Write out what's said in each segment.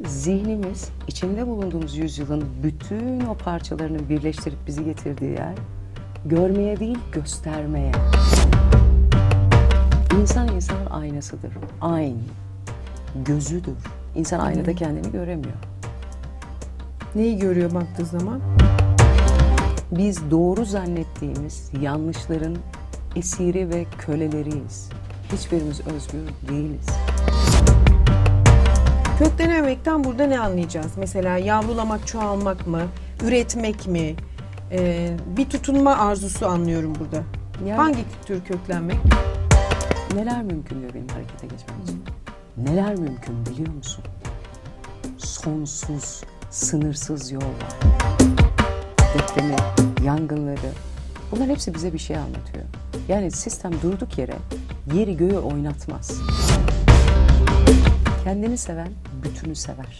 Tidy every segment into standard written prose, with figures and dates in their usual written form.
zihnimiz içinde bulunduğumuz yüzyılın bütün o parçalarını birleştirip bizi getirdiği yer, görmeye değil göstermeye. İnsan insanın aynasıdır. Ayn, gözüdür. İnsan aynada kendini göremiyor. Neyi görüyor baktığı zaman? Biz doğru zannettiğimiz yanlışların esiri ve köleleriyiz. Hiçbirimiz özgür değiliz. Köklenememekten burada ne anlayacağız? Mesela yavrulamak, çoğalmak mı? Üretmek mi? Bir tutunma arzusu anlıyorum burada. Yani, hangi tür köklenmek? neler mümkün diyor benim harekete geçmem için? Neler mümkün biliyor musun? Sonsuz, sınırsız yollar. Depremi, yangınları. Bunların hepsi bize bir şey anlatıyor. Yani sistem durduk yere yeri göğü oynatmaz. Kendini seven bütünü sever.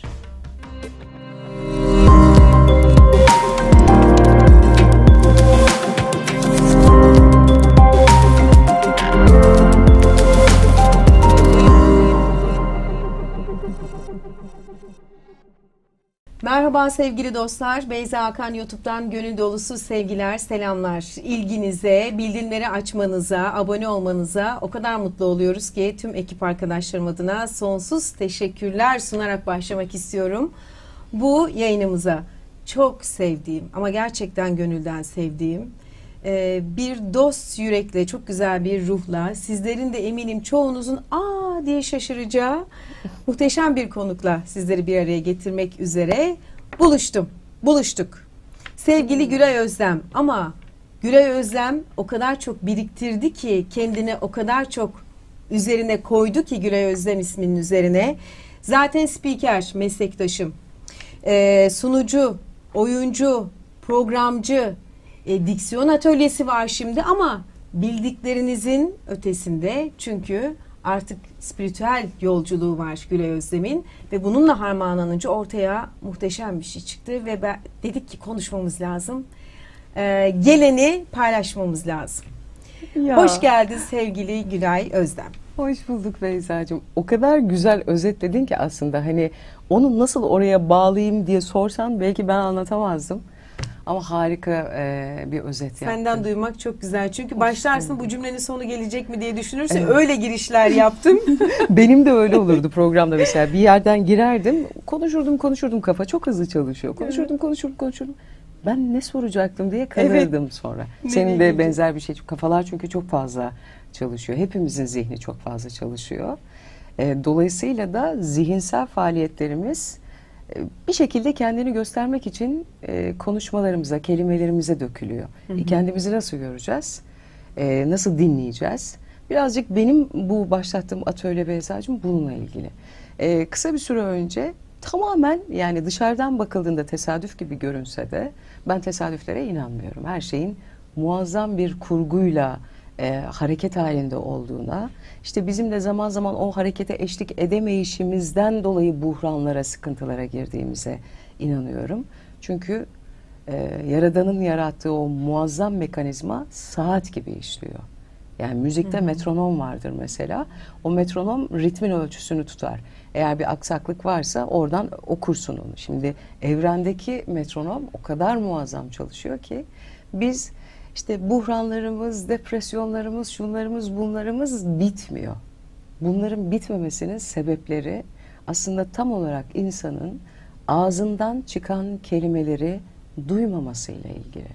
Merhaba sevgili dostlar. Beyza Hakan YouTube'dan gönül dolusu sevgiler, selamlar. İlginize, bildirimleri açmanıza, abone olmanıza o kadar mutlu oluyoruz ki tüm ekip arkadaşlarım adına sonsuz teşekkürler sunarak başlamak istiyorum. Bu yayınımıza çok sevdiğim ama gerçekten gönülden sevdiğim bir dost yürekle, çok güzel bir ruhla, sizlerin de eminim çoğunuzun aa diye şaşıracağı muhteşem bir konukla sizleri bir araya getirmek üzere buluştuk. Sevgili Gülay Özlem, ama Gülay Özlem o kadar çok biriktirdi ki, kendine o kadar çok üzerine koydu ki Gülay Özlem isminin üzerine. Zaten spiker, meslektaşım, sunucu, oyuncu, programcı, diksiyon atölyesi var şimdi ama bildiklerinizin ötesinde, çünkü artık spiritüel yolculuğu var Gülay Özlem'in ve bununla harmanlanınca ortaya muhteşem bir şey çıktı ve dedik ki konuşmamız lazım. Geleni paylaşmamız lazım. Ya. Hoş geldin sevgili Gülay Özlem. Hoş bulduk Beyza'cığım. O kadar güzel özetledin ki aslında hani onu nasıl oraya bağlayayım diye sorsan belki ben anlatamazdım. Ama harika bir özet yaptın. Senden duymak çok güzel. Çünkü başlarsın bu cümlenin sonu gelecek mi diye düşünürsün. Evet. Öyle girişler yaptım. Benim de öyle olurdu programda mesela. Bir yerden girerdim, konuşurdum, kafa çok hızlı çalışıyor. Konuşurdum. Ben ne soracaktım diye kalırdım sonra. Senin de benzer bir şey. Kafalar çünkü çok fazla çalışıyor. Hepimizin zihni çok fazla çalışıyor. Dolayısıyla da zihinsel faaliyetlerimiz bir şekilde kendini göstermek için konuşmalarımıza, kelimelerimize dökülüyor. Kendimizi nasıl göreceğiz? Nasıl dinleyeceğiz? Birazcık benim bu başlattığım atölye Beyza'cığım bununla ilgili. Kısa bir süre önce tamamen, yani dışarıdan bakıldığında tesadüf gibi görünse de ben tesadüflere inanmıyorum. Her şeyin muazzam bir kurguyla hareket halinde olduğuna, işte bizim de zaman zaman o harekete eşlik edemeyişimizden dolayı buhranlara, sıkıntılara girdiğimize inanıyorum. Çünkü Yaradan'ın yarattığı o muazzam mekanizma saat gibi işliyor. Yani müzikte metronom vardır mesela. O metronom ritmin ölçüsünü tutar. Eğer bir aksaklık varsa oradan okursun onu. Şimdi evrendeki metronom o kadar muazzam çalışıyor ki biz işte buhranlarımız, depresyonlarımız, şunlarımız, bunlarımız bitmiyor. Bunların bitmemesinin sebepleri aslında tam olarak insanın ağzından çıkan kelimeleri duymamasıyla ilgili.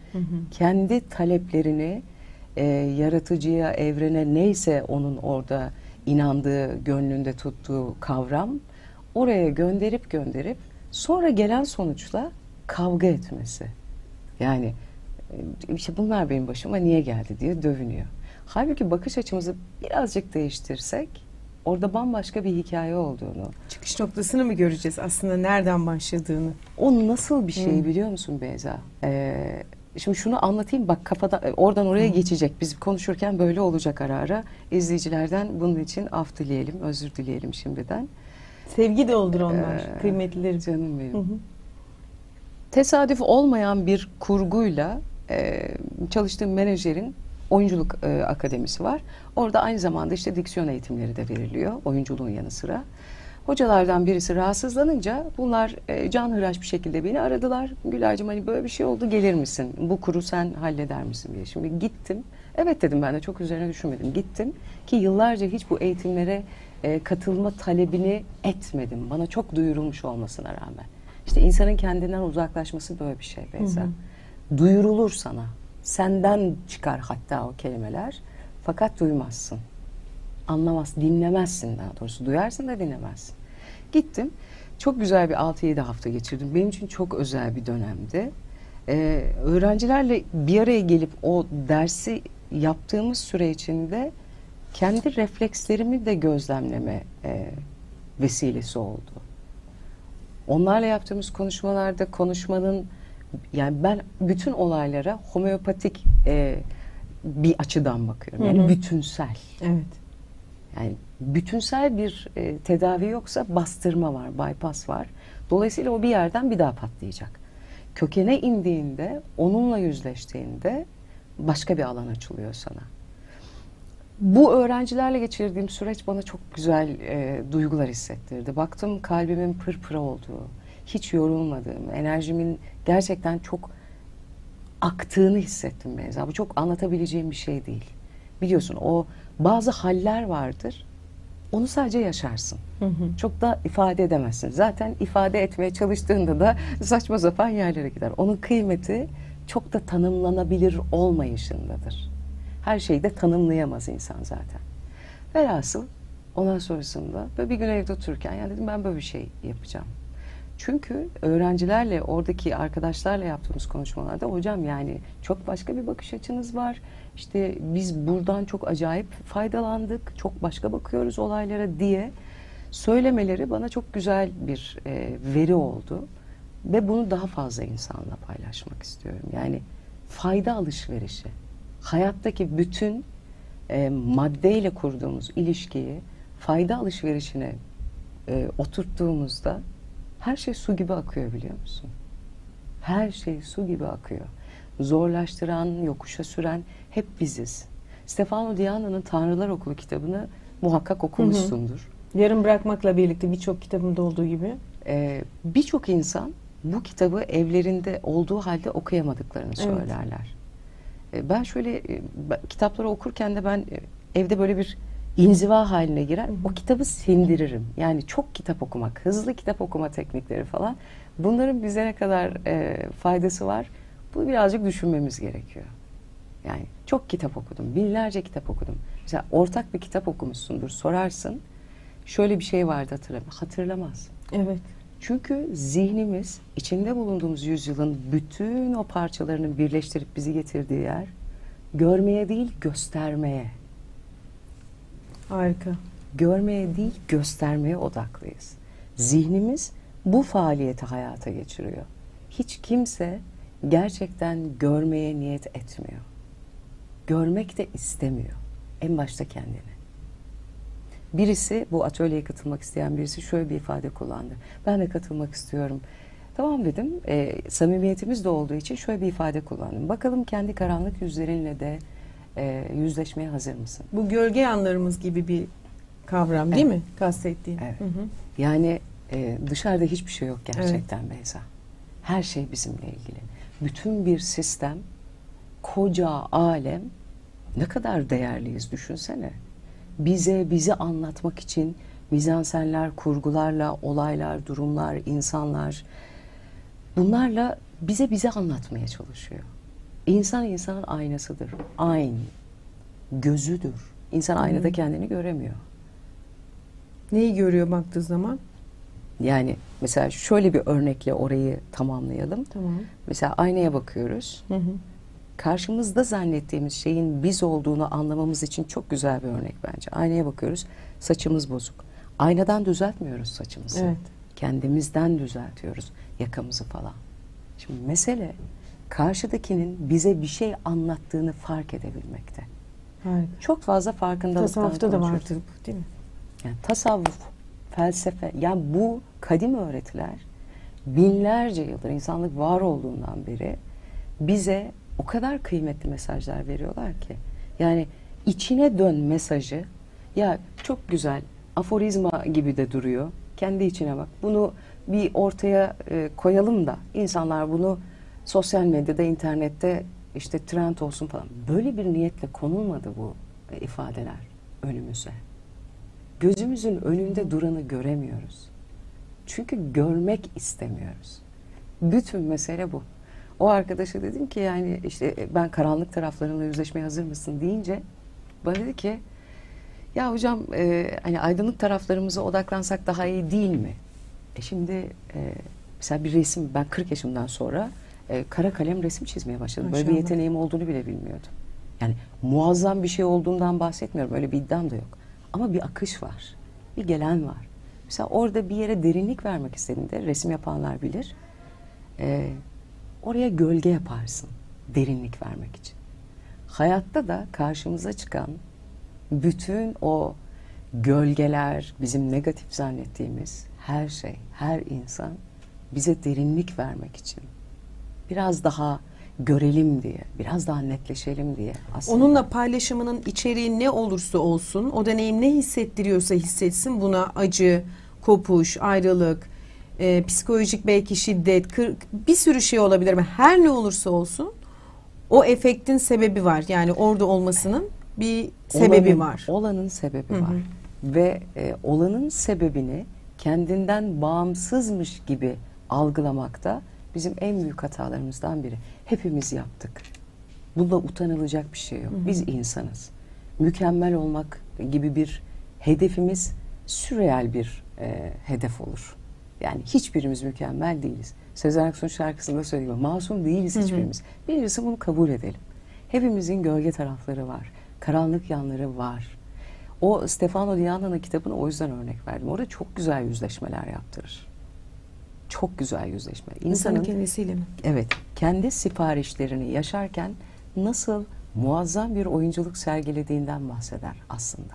Kendi taleplerini yaratıcıya, evrene, neyse onun orada inandığı, gönlünde tuttuğu kavram, oraya gönderip sonra gelen sonuçla kavga etmesi. Yani işte bunlar benim başıma niye geldi diye dövünüyor. Halbuki bakış açımızı birazcık değiştirsek orada bambaşka bir hikaye olduğunu. Çıkış noktasını mı göreceğiz aslında, nereden başladığını? O nasıl bir şey biliyor musun Beyza? Şimdi şunu anlatayım, bak kafada oradan oraya geçecek. Biz konuşurken böyle olacak ara ara. İzleyicilerden bunun için af dileyelim, özür dileyelim şimdiden. Sevgi de olur onlar, kıymetlilerim. Canım benim. Tesadüf olmayan bir kurguyla çalıştığım menajerin oyunculuk akademisi var. Orada aynı zamanda işte diksiyon eğitimleri de veriliyor oyunculuğun yanı sıra. Hocalardan birisi rahatsızlanınca bunlar canhıraş bir şekilde beni aradılar. Gülaycığım hani böyle bir şey oldu, gelir misin? Bu kuru sen halleder misin diye. Şimdi gittim. Evet dedim, ben de çok üzerine düşünmedim. Gittim ki yıllarca hiç bu eğitimlere katılma talebini etmedim. Bana çok duyurulmuş olmasına rağmen. İşte insanın kendinden uzaklaşması böyle bir şey Beyza. Duyurulur sana. Senden çıkar hatta o kelimeler. Fakat duymazsın. Anlamazsın, dinlemezsin daha doğrusu. Duyarsın da dinlemezsin. Gittim. Çok güzel bir 6-7 hafta geçirdim. Benim için çok özel bir dönemdi. Öğrencilerle bir araya gelip o dersi yaptığımız süre içinde kendi reflekslerimi de gözlemleme vesilesi oldu. Onlarla yaptığımız konuşmalarda konuşmanın, yani ben bütün olaylara homeopatik bir açıdan bakıyorum. Yani bütünsel. Evet. Yani bütünsel bir tedavi yoksa bastırma var, bypass var. Dolayısıyla o bir yerden bir daha patlayacak. Kökene indiğinde, onunla yüzleştiğinde başka bir alan açılıyor sana. Bu öğrencilerle geçirdiğim süreç bana çok güzel duygular hissettirdi. Baktım kalbimin pırpır olduğu, hiç yorulmadığım, enerjimin gerçekten çok aktığını hissettim Beyza. Bu çok anlatabileceğim bir şey değil. Biliyorsun o bazı haller vardır. Onu sadece yaşarsın. Çok da ifade edemezsin. Zaten ifade etmeye çalıştığında da saçma sapan yerlere gider. Onun kıymeti çok da tanımlanabilir olmayışındadır. Her şeyi de tanımlayamaz insan zaten. Velhasıl ondan sonrasında böyle bir gün evde otururken ya dedim ben böyle bir şey yapacağım. Çünkü öğrencilerle, oradaki arkadaşlarla yaptığımız konuşmalarda hocam yani çok başka bir bakış açınız var. İşte biz buradan çok acayip faydalandık, çok başka bakıyoruz olaylara diye söylemeleri bana çok güzel bir veri oldu. Ve bunu daha fazla insanla paylaşmak istiyorum. Yani fayda alışverişi, hayattaki bütün maddeyle kurduğumuz ilişkiyi fayda alışverişine oturttuğumuzda her şey su gibi akıyor, biliyor musun? Her şey su gibi akıyor. Zorlaştıran, yokuşa süren hep biziz. Stefano Diana'nın Tanrılar Okulu kitabını muhakkak okumuşsundur. Yarım bırakmakla birlikte birçok kitabımda olduğu gibi. Birçok insan bu kitabı evlerinde olduğu halde okuyamadıklarını söylerler. Ben şöyle kitapları okurken de ben evde böyle bir inziva haline girer. O kitabı sindiririm. Yani çok kitap okumak, hızlı kitap okuma teknikleri falan. Bunların bize ne kadar faydası var? Bunu birazcık düşünmemiz gerekiyor. Yani çok kitap okudum, binlerce kitap okudum. Mesela ortak bir kitap okumuşsundur, sorarsın. Şöyle bir şey vardı, hatırlamaz. Evet. Çünkü zihnimiz içinde bulunduğumuz yüzyılın bütün o parçalarını birleştirip bizi getirdiği yer görmeye değil göstermeye. Harika. Görmeye değil göstermeye odaklıyız. Zihnimiz bu faaliyeti hayata geçiriyor. Hiç kimse gerçekten görmeye niyet etmiyor. Görmek de istemiyor. En başta kendini. Birisi, bu atölyeye katılmak isteyen birisi şöyle bir ifade kullandı. Ben de katılmak istiyorum. Tamam dedim. Samimiyetimiz de olduğu için şöyle bir ifade kullandım. Bakalım kendi karanlık yüzlerinle de yüzleşmeye hazır mısın? Bu gölge yanlarımız gibi bir kavram değil mi kastettiğin? Evet. Yani dışarıda hiçbir şey yok gerçekten Beyza. Her şey bizimle ilgili. Bütün bir sistem, koca alem, ne kadar değerliyiz düşünsene. Bizi anlatmak için mizansenler, kurgularla, olaylar, durumlar, insanlar, bunlarla bize anlatmaya çalışıyor. İnsan insanın aynasıdır. Ayn, gözüdür. İnsan aynada kendini göremiyor. Neyi görüyor baktığı zaman? Yani mesela şöyle bir örnekle orayı tamamlayalım. Tamam. Mesela aynaya bakıyoruz. Karşımızda zannettiğimiz şeyin biz olduğunu anlamamız için çok güzel bir örnek bence. Aynaya bakıyoruz, saçımız bozuk. Aynadan düzeltmiyoruz saçımızı. Evet. Kendimizden düzeltiyoruz yakamızı falan. Şimdi mesele karşıdakinin bize bir şey anlattığını fark edebilmekte. Harika. Çok fazla farkındalıktan Tasavvufta da konuşuyoruz. vardır bu, değil mi? Yani tasavvuf, felsefe, yani bu kadim öğretiler binlerce yıldır insanlık var olduğundan beri bize o kadar kıymetli mesajlar veriyorlar ki. Yani içine dön mesajı, ya çok güzel aforizma gibi de duruyor. kendi içine bak. Bunu bir ortaya koyalım da insanlar bunu sosyal medyada, internette işte trend olsun falan. Böyle bir niyetle konulmadı bu ifadeler önümüze. Gözümüzün önünde duranı göremiyoruz. Çünkü görmek istemiyoruz. Bütün mesele bu. O arkadaşa dedim ki yani işte ben karanlık taraflarımla yüzleşmeye hazır mısın deyince bana dedi ki ya hocam hani aydınlık taraflarımıza odaklansak daha iyi değil mi? Şimdi mesela bir resim, ben 40 yaşımdan sonra kara kalem resim çizmeye başladım. Böyle bir Maşallah. yeteneğim olduğunu bile bilmiyordum. Yani muazzam bir şey olduğundan bahsetmiyorum. Öyle bir iddiam da yok. Ama bir akış var. Bir gelen var. Mesela orada bir yere derinlik vermek istediğinde resim yapanlar bilir. Oraya gölge yaparsın. Derinlik vermek için. Hayatta da karşımıza çıkan bütün o gölgeler, bizim negatif zannettiğimiz her şey, her insan bize derinlik vermek için. Biraz daha görelim diye, biraz daha netleşelim diye aslında. Onunla paylaşımının içeriği ne olursa olsun, o deneyim ne hissettiriyorsa hissetsin, buna acı, kopuş, ayrılık, psikolojik belki şiddet, bir sürü şey olabilir ama her ne olursa olsun o efektin sebebi var. Yani orada olmasının bir sebebi var. Olanın sebebi var. Ve olanın sebebini kendinden bağımsızmış gibi algılamakta bizim en büyük hatalarımızdan biri. Hepimiz yaptık. Bunda utanılacak bir şey yok. Biz insanız. Mükemmel olmak gibi bir hedefimiz sürreal bir hedef olur. Yani hiçbirimiz mükemmel değiliz. Sezen Aksu'nun şarkısında söylüyor. Masum değiliz hiçbirimiz. Birincisi bunu kabul edelim. Hepimizin gölge tarafları var. Karanlık yanları var. O Stefano Dianda'nın kitabını o yüzden örnek verdim. Orada çok güzel yüzleşmeler yaptırır. Çok güzel yüzleşme. İnsanın kendisiyle mi? Evet, kendi siparişlerini yaşarken nasıl muazzam bir oyunculuk sergilediğinden bahseder aslında.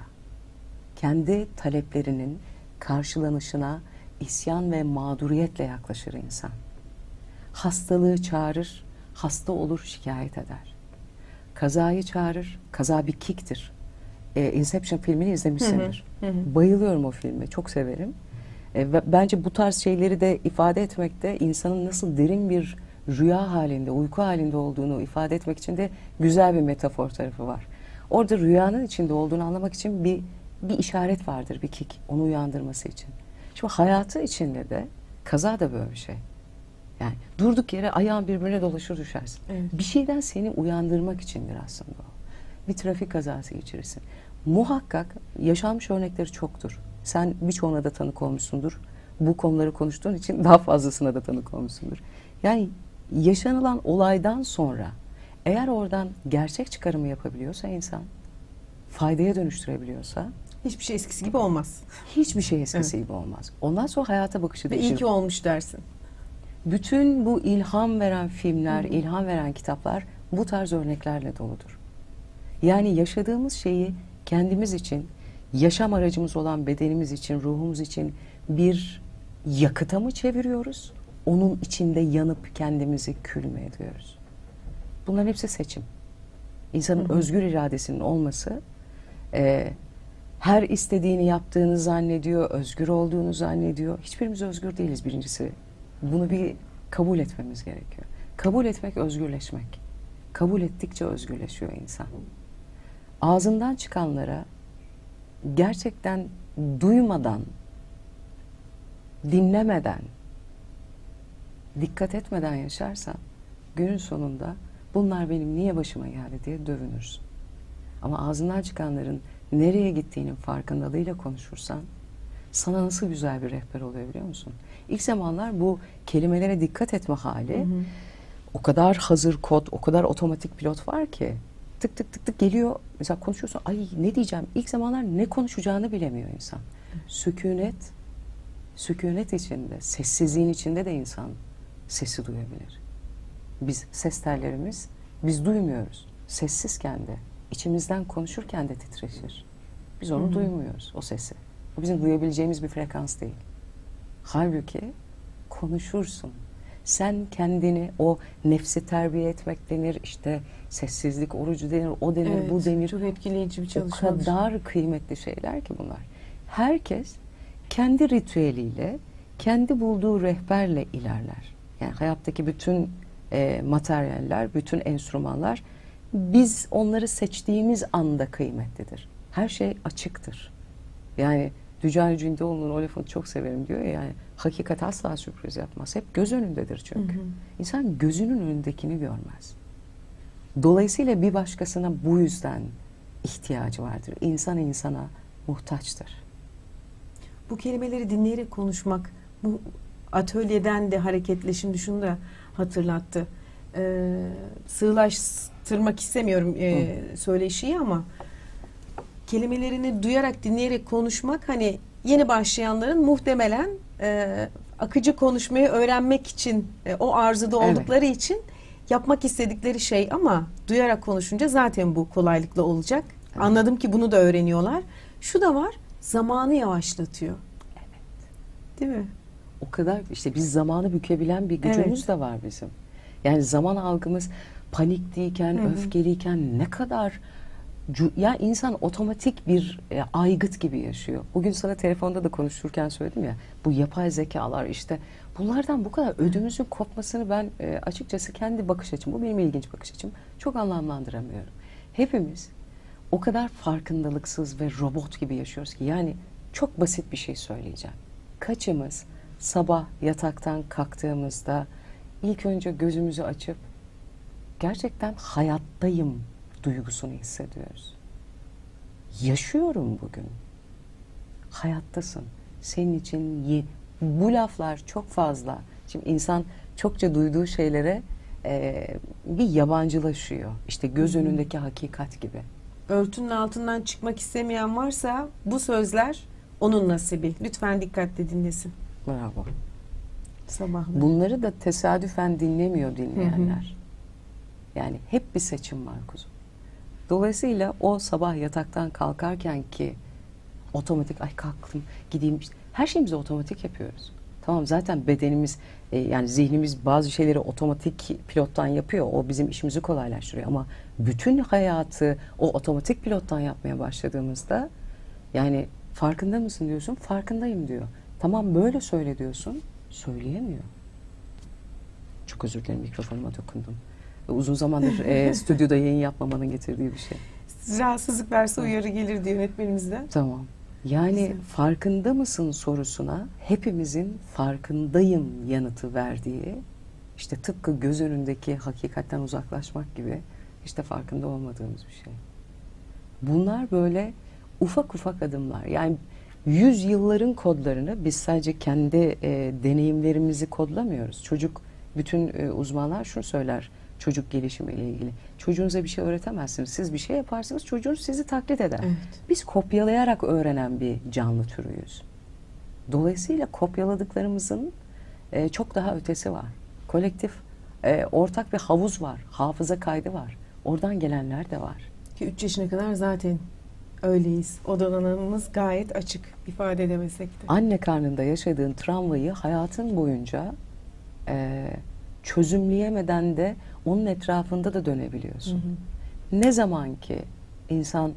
Kendi taleplerinin karşılanışına isyan ve mağduriyetle yaklaşır insan. Hastalığı çağırır, hasta olur, şikayet eder. Kazayı çağırır, kaza bir kicktir. Inception filmini izlemişsindir. Bayılıyorum o filme, çok severim. Ve bence bu tarz şeyleri de ifade etmekte insanın nasıl derin bir rüya halinde, uyku halinde olduğunu ifade etmek için de güzel bir metafor tarafı var. Orada rüyanın içinde olduğunu anlamak için bir işaret vardır, bir kick, onu uyandırması için. Şimdi hayatı içinde de kaza da böyle bir şey. Yani durduk yere ayağın birbirine dolaşır düşersin. Evet. Bir şeyden seni uyandırmak içindir aslında o. Bir trafik kazası geçirirsin. Muhakkak yaşanmış örnekleri çoktur. Sen birçoğuna da tanık olmuşsundur. Bu konuları konuştuğun için daha fazlasına da tanık olmuşsundur. Yani yaşanılan olaydan sonra eğer oradan gerçek çıkarımı yapabiliyorsa insan, faydaya dönüştürebiliyorsa Hiçbir şey eskisi gibi olmaz. hiçbir şey eskisi gibi olmaz. Ondan sonra hayata bakışı Ve değişir. iyi ki olmuş dersin. Bütün bu ilham veren filmler, ilham veren kitaplar bu tarz örneklerle doludur. Yani yaşadığımız şeyi kendimiz için, yaşam aracımız olan bedenimiz için, ruhumuz için bir yakıta mı çeviriyoruz? Onun içinde yanıp kendimizi kül mü ediyoruz? Bunların hepsi seçim. İnsanın özgür iradesinin olması, her istediğini yaptığını zannediyor, özgür olduğunu zannediyor. Hiçbirimiz özgür değiliz birincisi. Bunu bir kabul etmemiz gerekiyor. Kabul etmek, özgürleşmek. Kabul ettikçe özgürleşiyor insan. Ağzından çıkanlara gerçekten duymadan, dinlemeden, dikkat etmeden yaşarsan günün sonunda bunlar benim niye başıma geldi diye dövünürsün. Ama ağzından çıkanların nereye gittiğinin farkındalığıyla konuşursan sana nasıl güzel bir rehber oluyor biliyor musun? İlk zamanlar bu kelimelere dikkat etme hali o kadar hazır kod, o kadar otomatik pilot var ki tık tık tık tık geliyor. Mesela konuşuyorsun, ay ne diyeceğim? İlk zamanlar ne konuşacağını bilemiyor insan. Sükunet içinde, sessizliğin içinde de insan sesi duyabilir. Biz ses tellerimiz, biz duymuyoruz. Sessizken de, içimizden konuşurken de titreşir. Biz onu duymuyoruz, o sesi. Bu bizim duyabileceğimiz bir frekans değil. Halbuki konuşursun. Sen kendini o nefsi terbiye etmek denir, işte sessizlik orucu denir, o denir, Evet, bu denir. çok etkileyici bir O çalışma. kadar kıymetli şeyler ki bunlar. Herkes kendi ritüeliyle, kendi bulduğu rehberle ilerler. Yani hayattaki bütün materyaller, bütün enstrümanlar biz onları seçtiğimiz anda kıymetlidir. Her şey açıktır. Yani Dücari Cündoğlu'nun o lafını çok severim diyor ya, yani hakikat asla sürpriz yapmaz. Hep göz önündedir çünkü. İnsan gözünün önündekini görmez. Dolayısıyla bir başkasına bu yüzden ihtiyacı vardır. İnsan insana muhtaçtır. Bu kelimeleri dinleyerek konuşmak, bu atölyeden de hareketle şimdi şunu da hatırlattı. Sığlaştırmak istemiyorum söyleşiyi ama kelimelerini duyarak, dinleyerek konuşmak, hani yeni başlayanların muhtemelen akıcı konuşmayı öğrenmek için, o arzuda oldukları için yapmak istedikleri şey, ama duyarak konuşunca zaten bu kolaylıkla olacak. Evet. Anladım ki bunu da öğreniyorlar. Şu da var, zamanı yavaşlatıyor. Evet. Değil mi? O kadar işte biz zamanı bükebilen bir gücümüz de var bizim. Yani zaman algımız panikliyken, öfkeliyken ne kadar ya insan otomatik bir aygıt gibi yaşıyor. Bugün sana telefonda da konuşurken söyledim ya, bu yapay zekalar işte bunlardan bu kadar ödümüzün kopmasını ben açıkçası kendi bakış açım, bu benim ilginç bakış açım, çok anlamlandıramıyorum. Hepimiz o kadar farkındalıksız ve robot gibi yaşıyoruz ki, yani çok basit bir şey söyleyeceğim. Kaçımız sabah yataktan kalktığımızda ilk önce gözümüzü açıp gerçekten hayattayım duygusunu hissediyoruz. Yaşıyorum bugün. Hayattasın. Senin için bu laflar çok fazla. Şimdi insan çokça duyduğu şeylere bir yabancılaşıyor. İşte göz önündeki hakikat gibi. Örtünün altından çıkmak istemeyen varsa bu sözler onun nasibi. Lütfen dikkatle dinlesin. Bravo. Sabahları. Bunları da tesadüfen dinlemiyor dinleyenler. Yani hep bir seçim var kuzum. Dolayısıyla o sabah yataktan kalkarken ki otomatik ay kalktım gideyim, işte her şeyimizi otomatik yapıyoruz. Tamam, zaten bedenimiz yani zihnimiz bazı şeyleri otomatik pilottan yapıyor. O bizim işimizi kolaylaştırıyor ama bütün hayatı o otomatik pilottan yapmaya başladığımızda, yani farkında mısın diyorsun, farkındayım diyor. Tamam böyle söyle diyorsun, söyleyemiyor. Çok özür dilerim, mikrofonuma dokundum. Uzun zamandır stüdyoda yayın yapmamanın getirdiği bir şey. Rahatsızlık verse uyarı gelir diyor yönetmenimizden. Tamam. Yani Güzel. farkında mısın sorusuna hepimizin farkındayım yanıtı verdiği, işte tıpkı göz önündeki hakikatten uzaklaşmak gibi, işte farkında olmadığımız bir şey. Bunlar böyle ufak ufak adımlar. Yani yüzyılların kodlarını biz sadece kendi deneyimlerimizi kodlamıyoruz. Bütün uzmanlar şunu söyler çocuk gelişimiyle ilgili. Çocuğunuza bir şey öğretemezsiniz. Siz bir şey yaparsınız, çocuğunuz sizi taklit eder. Evet. Biz kopyalayarak öğrenen bir canlı türüyüz. Dolayısıyla kopyaladıklarımızın çok daha ötesi var. Kolektif, ortak bir havuz var. Hafıza kaydı var. Oradan gelenler de var. Ki 3 yaşına kadar zaten öyleyiz. O donanımımız gayet açık, ifade edemesek de. Anne karnında yaşadığın travmayı hayatın boyunca çözümleyemeden de onun etrafında da dönebiliyorsun. Ne zaman ki insan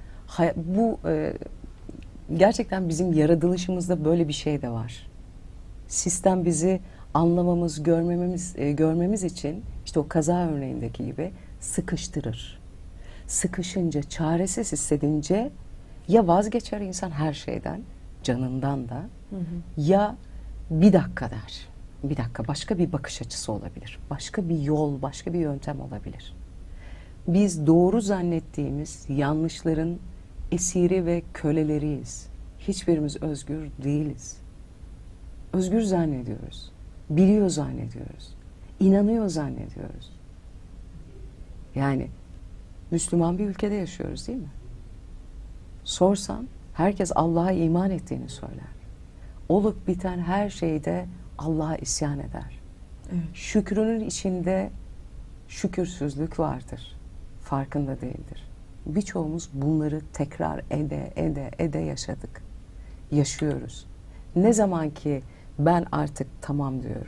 gerçekten bizim yaratılışımızda böyle bir şey de var. Sistem bizi anlamamız, görmemiz için işte o kaza örneğindeki gibi sıkıştırır. Sıkışınca, çaresiz hissedince ya vazgeçer insan her şeyden, canından da, ya bir dakika der. Bir dakika, başka bir bakış açısı olabilir. Başka bir yol, başka bir yöntem olabilir. Biz doğru zannettiğimiz yanlışların esiri ve köleleriyiz. Hiçbirimiz özgür değiliz. Özgür zannediyoruz. Biliyor zannediyoruz. İnanıyor zannediyoruz. Yani Müslüman bir ülkede yaşıyoruz değil mi? Sorsan herkes Allah'a iman ettiğini söyler. Olup biten her şeyde Allah'a isyan eder. Evet. Şükrünün içinde şükürsüzlük vardır. Farkında değildir. Birçoğumuz bunları tekrar ede yaşadık. Yaşıyoruz. Ne zaman ki ben artık tamam diyorum.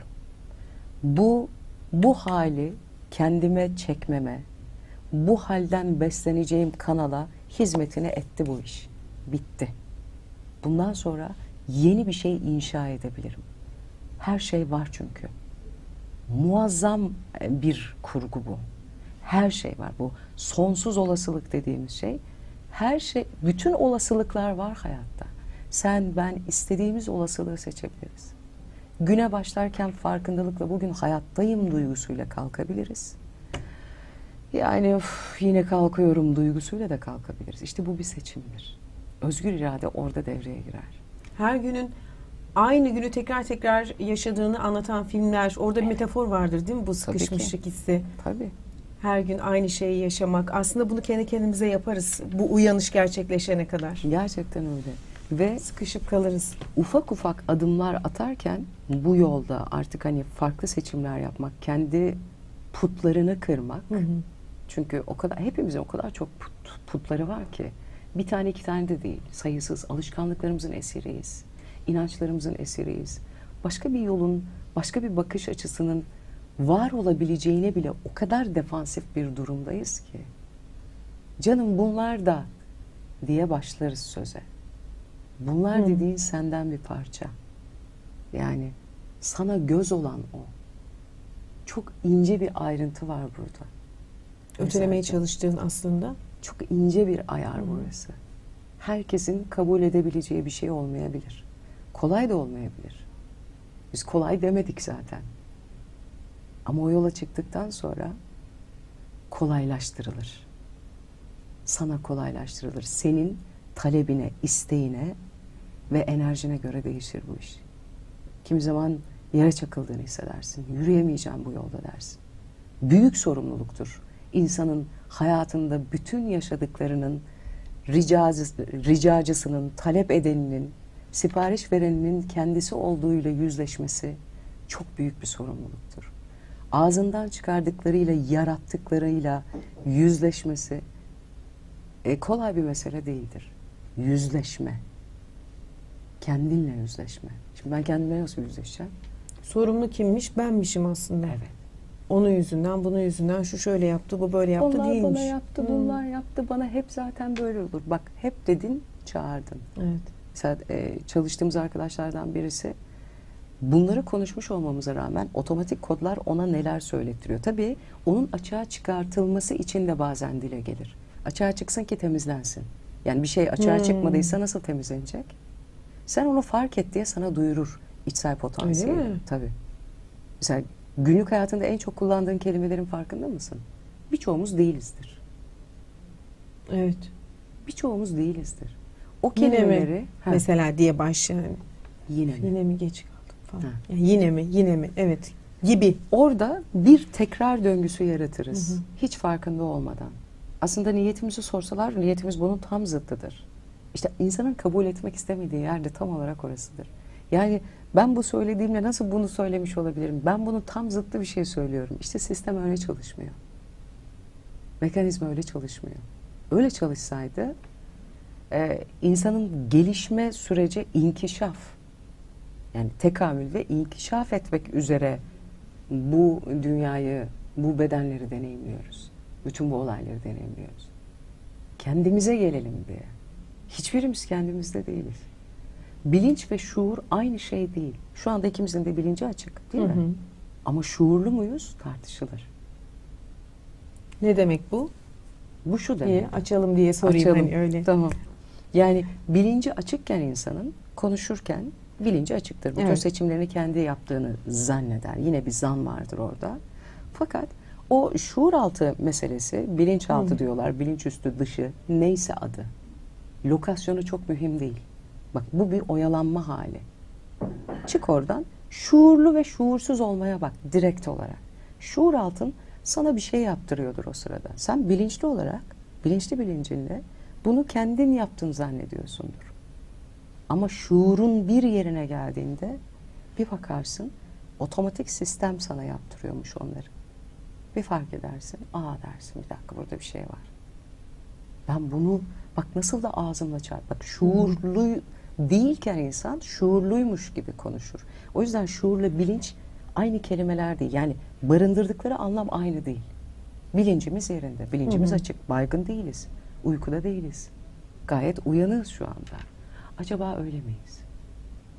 Bu hali kendime çekmeme, bu halden besleneceğim kanala hizmetine etti bu iş. Bitti. Bundan sonra yeni bir şey inşa edebilirim. Her şey var çünkü. Muazzam bir kurgu bu. Her şey var. Bu sonsuz olasılık dediğimiz şey. Her şey, bütün olasılıklar var hayatta. Sen, ben istediğimiz olasılığı seçebiliriz. Güne başlarken farkındalıkla bugün hayattayım duygusuyla kalkabiliriz. Yani yine kalkıyorum duygusuyla da kalkabiliriz. İşte bu bir seçimdir. Özgür irade orada devreye girer. Her günün aynı günü tekrar tekrar yaşadığını anlatan filmler, orada bir metafor vardır değil mi? Bu sıkışmışlık hissi. Tabii. Her gün aynı şeyi yaşamak. Aslında bunu kendi kendimize yaparız. Bu uyanış gerçekleşene kadar. Gerçekten öyle. Ve Sıkışıp kalırız. ufak ufak adımlar atarken bu yolda artık hani farklı seçimler yapmak, kendi putlarını kırmak. Hı hı. Çünkü o kadar, hepimizin o kadar çok putları var ki. Bir tane iki tane de değil. Sayısız alışkanlıklarımızın esiriyiz. İnançlarımızın esiriyiz. Başka bir yolun, başka bir bakış açısının var olabileceğine bile o kadar defansif bir durumdayız ki. Canım bunlar da diye başlarız söze. Bunlar dediğin senden bir parça. Yani sana göz olan o. Çok ince bir ayrıntı var burada. Ötelemeye Özellikle. çalıştığın aslında. Çok ince bir ayar burası. Herkesin kabul edebileceği bir şey olmayabilir. Kolay da olmayabilir. Biz kolay demedik zaten. Ama o yola çıktıktan sonra kolaylaştırılır. Sana kolaylaştırılır. Senin talebine, isteğine ve enerjine göre değişir bu iş. Kimi zaman yere çakıldığını hissedersin. Yürüyemeyeceğim bu yolda dersin. Büyük sorumluluktur. İnsanın hayatında bütün yaşadıklarının ricacısının, talep edeninin, sipariş vereninin kendisi olduğuyla yüzleşmesi çok büyük bir sorumluluktur. Ağzından çıkardıklarıyla, yarattıklarıyla yüzleşmesi kolay bir mesele değildir. Yüzleşme. Kendinle yüzleşme. Şimdi ben kendimle nasıl yüzleşeceğim? Sorumlu kimmiş? Benmişim aslında. Evet. Onun yüzünden, bunun yüzünden şu şöyle yaptı, bu böyle yaptı Onlar değilmiş. bana yaptı, bunlar yaptı. Bana hep zaten böyle olur. Bak hep dedin, çağırdın. Evet. Mesela çalıştığımız arkadaşlardan birisi bunları konuşmuş olmamıza rağmen otomatik kodlar ona neler söylettiriyor. Tabii onun açığa çıkartılması için de bazen dile gelir. Açığa çıksın ki temizlensin. Yani bir şey açığa çıkmadıysa nasıl temizlenecek? Sen onu fark et diye sana duyurur içsel potansiyeli. Öyle mi? Tabii. Mesela günlük hayatında en çok kullandığın kelimelerin farkında mısın? Birçoğumuz değilizdir. Evet. Birçoğumuz değilizdir. O Yine kelimeleri mi? Mesela diye başlayan. yine mi? Yine mi geç kaldım falan. Ha. Yani yine mi? Yine mi? Evet. Gibi. Orada bir tekrar döngüsü yaratırız. Hiç farkında olmadan. Aslında niyetimizi sorsalar niyetimiz bunun tam zıttıdır. İşte insanın kabul etmek istemediği yerde tam olarak orasıdır. Yani ben bu söylediğimle nasıl bunu söylemiş olabilirim? Ben bunun tam zıttı bir şey söylüyorum. İşte sistem öyle çalışmıyor. Mekanizma öyle çalışmıyor. Öyle çalışsaydı insanın gelişme süreci inkişaf. Yani tekamül ve inkişaf etmek üzere bu dünyayı, bu bedenleri deneyimliyoruz. Bütün bu olayları deneyimliyoruz. Kendimize gelelim diye. Hiçbirimiz kendimizde değiliz. Bilinç ve şuur aynı şey değil. Şu anda ikimizin de bilinci açık, değil mi? Ama şuurlu muyuz? Tartışılır. Ne demek bu? Bu şu demek. Diye açalım diye sorayım Açalım. hani öyle. Tamam. Yani bilinci açıkken insanın konuşurken bilinci açıktır. Bütün Evet. seçimlerini kendi yaptığını zanneder. Yine bir zan vardır orada. Fakat o şuur altı meselesi, bilinçaltı diyorlar, bilinçüstü dışı neyse adı. Lokasyonu çok mühim değil. Bak bu bir oyalanma hali. Çık oradan, şuurlu ve şuursuz olmaya bak direkt olarak. Şuur altın sana bir şey yaptırıyordur o sırada. Sen bilinçli olarak, bilinçli bilincinle bunu kendin yaptın zannediyorsundur. Ama şuurun bir yerine geldiğinde bir bakarsın otomatik sistem sana yaptırıyormuş onları. Bir fark edersin, dersin bir dakika burada bir şey var. Ben bunu bak nasıl da ağzımla çarp. Bak şuurlu değilken insan şuurluymuş gibi konuşur. O yüzden şuurla bilinç aynı kelimeler değil. Yani barındırdıkları anlam aynı değil. Bilincimiz yerinde. Bilincimiz açık. Baygın değiliz. Uykuda değiliz. Gayet uyanığız şu anda. Acaba öyle miyiz?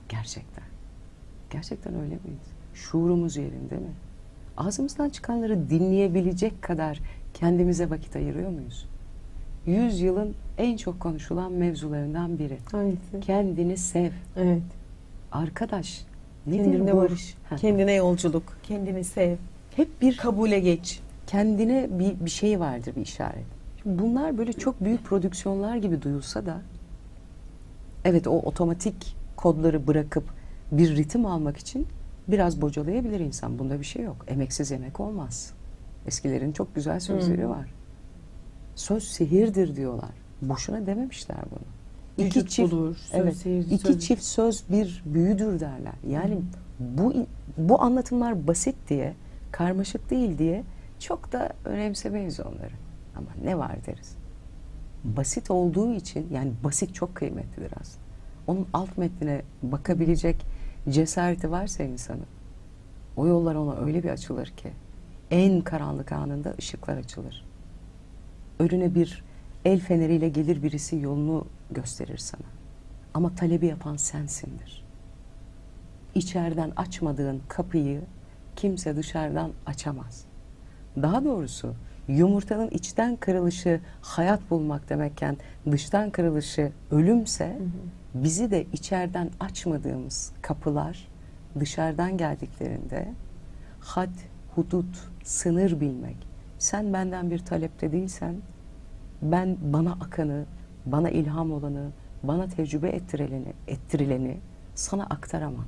Gerçekten. Gerçekten öyle miyiz? Şuurumuz yerinde mi? Ağzımızdan çıkanları dinleyebilecek kadar kendimize vakit ayırıyor muyuz? 100 yılın en çok konuşulan mevzularından biri. Hangisi? Kendini sev. Evet. Arkadaş, nedir Kendine bu? barış. Heh. Kendine yolculuk. Kendini sev. Hep bir Kabule geç. kendine bir şey vardır, bir işaret. Şimdi bunlar böyle çok büyük prodüksiyonlar gibi duyulsa da evet, o otomatik kodları bırakıp bir ritim almak için biraz bocalayabilir insan. Bunda bir şey yok. Emeksiz yemek olmaz. Eskilerin çok güzel sözleri var. Söz sihirdir diyorlar. Boşuna dememişler bunu. Vücut bulur, söz evet, sihirdir, iki söz- çift söz bir büyüdür derler. Yani bu anlatımlar basit diye, karmaşık değil diye çok da önemsemeyiz onları. Ama ne var deriz. Basit olduğu için, yani basit çok kıymetlidir aslında. Onun alt metnine bakabilecek cesareti varsa insanın, o yollar ona öyle bir açılır ki en karanlık anında ışıklar açılır. Önüne bir el feneriyle gelir birisi, yolunu gösterir sana. Ama talebi yapan sensindir. İçeriden açmadığın kapıyı kimse dışarıdan açamaz. Daha doğrusu yumurtanın içten kırılışı hayat bulmak demekken dıştan kırılışı ölümse, bizi de içeriden açmadığımız kapılar dışarıdan geldiklerinde had, hudut, sınır bilmek. Sen benden bir talepte değilsen, ben bana akanı, bana ilham olanı, bana tecrübe ettirileni sana aktaramam.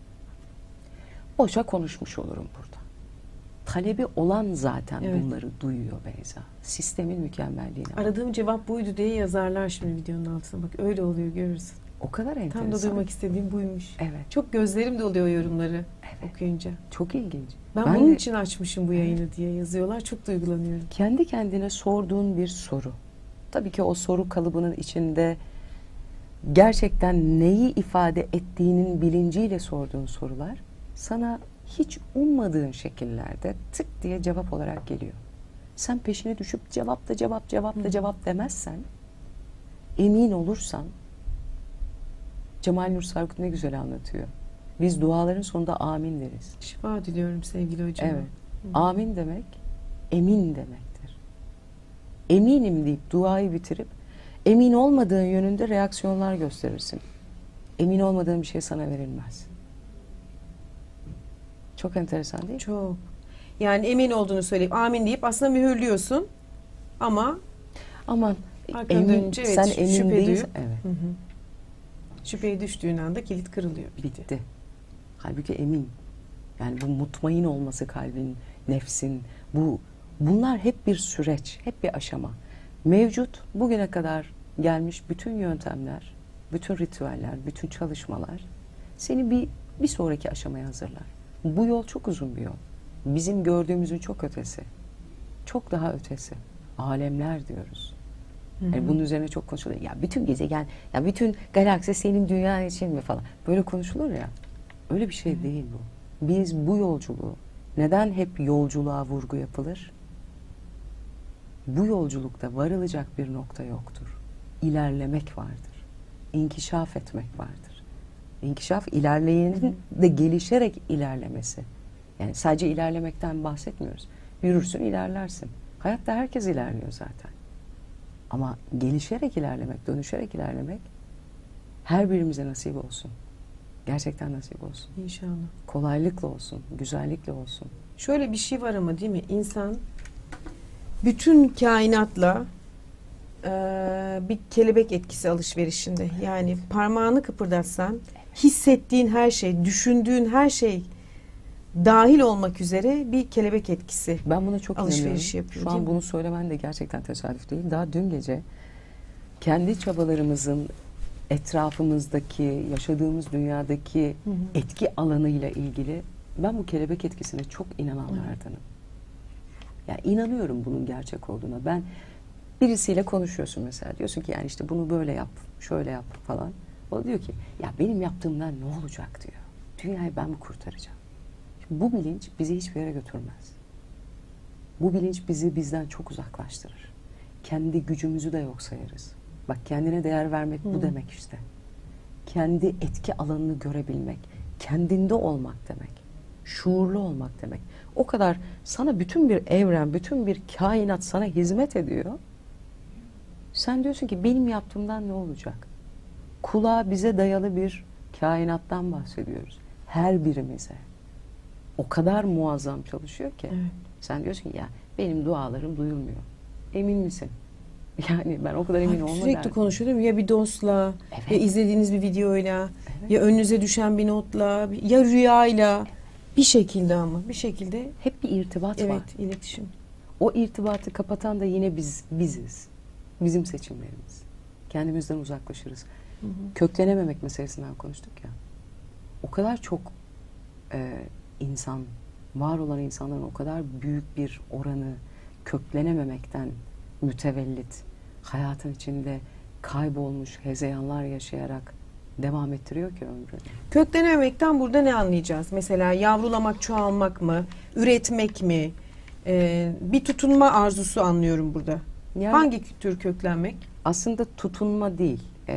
Boşa konuşmuş olurum burada. Talebi olan zaten Evet. bunları duyuyor Beyza. Sistemin mükemmelliğine bak. Aradığım cevap buydu diye yazarlar şimdi videonun altına. Bak öyle oluyor, görürsün. O kadar enteresan. Tam da duymak istediğim buymuş. Evet. Çok gözlerim doluyor yorumları okuyunca. Çok ilginç. Ben bunun de için açmışım bu yayını diye yazıyorlar. Çok duygulanıyorum. kendi kendine sorduğun bir soru. Tabii ki o soru kalıbının içinde gerçekten neyi ifade ettiğinin bilinciyle sorduğun sorular sana hiç ummadığın şekillerde tık diye cevap olarak geliyor. Sen peşine düşüp cevap da cevap, cevap da cevap demezsen, emin olursan, Cemal Nur Sarkut ne güzel anlatıyor. Biz duaların sonunda amin deriz. Şifa diliyorum sevgili hocam. Evet. Amin demek emin demektir. Eminim deyip duayı bitirip emin olmadığın yönünde reaksiyonlar gösterirsin. Emin olmadığın bir şey sana verilmez. Çok enteresan değil mi? Çok. Yani emin olduğunu söyleyip amin deyip aslında mühürlüyorsun. Ama Aman Arkana dönünce evet, sen emin şüphe değilsin. duyup- Evet, şüpheye düştüğün anda kilit kırılıyor. bitti. Halbuki emin. Yani bu mutmain olması kalbin, nefsin, bunlar hep bir süreç, hep bir aşama. Mevcut bugüne kadar gelmiş bütün yöntemler, bütün ritüeller, bütün çalışmalar seni bir sonraki aşamaya hazırlar. Bu yol çok uzun bir yol. Bizim gördüğümüzün çok ötesi. Çok daha ötesi. Alemler diyoruz. Yani bunun üzerine çok konuşuluyor. Ya bütün gezegen, ya bütün galaksi senin dünyan için mi falan. Böyle konuşulur ya. Öyle bir şey değil bu. Biz bu yolculuğu, neden hep yolculuğa vurgu yapılır? Bu yolculukta varılacak bir nokta yoktur. İlerlemek vardır. İnkişaf etmek vardır. İnkişaf, ilerleyenin de gelişerek ilerlemesi. Yani sadece ilerlemekten bahsetmiyoruz. Yürürsün, ilerlersin. Hayatta herkes ilerliyor zaten. Ama gelişerek ilerlemek, dönüşerek ilerlemek her birimize nasip olsun. Gerçekten nasip olsun. İnşallah. Kolaylıkla olsun, güzellikle olsun. Şöyle bir şey var ama değil mi? İnsan bütün kainatla bir kelebek etkisi alışverişinde. Yani parmağını kıpırdatsan hissettiğin her şey, düşündüğün her şey dahil olmak üzere bir kelebek etkisi. Ben buna çok Alışveriş inanıyorum. yapıyor, Şu değil an mi? bunu söylemen de gerçekten tesadüf değil. Daha dün gece kendi çabalarımızın etrafımızdaki, yaşadığımız dünyadaki etki alanıyla ilgili ben bu kelebek etkisine çok inananlardanım. Yani inanıyorum bunun gerçek olduğuna. Ben birisiyle konuşuyorsun mesela. Diyorsun ki yani işte bunu böyle yap, şöyle yap falan. O diyor ki ya benim yaptığımdan ne olacak diyor. Dünyayı ben mi kurtaracağım? Şimdi bu bilinç bizi hiçbir yere götürmez. Bu bilinç bizi bizden çok uzaklaştırır. Kendi gücümüzü de yok sayarız. Bak kendine değer vermek bu demek işte. kendi etki alanını görebilmek, kendinde olmak demek, şuurlu olmak demek. O kadar sana bütün bir evren, bütün bir kainat sana hizmet ediyor. Sen diyorsun ki benim yaptığımdan ne olacak? Kulağa bize dayalı bir kainattan bahsediyoruz. Her birimize. O kadar muazzam çalışıyor ki. Evet. Sen diyorsun ki ya benim dualarım duyulmuyor. Emin misin? Yani ben o kadar emin olmadım. Sürekli konuşuyorum ya bir dostla, Evet. ya izlediğiniz bir videoyla, Evet. ya önünüze düşen bir notla, ya rüyayla. Bir şekilde ama bir şekilde Hep bir irtibat var. evet iletişim. O irtibatı kapatan da yine biziz. Bizim seçimlerimiz. Kendimizden uzaklaşırız. Köklenememek meselesinden konuştuk ya. O kadar çok insan, var olan insanların o kadar büyük bir oranı köklenememekten mütevellit, hayatın içinde kaybolmuş hezeyanlar yaşayarak devam ettiriyor ki ömrünü. Köklenememekten burada ne anlayacağız? Mesela yavrulamak, çoğalmak mı? Üretmek mi? Bir tutunma arzusu anlıyorum burada. Yani Hangi tür köklenmek? aslında tutunma değil.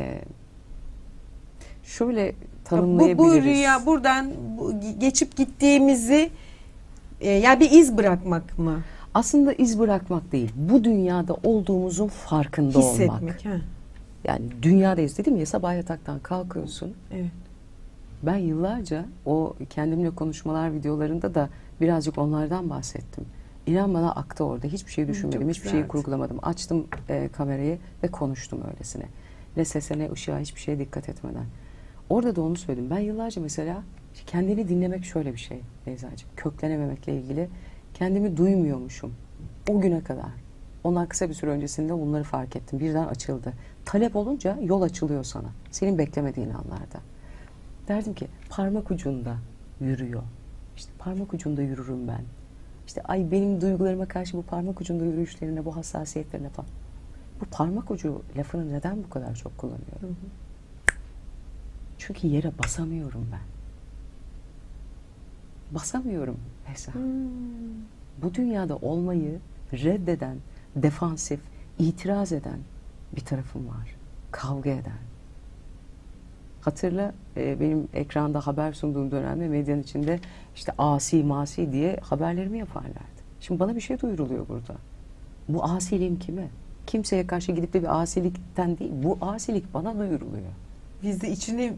Şöyle Bu tanımlayabiliriz. rüya buradan geçip gittiğimizi yani bir iz bırakmak mı? Aslında iz bırakmak değil. Bu dünyada olduğumuzun farkında olmak. Hissetmek. Ha. Yani dünyadayız dedim ya, sabah yataktan kalkıyorsun. Evet. Ben yıllarca o kendimle konuşmalar videolarında da birazcık onlardan bahsettim. İnan bana aktı orada. Hiçbir şey düşünmedim. Çok Hiçbir şeyi güzeldi. kurgulamadım. Açtım kamerayı ve konuştum öylesine. Ne sese ne ışığa, hiçbir şeye dikkat etmeden. Orada da onu söyledim. Ben yıllarca mesela kendini dinlemek şöyle bir şey Beyzacığım. Köklenememekle ilgili kendimi duymuyormuşum. O güne kadar. Ondan kısa bir süre öncesinde bunları fark ettim. Birden açıldı. Talep olunca yol açılıyor sana. Senin beklemediğin anlarda. Derdim ki parmak ucunda yürüyor. İşte parmak ucunda yürürüm ben. İşte ay benim duygularıma karşı bu parmak ucunda yürüyüşlerine, bu hassasiyetlerine falan. Bu parmak ucu lafını neden bu kadar çok kullanıyorum? Çünkü yere basamıyorum ben. Basamıyorum mesela. Bu dünyada olmayı reddeden, defansif, itiraz eden bir tarafım var. Kavga eden. Hatırla benim ekranda haber sunduğum dönemde medyanın içinde işte asi masi diye haberlerimi yaparlardı. Şimdi bana bir şey duyuruluyor burada. Bu asiliğim kime? Kimseye karşı gidip de bir asilikten değil, bu asilik bana duyuruluyor. Biz de içini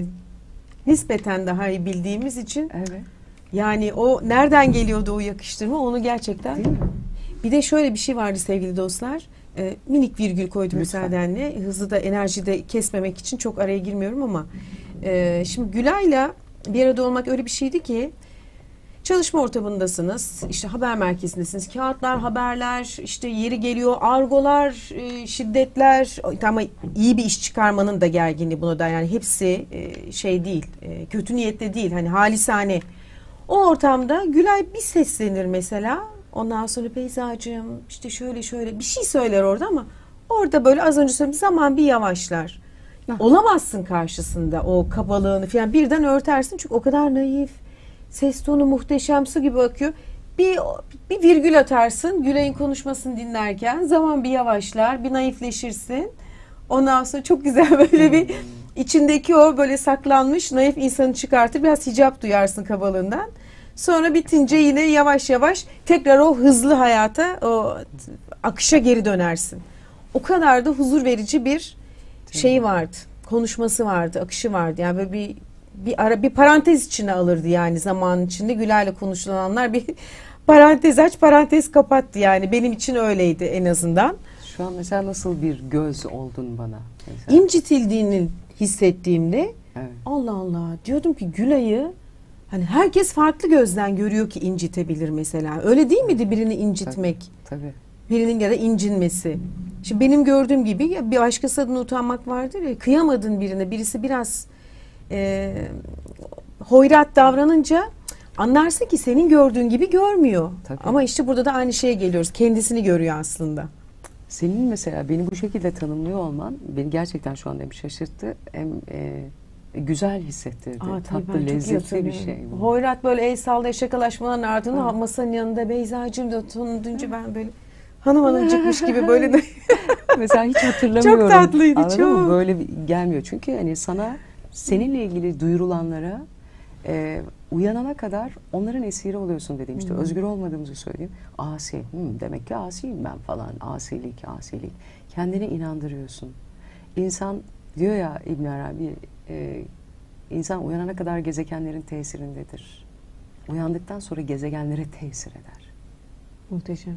nispeten daha iyi bildiğimiz için Evet. yani o nereden geliyordu o yakıştırma onu gerçekten. Değil mi? Bir de şöyle bir şey vardı sevgili dostlar. Minik virgül koydum Lütfen. müsaadenle. Hızlı da enerji de kesmemek için çok araya girmiyorum ama şimdi Gülay'la bir arada olmak öyle bir şeydi ki çalışma ortamındasınız. İşte haber merkezindesiniz. Kağıtlar, haberler, işte yeri geliyor argolar, şiddetler ama iyi bir iş çıkarmanın da gerginliği buna da yani hepsi şey değil. Kötü niyetle değil. Hani halisane. O ortamda Gülay bir seslenir mesela. Ondan sonra Beyzacığım işte şöyle şöyle bir şey söyler orada ama orada böyle az önce söylediğim zaman bir yavaşlar. Olamazsın karşısında o kabalığını falan birden örtersin çünkü o kadar naif. Ses tonu muhteşem su gibi akıyor. Bir virgül atarsın Gülay'ın konuşmasını dinlerken zaman bir yavaşlar bir naifleşirsin. Ondan sonra çok güzel böyle bir içindeki o böyle saklanmış naif insanı çıkartır biraz hicap duyarsın kabalığından. Sonra bitince yine yavaş yavaş tekrar o hızlı hayata, o akışa geri dönersin. O kadar da huzur verici bir şeyi vardı. Konuşması vardı, akışı vardı. Yani böyle bir parantez içine alırdı yani zamanın içinde. Gülay'la konuşulanlar bir parantez aç, parantez kapattı yani. Benim için öyleydi en azından. Şu an mesela nasıl bir göz oldun bana? Mesela. İncitildiğini hissettiğimde Evet. Allah Allah diyordum ki Gülay'ı hani herkes farklı gözden görüyor ki incitebilir mesela. Öyle değil miydi birini incitmek? Tabii. Birinin ya da incinmesi. Şimdi benim gördüğüm gibi ya bir başkası adına utanmak vardır ya kıyamadın birine birisi biraz hoyrat davranınca anlarsın ki senin gördüğün gibi görmüyor. Tabii. Ama işte burada da aynı şeye geliyoruz. Kendisini görüyor aslında. Senin mesela beni bu şekilde tanımlıyor olman beni gerçekten şu anda hem şaşırttı hem güzel hissettirdi. Tabii Tatlı, ben çok iyi lezzetli bir hatırlıyorum. şey bu. Hoyrat böyle el sallaya şakalaşmaların ardından masanın yanında Beyzacığım da duyunca ben böyle hanımcıkmış gibi böyle de Mesela hiç hatırlamıyorum. Çok tatlıydı, Anladın mı? çok. Böyle gelmiyor. Çünkü hani sana Seninle ilgili duyurulanlara uyanana kadar onların esiri oluyorsun dediğim, işte özgür olmadığımızı söyleyeyim. Asi, demek ki asiyim ben falan. Asilik. Kendini inandırıyorsun. İnsan diyor ya İbn Arabi, insan uyanana kadar gezegenlerin tesirindedir. Uyandıktan sonra gezegenlere tesir eder. Muhteşem.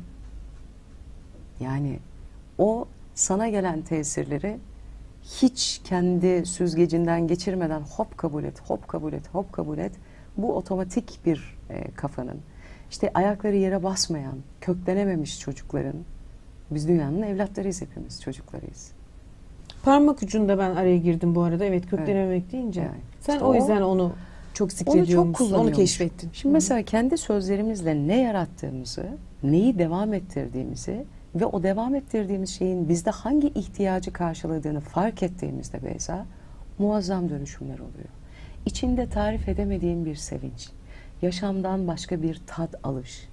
Yani o sana gelen tesirleri hiç kendi süzgecinden geçirmeden hop kabul et. Bu otomatik bir kafanın. İşte ayakları yere basmayan, köklenememiş çocukların, biz dünyanın evlatlarıyız, hepimiz çocuklarıyız. Parmak ucunda ben araya girdim bu arada. Evet, köklenememek deyince. Yani Sen işte o yüzden onu çok zikrediyor musun? Onu kullanıyormuş. keşfettin. Şimdi mesela kendi sözlerimizle ne yarattığımızı, neyi devam ettirdiğimizi ve o devam ettirdiğimiz şeyin bizde hangi ihtiyacı karşıladığını fark ettiğimizde Beyza, muazzam dönüşümler oluyor. İçinde tarif edemediğin bir sevinç, yaşamdan başka bir tad alış,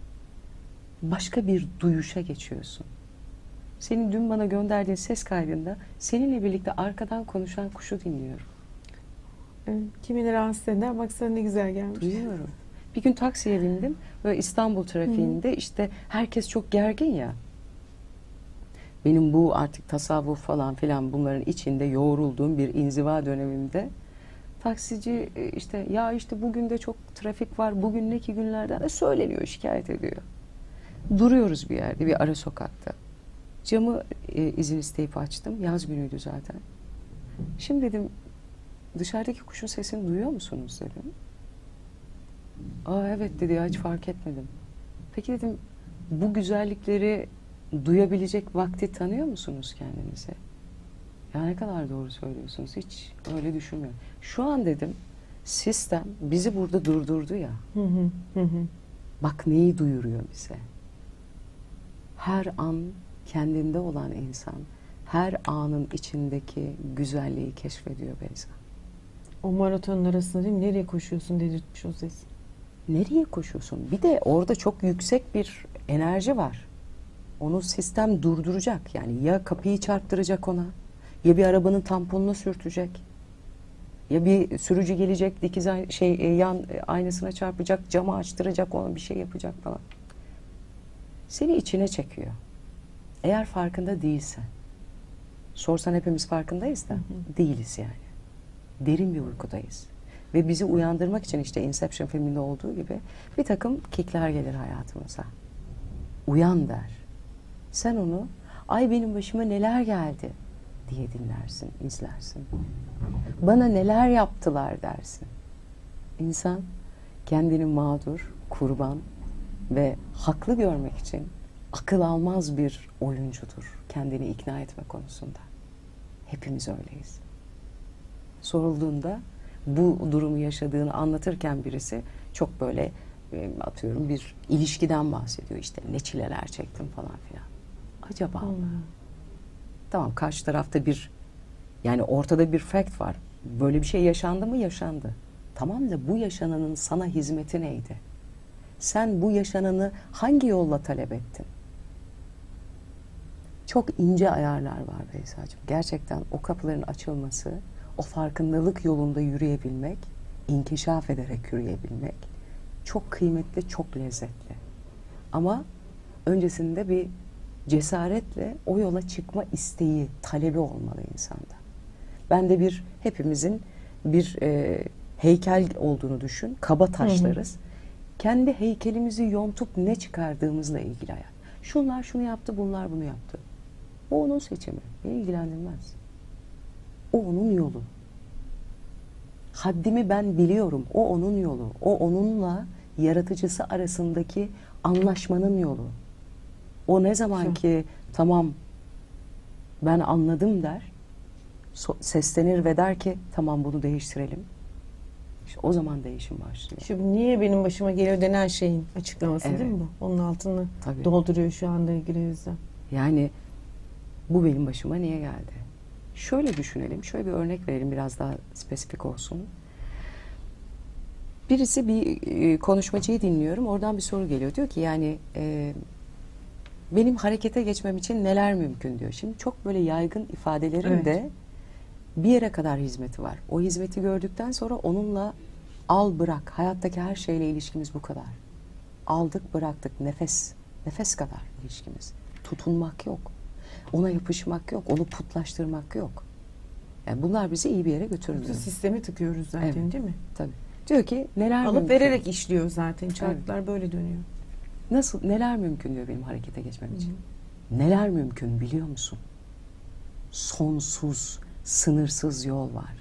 başka bir duyuşa geçiyorsun. Senin dün bana gönderdiğin ses kaydında seninle birlikte arkadan konuşan kuşu dinliyorum. Kimini rahatsız eder. Baksana ne güzel gelmiş. Duyuyorum. Bir gün taksiye bindim. Böyle İstanbul trafiğinde işte herkes çok gergin ya. Benim bu artık tasavvuf falan filan bunların içinde yoğrulduğum bir inziva dönemimde taksici işte ya işte bugün de çok trafik var, bugün ne ki günlerden de söyleniyor, şikayet ediyor. Duruyoruz bir yerde, bir ara sokakta. Camı izin isteyip açtım. Yaz günüydü zaten. Şimdi dedim, dışarıdaki kuşun sesini duyuyor musunuz dedim. Aa evet dedi ya, hiç fark etmedim. Peki dedim, bu güzellikleri duyabilecek vakti tanıyor musunuz kendinize? Ya ne kadar doğru söylüyorsunuz, hiç öyle düşünmüyorum. Şu an dedim, sistem bizi burada durdurdu ya. Bak neyi duyuruyor bize. Her an kendinde olan insan, her anın içindeki güzelliği keşfediyor Beyza. O maratonun arasında değil mi? Nereye koşuyorsun dedirtmiş o ses. Nereye koşuyorsun? Bir de orada çok yüksek bir enerji var. Onu sistem durduracak. Yani ya kapıyı çarptıracak ona, ya bir arabanın tamponunu sürtecek, ya bir sürücü gelecek dikiz yan aynasına çarpacak, camı açtıracak, ona bir şey yapacak falan. Seni içine çekiyor. Eğer farkında değilsen. Sorsan hepimiz farkındayız da değiliz yani. Derin bir uykudayız. Ve bizi uyandırmak için işte Inception filminde olduğu gibi bir takım kickler gelir hayatımıza. Uyan der. Sen onu ay benim başıma neler geldi diye dinlersin, izlersin. Bana neler yaptılar dersin. İnsan kendini mağdur, kurban ve haklı görmek için akıl almaz bir oyuncudur kendini ikna etme konusunda. Hepimiz öyleyiz. Sorulduğunda bu durumu yaşadığını anlatırken birisi çok böyle atıyorum bir ilişkiden bahsediyor, işte ne çileler çektim falan filan. Acaba mı? Tamam, karşı tarafta yani ortada bir fact var. Böyle bir şey yaşandı mı? Yaşandı. Tamam da bu yaşananın sana hizmeti neydi? Sen bu yaşananı hangi yolla talep ettin? Çok ince ayarlar var Beyza'cığım. Gerçekten o kapıların açılması, o farkındalık yolunda yürüyebilmek, inkişaf ederek yürüyebilmek çok kıymetli, çok lezzetli. Ama öncesinde bir cesaretle o yola çıkma isteği, talebi olmalı insanda. Ben de hepimizin bir heykel olduğunu düşün, kaba taşlarız. Kendi heykelimizi yontup ne çıkardığımızla ilgili hayat. Şunlar şunu yaptı, bunlar bunu yaptı. O onun seçimi, beni ilgilendirmez. O onun yolu. Haddimi ben biliyorum, o onun yolu. O onunla yaratıcısı arasındaki anlaşmanın yolu. O ne zaman ki tamam ben anladım der, seslenir ve der ki tamam bunu değiştirelim. İşte o zaman değişim başlıyor. Şimdi niye benim başıma geliyor denen şeyin açıklaması Evet. değil mi bu? Onun altını Tabii. dolduruyor şu anda ilgili yüzden. Yani bu benim başıma niye geldi? Şöyle düşünelim, şöyle bir örnek verelim, biraz daha spesifik olsun. Birisi bir konuşmacıyı dinliyorum, oradan bir soru geliyor. Diyor ki yani benim harekete geçmem için neler mümkün diyor. Şimdi çok böyle yaygın ifadelerin Evet. de Bir yere kadar hizmeti var. O hizmeti gördükten sonra onunla al bırak. Hayattaki her şeyle ilişkimiz bu kadar. Aldık bıraktık. Nefes kadar ilişkimiz. Tutunmak yok. Ona yapışmak yok. Onu putlaştırmak yok. Yani bunlar bizi iyi bir yere götürmüyor. Sistemi tıkıyoruz zaten, Evet. değil mi? Tabii. Diyor ki neler Alıp mümkün? vererek işliyor zaten. Çarklar böyle dönüyor. Neler mümkün diyor benim harekete geçmem için. Neler mümkün biliyor musun? Sonsuz, sınırsız yol var.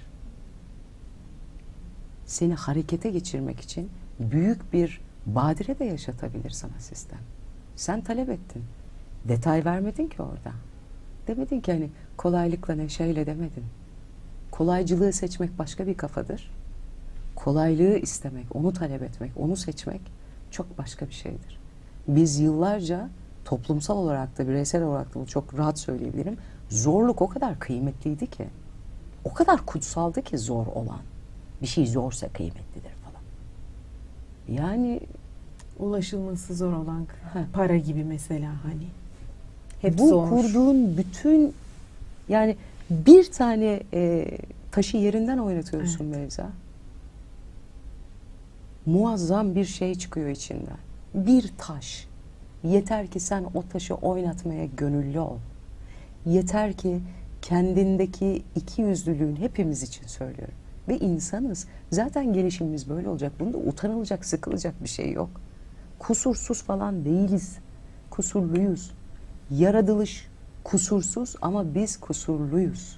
Seni harekete geçirmek için büyük bir badire de yaşatabilir sana sistem. Sen talep ettin. Detay vermedin ki orada. Demedin ki hani kolaylıkla neşeyle demedin. Kolaycılığı seçmek başka bir kafadır. Kolaylığı istemek, onu talep etmek, onu seçmek çok başka bir şeydir. Biz yıllarca toplumsal olarak da bireysel olarak da bunu çok rahat söyleyebilirim. Zorluk o kadar kıymetliydi ki, o kadar kutsaldı ki zor olan. Bir şey zorsa kıymetlidir falan. Yani Ulaşılması zor olan Heh. para gibi mesela hani. Hep bu zor. kurduğun bütün yani bir tane taşı yerinden oynatıyorsun Beyza. Muazzam bir şey çıkıyor içinden. Bir taş. Yeter ki sen o taşı oynatmaya gönüllü ol. Yeter ki kendindeki ikiyüzlülüğün, hepimiz için söylüyorum. Ve insanız. Zaten gelişimimiz böyle olacak. Bunda utanılacak, sıkılacak bir şey yok. Kusursuz falan değiliz. Kusurluyuz. Yaratılış kusursuz ama biz kusurluyuz.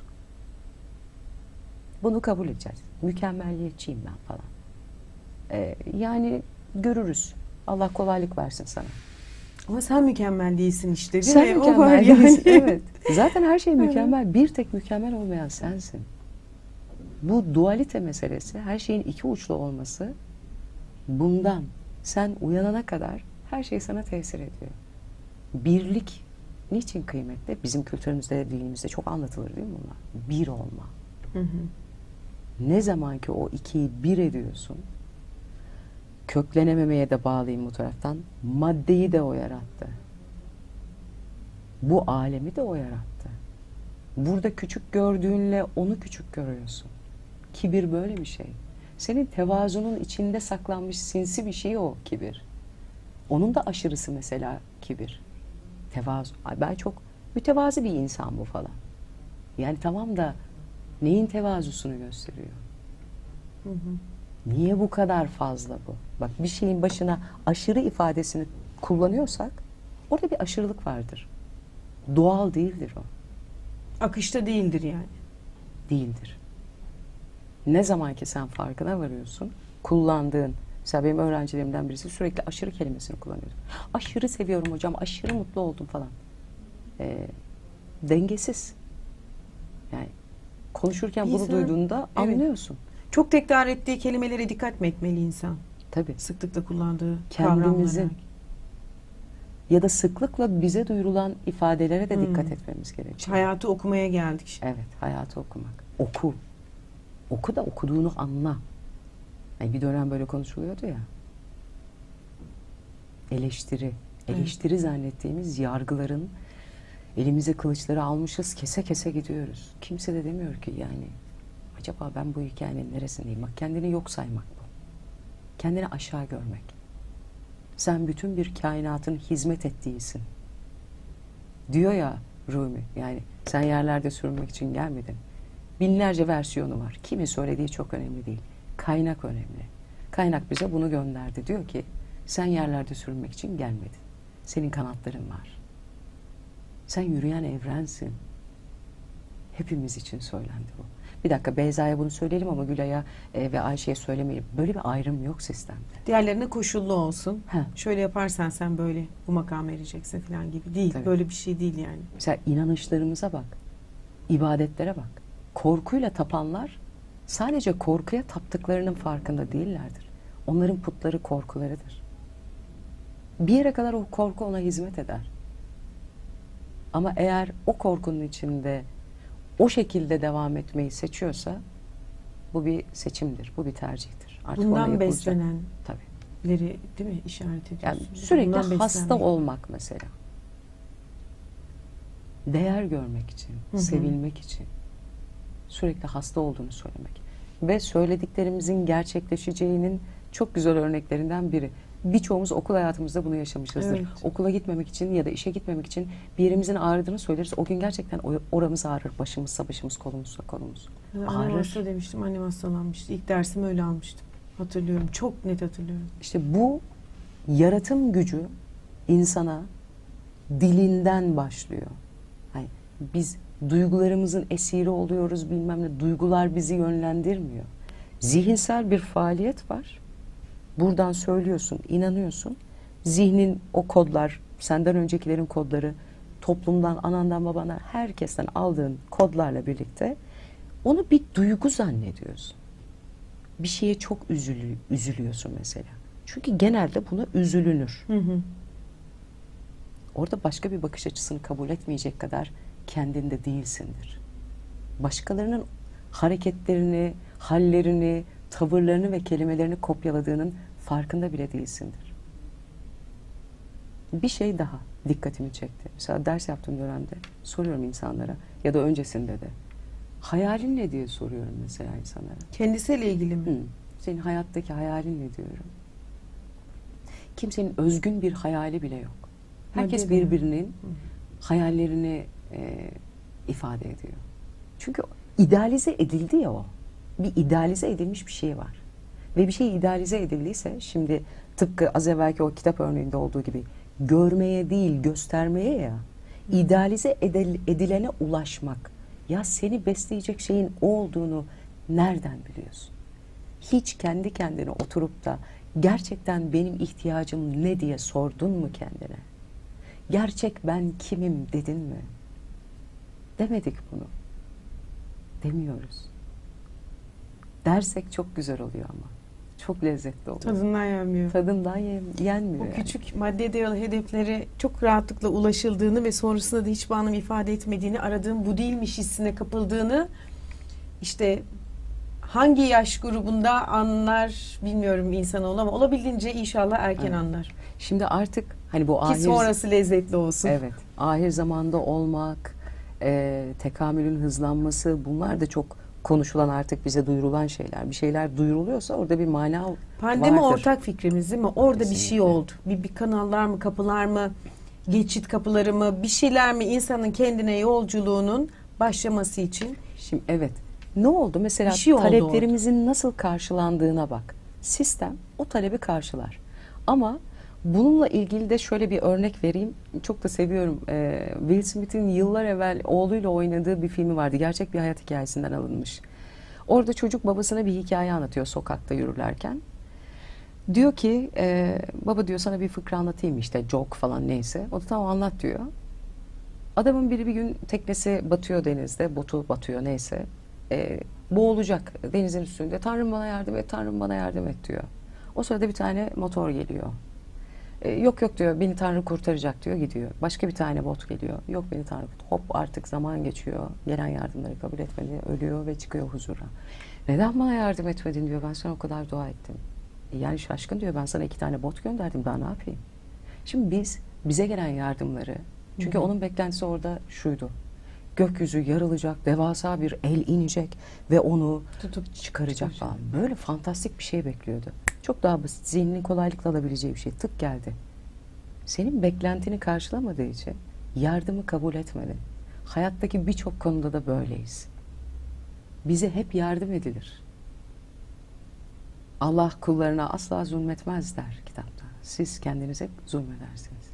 Bunu kabul edeceğiz. Mükemmelliyetçiyim ben falan. Yani görürüz. Allah kolaylık versin sana. Ama sen mükemmel değilsin işte, değil Sen mi? mükemmel O var değilsin. yani. Evet. Zaten her şey mükemmel. Bir tek mükemmel olmayan sensin. Bu dualite meselesi, her şeyin iki uçlu olması bundan. Sen uyanana kadar her şey sana tesir ediyor. Birlik niçin kıymetli? Bizim kültürümüzde, dinimizde çok anlatılır değil mi bunlar? Bir olma. Hı hı. Ne zaman ki o ikiyi bir ediyorsun, köklenememeye de bağlayayım bu taraftan, maddeyi de o yarattı. Bu alemi de o yarattı. Burada küçük gördüğünle onu küçük görüyorsun. Kibir böyle bir şey. Senin tevazunun içinde saklanmış sinsi bir şey o kibir. Onun da aşırısı mesela kibir. Tevazu. Ay ben çok mütevazi bir insan bu falan. Yani tamam da neyin tevazusunu gösteriyor? Hı hı. Niye bu kadar fazla bu? Bak bir şeyin başına aşırı ifadesini kullanıyorsak orada bir aşırılık vardır. Doğal değildir o. Akışta değildir yani. Değildir. Ne zaman ki sen farkına varıyorsun, kullandığın, mesela benim öğrencilerimden birisi sürekli aşırı kelimesini kullanıyor. Aşırı seviyorum hocam, aşırı mutlu oldum falan. Dengesiz. Yani konuşurken bunu İnsan, duyduğunda anlıyorsun. Çok tekrar ettiği kelimelere dikkat mi etmeli insan? Tabii. Sıklıkla kullandığı Kendimizin kavramlara. ya da sıklıkla bize duyurulan ifadelere de dikkat Hmm. etmemiz gerekiyor. Hayatı okumaya geldik şimdi. Evet, hayatı okumak. Oku. Oku da okuduğunu anla. Yani bir dönem böyle konuşuluyordu ya. Eleştiri. Eleştiri zannettiğimiz yargıların elimize kılıçları almışız, kese kese gidiyoruz. Kimse de demiyor ki yani acaba ben bu hikayenin neresindeyim? Bak kendini yok saymak bu. Kendini aşağı görmek. Sen bütün bir kainatın hizmet ettiğisin. Diyor ya Rumi, yani sen yerlerde sürünmek için gelmedin. Binlerce versiyonu var. Kimin söylediği çok önemli değil. Kaynak önemli. Kaynak bize bunu gönderdi. Diyor ki sen yerlerde sürünmek için gelmedin. Senin kanatların var. Sen yürüyen evrensin. Hepimiz için söylendi bu. Bir dakika Beyza'ya bunu söyleyelim ama Gülay'a ve Ayşe'ye söylemeyelim. Böyle bir ayrım yok sistemde. Diğerlerine koşullu olsun. Heh. Şöyle yaparsan sen böyle bu makam vereceksin falan gibi değil. Tabii. Böyle bir şey değil yani. Mesela inanışlarımıza bak. İbadetlere bak. Korkuyla tapanlar sadece korkuya taptıklarının farkında değillerdir. Onların putları korkularıdır. Bir yere kadar o korku ona hizmet eder. Ama eğer o korkunun içinde o şekilde devam etmeyi seçiyorsa bu bir seçimdir, bu bir tercihtir. Artık ona Bundan yapılacak. beslenenleri Tabii. değil mi işaret ediyorsun? Yani sürekli Bundan hasta beslenmek. olmak mesela. Değer görmek için, Hı hı. sevilmek için. sürekli hasta olduğunu söylemek. Ve söylediklerimizin gerçekleşeceğinin çok güzel örneklerinden biri. Birçoğumuz okul hayatımızda bunu yaşamışızdır. Evet. Okula gitmemek için ya da işe gitmemek için bir yerimizin ağrıdığını söyleriz. O gün gerçekten oramız ağrır. Başımızsa başımız, kolumuzsa kolumuz. Annem Ağrır. hasta demiştim. Annem hastalanmıştı. İlk dersimi öyle almıştım. Hatırlıyorum. Çok net hatırlıyorum. İşte bu yaratım gücü insana dilinden başlıyor. Hani biz duygularımızın esiri oluyoruz bilmem ne. Duygular bizi yönlendirmiyor. Zihinsel bir faaliyet var. Buradan söylüyorsun, inanıyorsun. Zihnin o kodlar, senden öncekilerin kodları, toplumdan, anandan, babandan, herkesten aldığın kodlarla birlikte onu bir duygu zannediyorsun. Bir şeye çok üzülüyorsun mesela. Çünkü genelde buna üzülünür. Hı hı. Orada başka bir bakış açısını kabul etmeyecek kadar kendinde değilsindir. Başkalarının hareketlerini, hallerini, tavırlarını ve kelimelerini kopyaladığının farkında bile değilsindir. Bir şey daha dikkatimi çekti. Mesela ders yaptığım dönemde soruyorum insanlara ya da öncesinde de. Hayalin ne diye soruyorum mesela insanlara. Kendisiyle ilgili mi? Hı. Senin hayattaki hayalin ne diyorum. Kimsenin özgün bir hayali bile yok. Herkes Hadi be. birbirinin hayallerini ifade ediyor. Çünkü idealize edildi ya o. Bir idealize edilmiş bir şey var. Ve bir şey idealize edildiyse şimdi tıpkı az evvelki o kitap örneğinde olduğu gibi görmeye değil göstermeye ya idealize edilene ulaşmak. Ya seni besleyecek şeyin o olduğunu nereden biliyorsun? Hiç kendi kendine oturup da gerçekten benim ihtiyacım ne diye sordun mu kendine? Gerçek ben kimim dedin mi? Demedik bunu. Demiyoruz. Dersek çok güzel oluyor ama. Çok lezzetli oluyor. Tadından yenmiyor. Tadından yenmiyor O yani. küçük maddeye dayalı hedeflere çok rahatlıkla ulaşıldığını ve sonrasında da hiçbir anlam ifade etmediğini, aradığım bu değilmiş hissine kapıldığını işte hangi yaş grubunda anlar bilmiyorum insanoğlu ama olabildiğince inşallah erken Evet. anlar. Şimdi artık hani bu Ki ahir... sonrası lezzetli olsun. Evet. Ahir zamanda olmak, tekamülün hızlanması bunlar da çok konuşulan artık bize duyurulan şeyler. Bir şeyler duyuruluyorsa orada bir mana Pandemi vardır. ortak fikrimiz değil mi? Orada bir şey Kesinlikle. oldu. Bir kanallar mı, kapılar mı, geçit kapıları mı, bir şeyler mi insanın kendine yolculuğunun başlaması için? Şimdi evet. Ne oldu? Mesela Bir şey oldu taleplerimizin nasıl karşılandığına bak. Sistem o talebi karşılar. Ama bununla ilgili de şöyle bir örnek vereyim. Çok da seviyorum. Will Smith'in yıllar evvel oğluyla oynadığı bir filmi vardı. Gerçek bir hayat hikayesinden alınmış. Orada çocuk babasına bir hikaye anlatıyor sokakta yürürlerken. Diyor ki baba diyor sana bir fıkra anlatayım işte joke falan neyse. O da tamam anlat diyor. Adamın biri bir gün teknesi batıyor denizde. Botu batıyor neyse. Boğulacak denizin üstünde. Tanrım bana yardım et, Tanrım bana yardım et diyor. O sırada bir tane motor geliyor. Yok yok diyor beni Tanrı kurtaracak diyor gidiyor. Başka bir tane bot geliyor. Yok beni Tanrı hop artık zaman geçiyor. Gelen yardımları kabul etmedi. Ölüyor ve çıkıyor huzura. Neden bana yardım etmedin diyor. Ben sana o kadar dua ettim. Yani şaşkın diyor ben sana 2 tane bot gönderdim daha ne yapayım? Şimdi bize gelen yardımları çünkü onun beklentisi orada şuydu. Gökyüzü yarılacak, devasa bir el inecek ve onu Tutup çıkaracak falan. Böyle fantastik bir şey bekliyordu. Çok daha basit, zihninin kolaylıkla alabileceği bir şey. Tık geldi. Senin beklentini karşılamadığı için yardımı kabul etmedin. Hayattaki birçok konuda da böyleyiz. Bize hep yardım edilir. Allah kullarına asla zulmetmez der kitapta. Siz kendinize zulmedersiniz.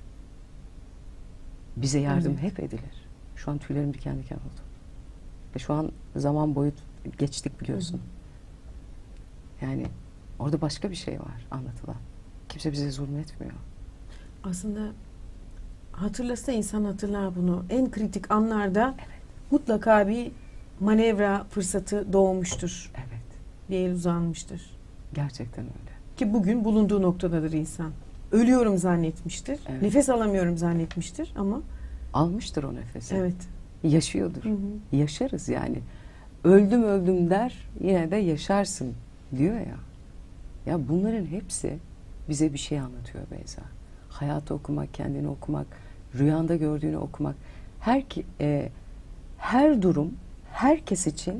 Bize yardım Evet. hep edilir. Şu an tüylerim diken diken oldu. Ve şu an zaman boyu geçtik biliyorsun. Yani orada başka bir şey var anlatılan. Kimse bize zulmetmiyor. Aslında hatırlasa insan hatırlar bunu. En kritik anlarda mutlaka bir manevra fırsatı doğmuştur. Evet. Bir el uzanmıştır. Gerçekten öyle. Ki bugün bulunduğu noktadadır insan. Ölüyorum zannetmiştir. Evet. Nefes alamıyorum zannetmiştir ama Almıştır o nefesi. evet. Yaşıyordur. Hı hı. Yaşarız yani. Öldüm öldüm der yine de yaşarsın diyor ya. Ya bunların hepsi bize bir şey anlatıyor Beyza. Hayatı okumak, kendini okumak, rüyanda gördüğünü okumak. Her durum herkes için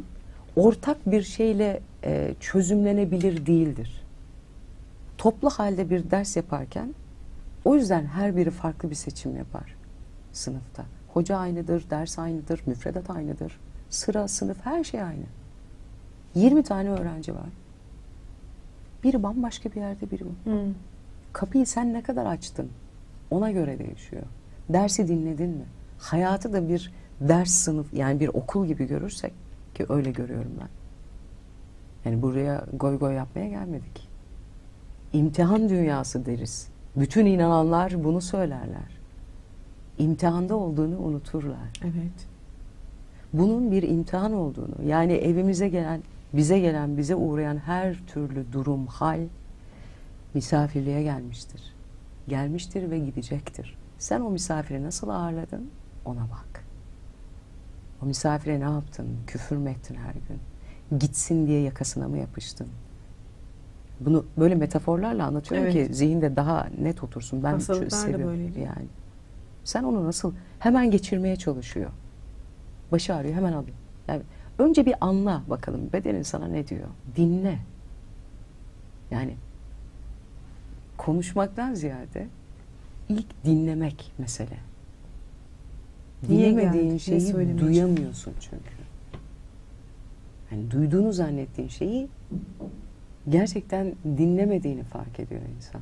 ortak bir şeyle çözümlenebilir değildir. Toplu halde bir ders yaparken o yüzden her biri farklı bir seçim yapar sınıfta. Hoca aynıdır, ders aynıdır, müfredat aynıdır. Sıra, sınıf, her şey aynı. 20 tane öğrenci var. Biri bambaşka bir yerde, biri bu. Kapıyı sen ne kadar açtın? Ona göre değişiyor. Dersi dinledin mi? Hayatı da bir ders sınıf, yani bir okul gibi görürsek, ki öyle görüyorum ben. Yani buraya goy goy yapmaya gelmedik. İmtihan dünyası deriz. Bütün inananlar bunu söylerler. İmtihanda olduğunu unuturlar. Evet. Bunun bir imtihan olduğunu, yani evimize gelen, bize uğrayan her türlü durum, hal misafirliğe gelmiştir. Gelmiştir ve gidecektir. Sen o misafiri nasıl ağırladın? Ona bak. O misafire ne yaptın? Küfür mü ettin her gün? Gitsin diye yakasına mı yapıştın? Bunu böyle metaforlarla anlatıyorum ki zihinde daha net otursun. Ben seviyorum yani. Sen onu nasıl hemen geçirmeye çalışıyor. Başı ağrıyor, hemen alıyor. Yani önce bir anla bakalım bedenin sana ne diyor. Dinle. Yani konuşmaktan ziyade ilk dinlemek mesele. Dinlemediğin şeyi duyamıyorsun çünkü. Yani duyduğunu zannettiğin şeyi gerçekten dinlemediğini fark ediyor insan.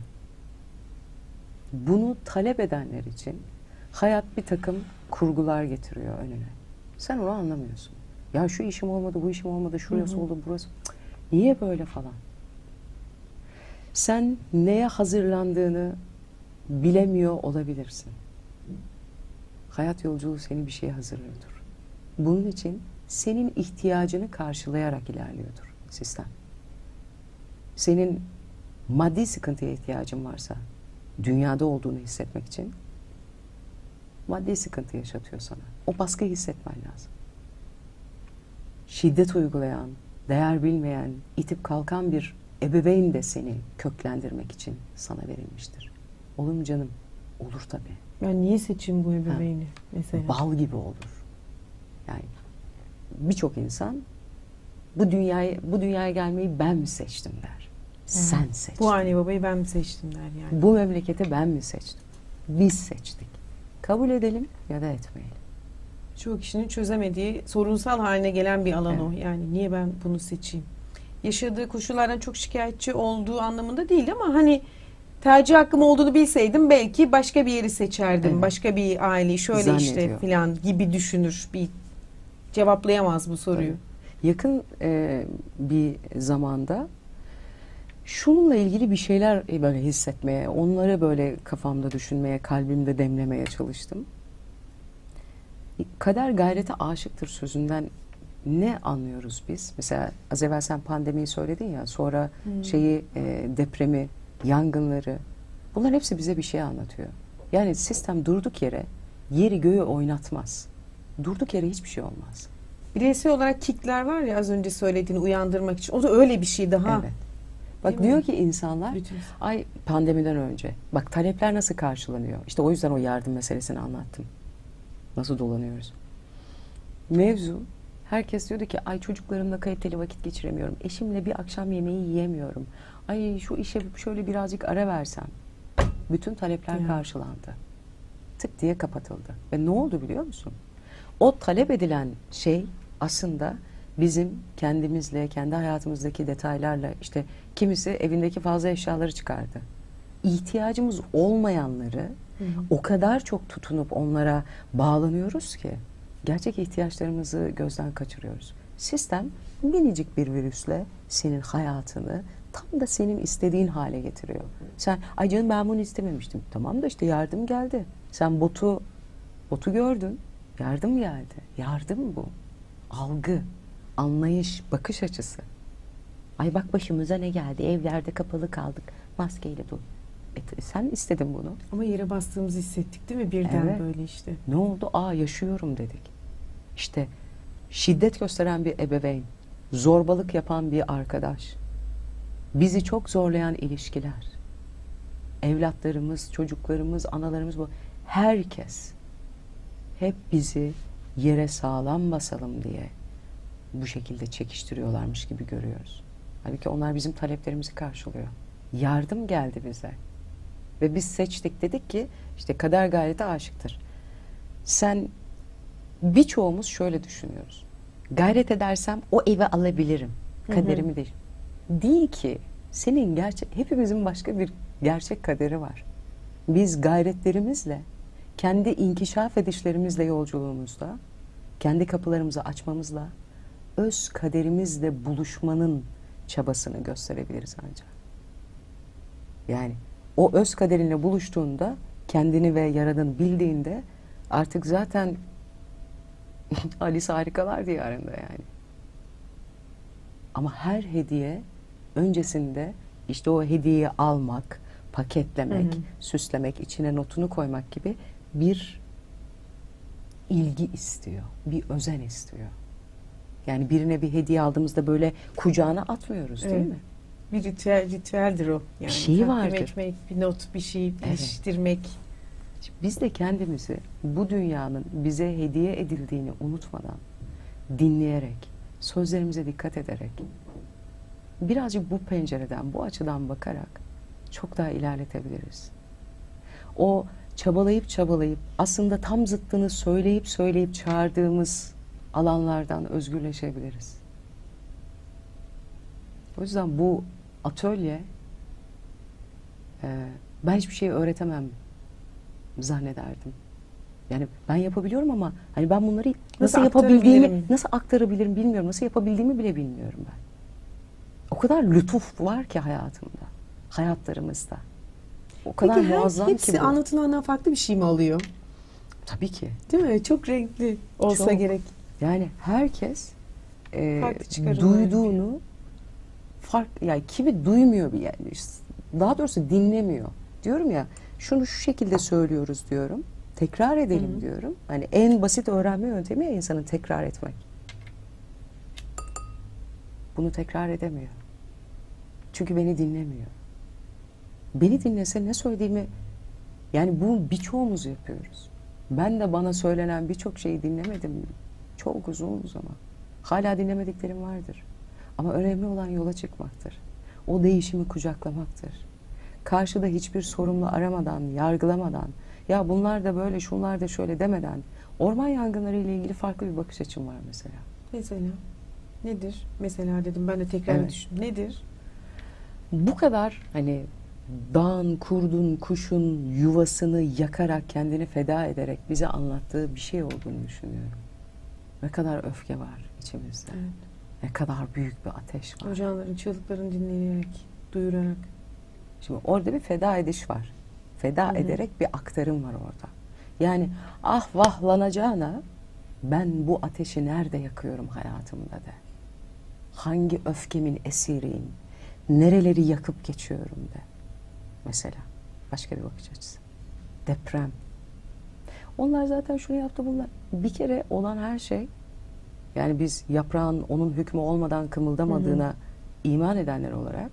Bunu talep edenler için hayat bir takım kurgular getiriyor önüne. Sen onu anlamıyorsun. Ya şu işim olmadı, bu işim olmadı, şurası oldu, burası. Cık, niye böyle falan? Sen neye hazırlandığını bilemiyor olabilirsin. Hayat yolculuğu seni bir şeye hazırlıyordur. Bunun için senin ihtiyacını karşılayarak ilerliyordur sistem. Senin maddi sıkıntıya ihtiyacın varsa, dünyada olduğunu hissetmek için maddi sıkıntı yaşatıyor sana. O baskıyı hissetmen lazım. Şiddet uygulayan, değer bilmeyen, itip kalkan bir ebeveyn de seni köklendirmek için sana verilmiştir. Olur mu canım? Olur tabii. Ben niye seçeyim bu ebeveyni mesela? Bal gibi olur. Yani birçok insan bu dünyaya gelmeyi ben mi seçtim der. Sen seçtin. Bu anne babayı ben mi seçtim der yani. Bu memleketi ben mi seçtim? Biz seçtik. Kabul edelim ya da etmeyelim. Çoğu kişinin çözemediği, sorunsal haline gelen bir alan o. Yani niye ben bunu seçeyim? Yaşadığı koşullardan çok şikayetçi olduğu anlamında değil ama hani tercih hakkım olduğunu bilseydim belki başka bir yeri seçerdim. Evet. Başka bir aileyi şöyle zannediyor. İşte filan gibi düşünür. Bir cevaplayamaz bu soruyu. Tabii. Yakın bir zamanda şununla ilgili bir şeyler böyle hissetmeye, onları böyle kafamda düşünmeye, kalbimde demlemeye çalıştım. Kader gayrete aşıktır sözünden ne anlıyoruz biz? Mesela az evvel sen pandemiyi söyledin ya, sonra depremi, yangınları, bunların hepsi bize bir şey anlatıyor. Yani sistem durduk yere yeri göğü oynatmaz. Durduk yere hiçbir şey olmaz. Bireysel olarak kickler var ya az önce söylediğini uyandırmak için. O da öyle bir şey daha. Evet. Bak diyor ki insanlar, ay pandemiden önce, bak talepler nasıl karşılanıyor? İşte o yüzden o yardım meselesini anlattım. Nasıl dolanıyoruz? Mevzu, herkes diyordu ki ay çocuklarımla kaliteli vakit geçiremiyorum. Eşimle bir akşam yemeği yiyemiyorum. Ay şu işe şöyle birazcık ara versem. Bütün talepler karşılandı. Tık diye kapatıldı. Ve ne oldu biliyor musun? O talep edilen şey aslında bizim kendimizle, kendi hayatımızdaki detaylarla, işte kimisi evindeki fazla eşyaları çıkardı. İhtiyacımız olmayanları o kadar çok tutunup onlara bağlanıyoruz ki gerçek ihtiyaçlarımızı gözden kaçırıyoruz. Sistem minicik bir virüsle senin hayatını tam da senin istediğin hale getiriyor. Sen ay canım ben bunu istememiştim. Tamam da işte yardım geldi. Sen botu gördün. Yardım geldi. Yardım bu. Algı, anlayış, bakış açısı. Ay bak başımıza ne geldi? Evlerde kapalı kaldık. Maskeyle dolu. Sen istedin bunu. Ama yere bastığımızı hissettik değil mi? Birden böyle işte. Ne oldu? Aa yaşıyorum dedik. İşte şiddet gösteren bir ebeveyn, zorbalık yapan bir arkadaş, bizi çok zorlayan ilişkiler, evlatlarımız, çocuklarımız, analarımız, bu herkes hep bizi yere sağlam basalım diye bu şekilde çekiştiriyorlarmış gibi görüyoruz. Halbuki onlar bizim taleplerimizi karşılıyor. Yardım geldi bize. Ve biz seçtik, dedik ki işte kader gayrete aşıktır. Birçoğumuz şöyle düşünüyoruz. Gayret edersem o evi alabilirim. Kaderimi değil. Değil ki. Hepimizin başka bir gerçek kaderi var. Biz gayretlerimizle, kendi inkişaf edişlerimizle yolculuğumuzda, kendi kapılarımızı açmamızla, öz kaderimizle buluşmanın çabasını gösterebiliriz ancak. Yani o öz kaderinle buluştuğunda, kendini ve Yaradan'ı bildiğinde artık zaten Alice Harikalar Diyarı'nda yani. Ama her hediye öncesinde işte o hediyeyi almak, paketlemek, süslemek, içine notunu koymak gibi bir ilgi istiyor, bir özen istiyor. Yani birine bir hediye aldığımızda böyle kucağına atmıyoruz, değil mi? Bir ritüeldir o. Yani bir şey takdim vardır. etmek, bir not, bir şey iliştirmek. Biz de kendimizi bu dünyanın bize hediye edildiğini unutmadan, dinleyerek, sözlerimize dikkat ederek, birazcık bu pencereden, bu açıdan bakarak çok daha ilerletebiliriz. O çabalayıp aslında tam zıttını söyleyip çağırdığımız alanlardan özgürleşebiliriz. O yüzden bu atölye ben hiçbir şey öğretemem zannederdim. Yani ben yapabiliyorum ama hani ben bunları nasıl yapabildiğimi, nasıl aktarabilirim bilmiyorum. Nasıl yapabildiğimi bile bilmiyorum ben. O kadar lütuf var ki hayatımda, hayatlarımızda. O kadar muazzam hepsi ki bu. Anlatılandan farklı bir şey mi oluyor? Tabii ki. Değil mi? Çok renkli olsa gerek. Yani herkes duyduğunu yani kimi duymuyor yani, daha doğrusu dinlemiyor. Diyorum ya, şunu şu şekilde söylüyoruz diyorum. Tekrar edelim diyorum. Hani en basit öğrenme yöntemi ya insanın tekrar etmek. Bunu tekrar edemiyor. Çünkü beni dinlemiyor. Beni dinlese ne söylediğimi, yani bu birçoğumuz yapıyoruz. Ben de bana söylenen birçok şeyi dinlemedim. Çok uzun zaman. Hala dinlemediklerim vardır. Ama önemli olan yola çıkmaktır. O değişimi kucaklamaktır. Karşıda hiçbir sorumlu aramadan, yargılamadan, ya bunlar da böyle, şunlar da şöyle demeden, orman yangınları ile ilgili farklı bir bakış açım var mesela. Mesela nedir? Mesela dedim, ben de tekrar düşündüm. Nedir? Bu kadar hani dağın, kurdun, kuşun yuvasını yakarak, kendini feda ederek bize anlattığı bir şey olduğunu düşünüyorum. Ne kadar öfke var içimizde. Evet. Ne kadar büyük bir ateş var. O canların çığlıklarını dinleyerek, duyurarak. Şimdi orada bir feda ediş var. Feda ederek bir aktarım var orada. Yani ah vahlanacağına ben bu ateşi nerede yakıyorum hayatımda de. Hangi öfkemin esiriyim? Nereleri yakıp geçiyorum de. Mesela başka bir bakış açısı. Deprem. Onlar zaten şunu yaptı, bunlar. Bir kere olan her şey, yani biz yaprağın onun hükmü olmadan kımıldamadığına iman edenler olarak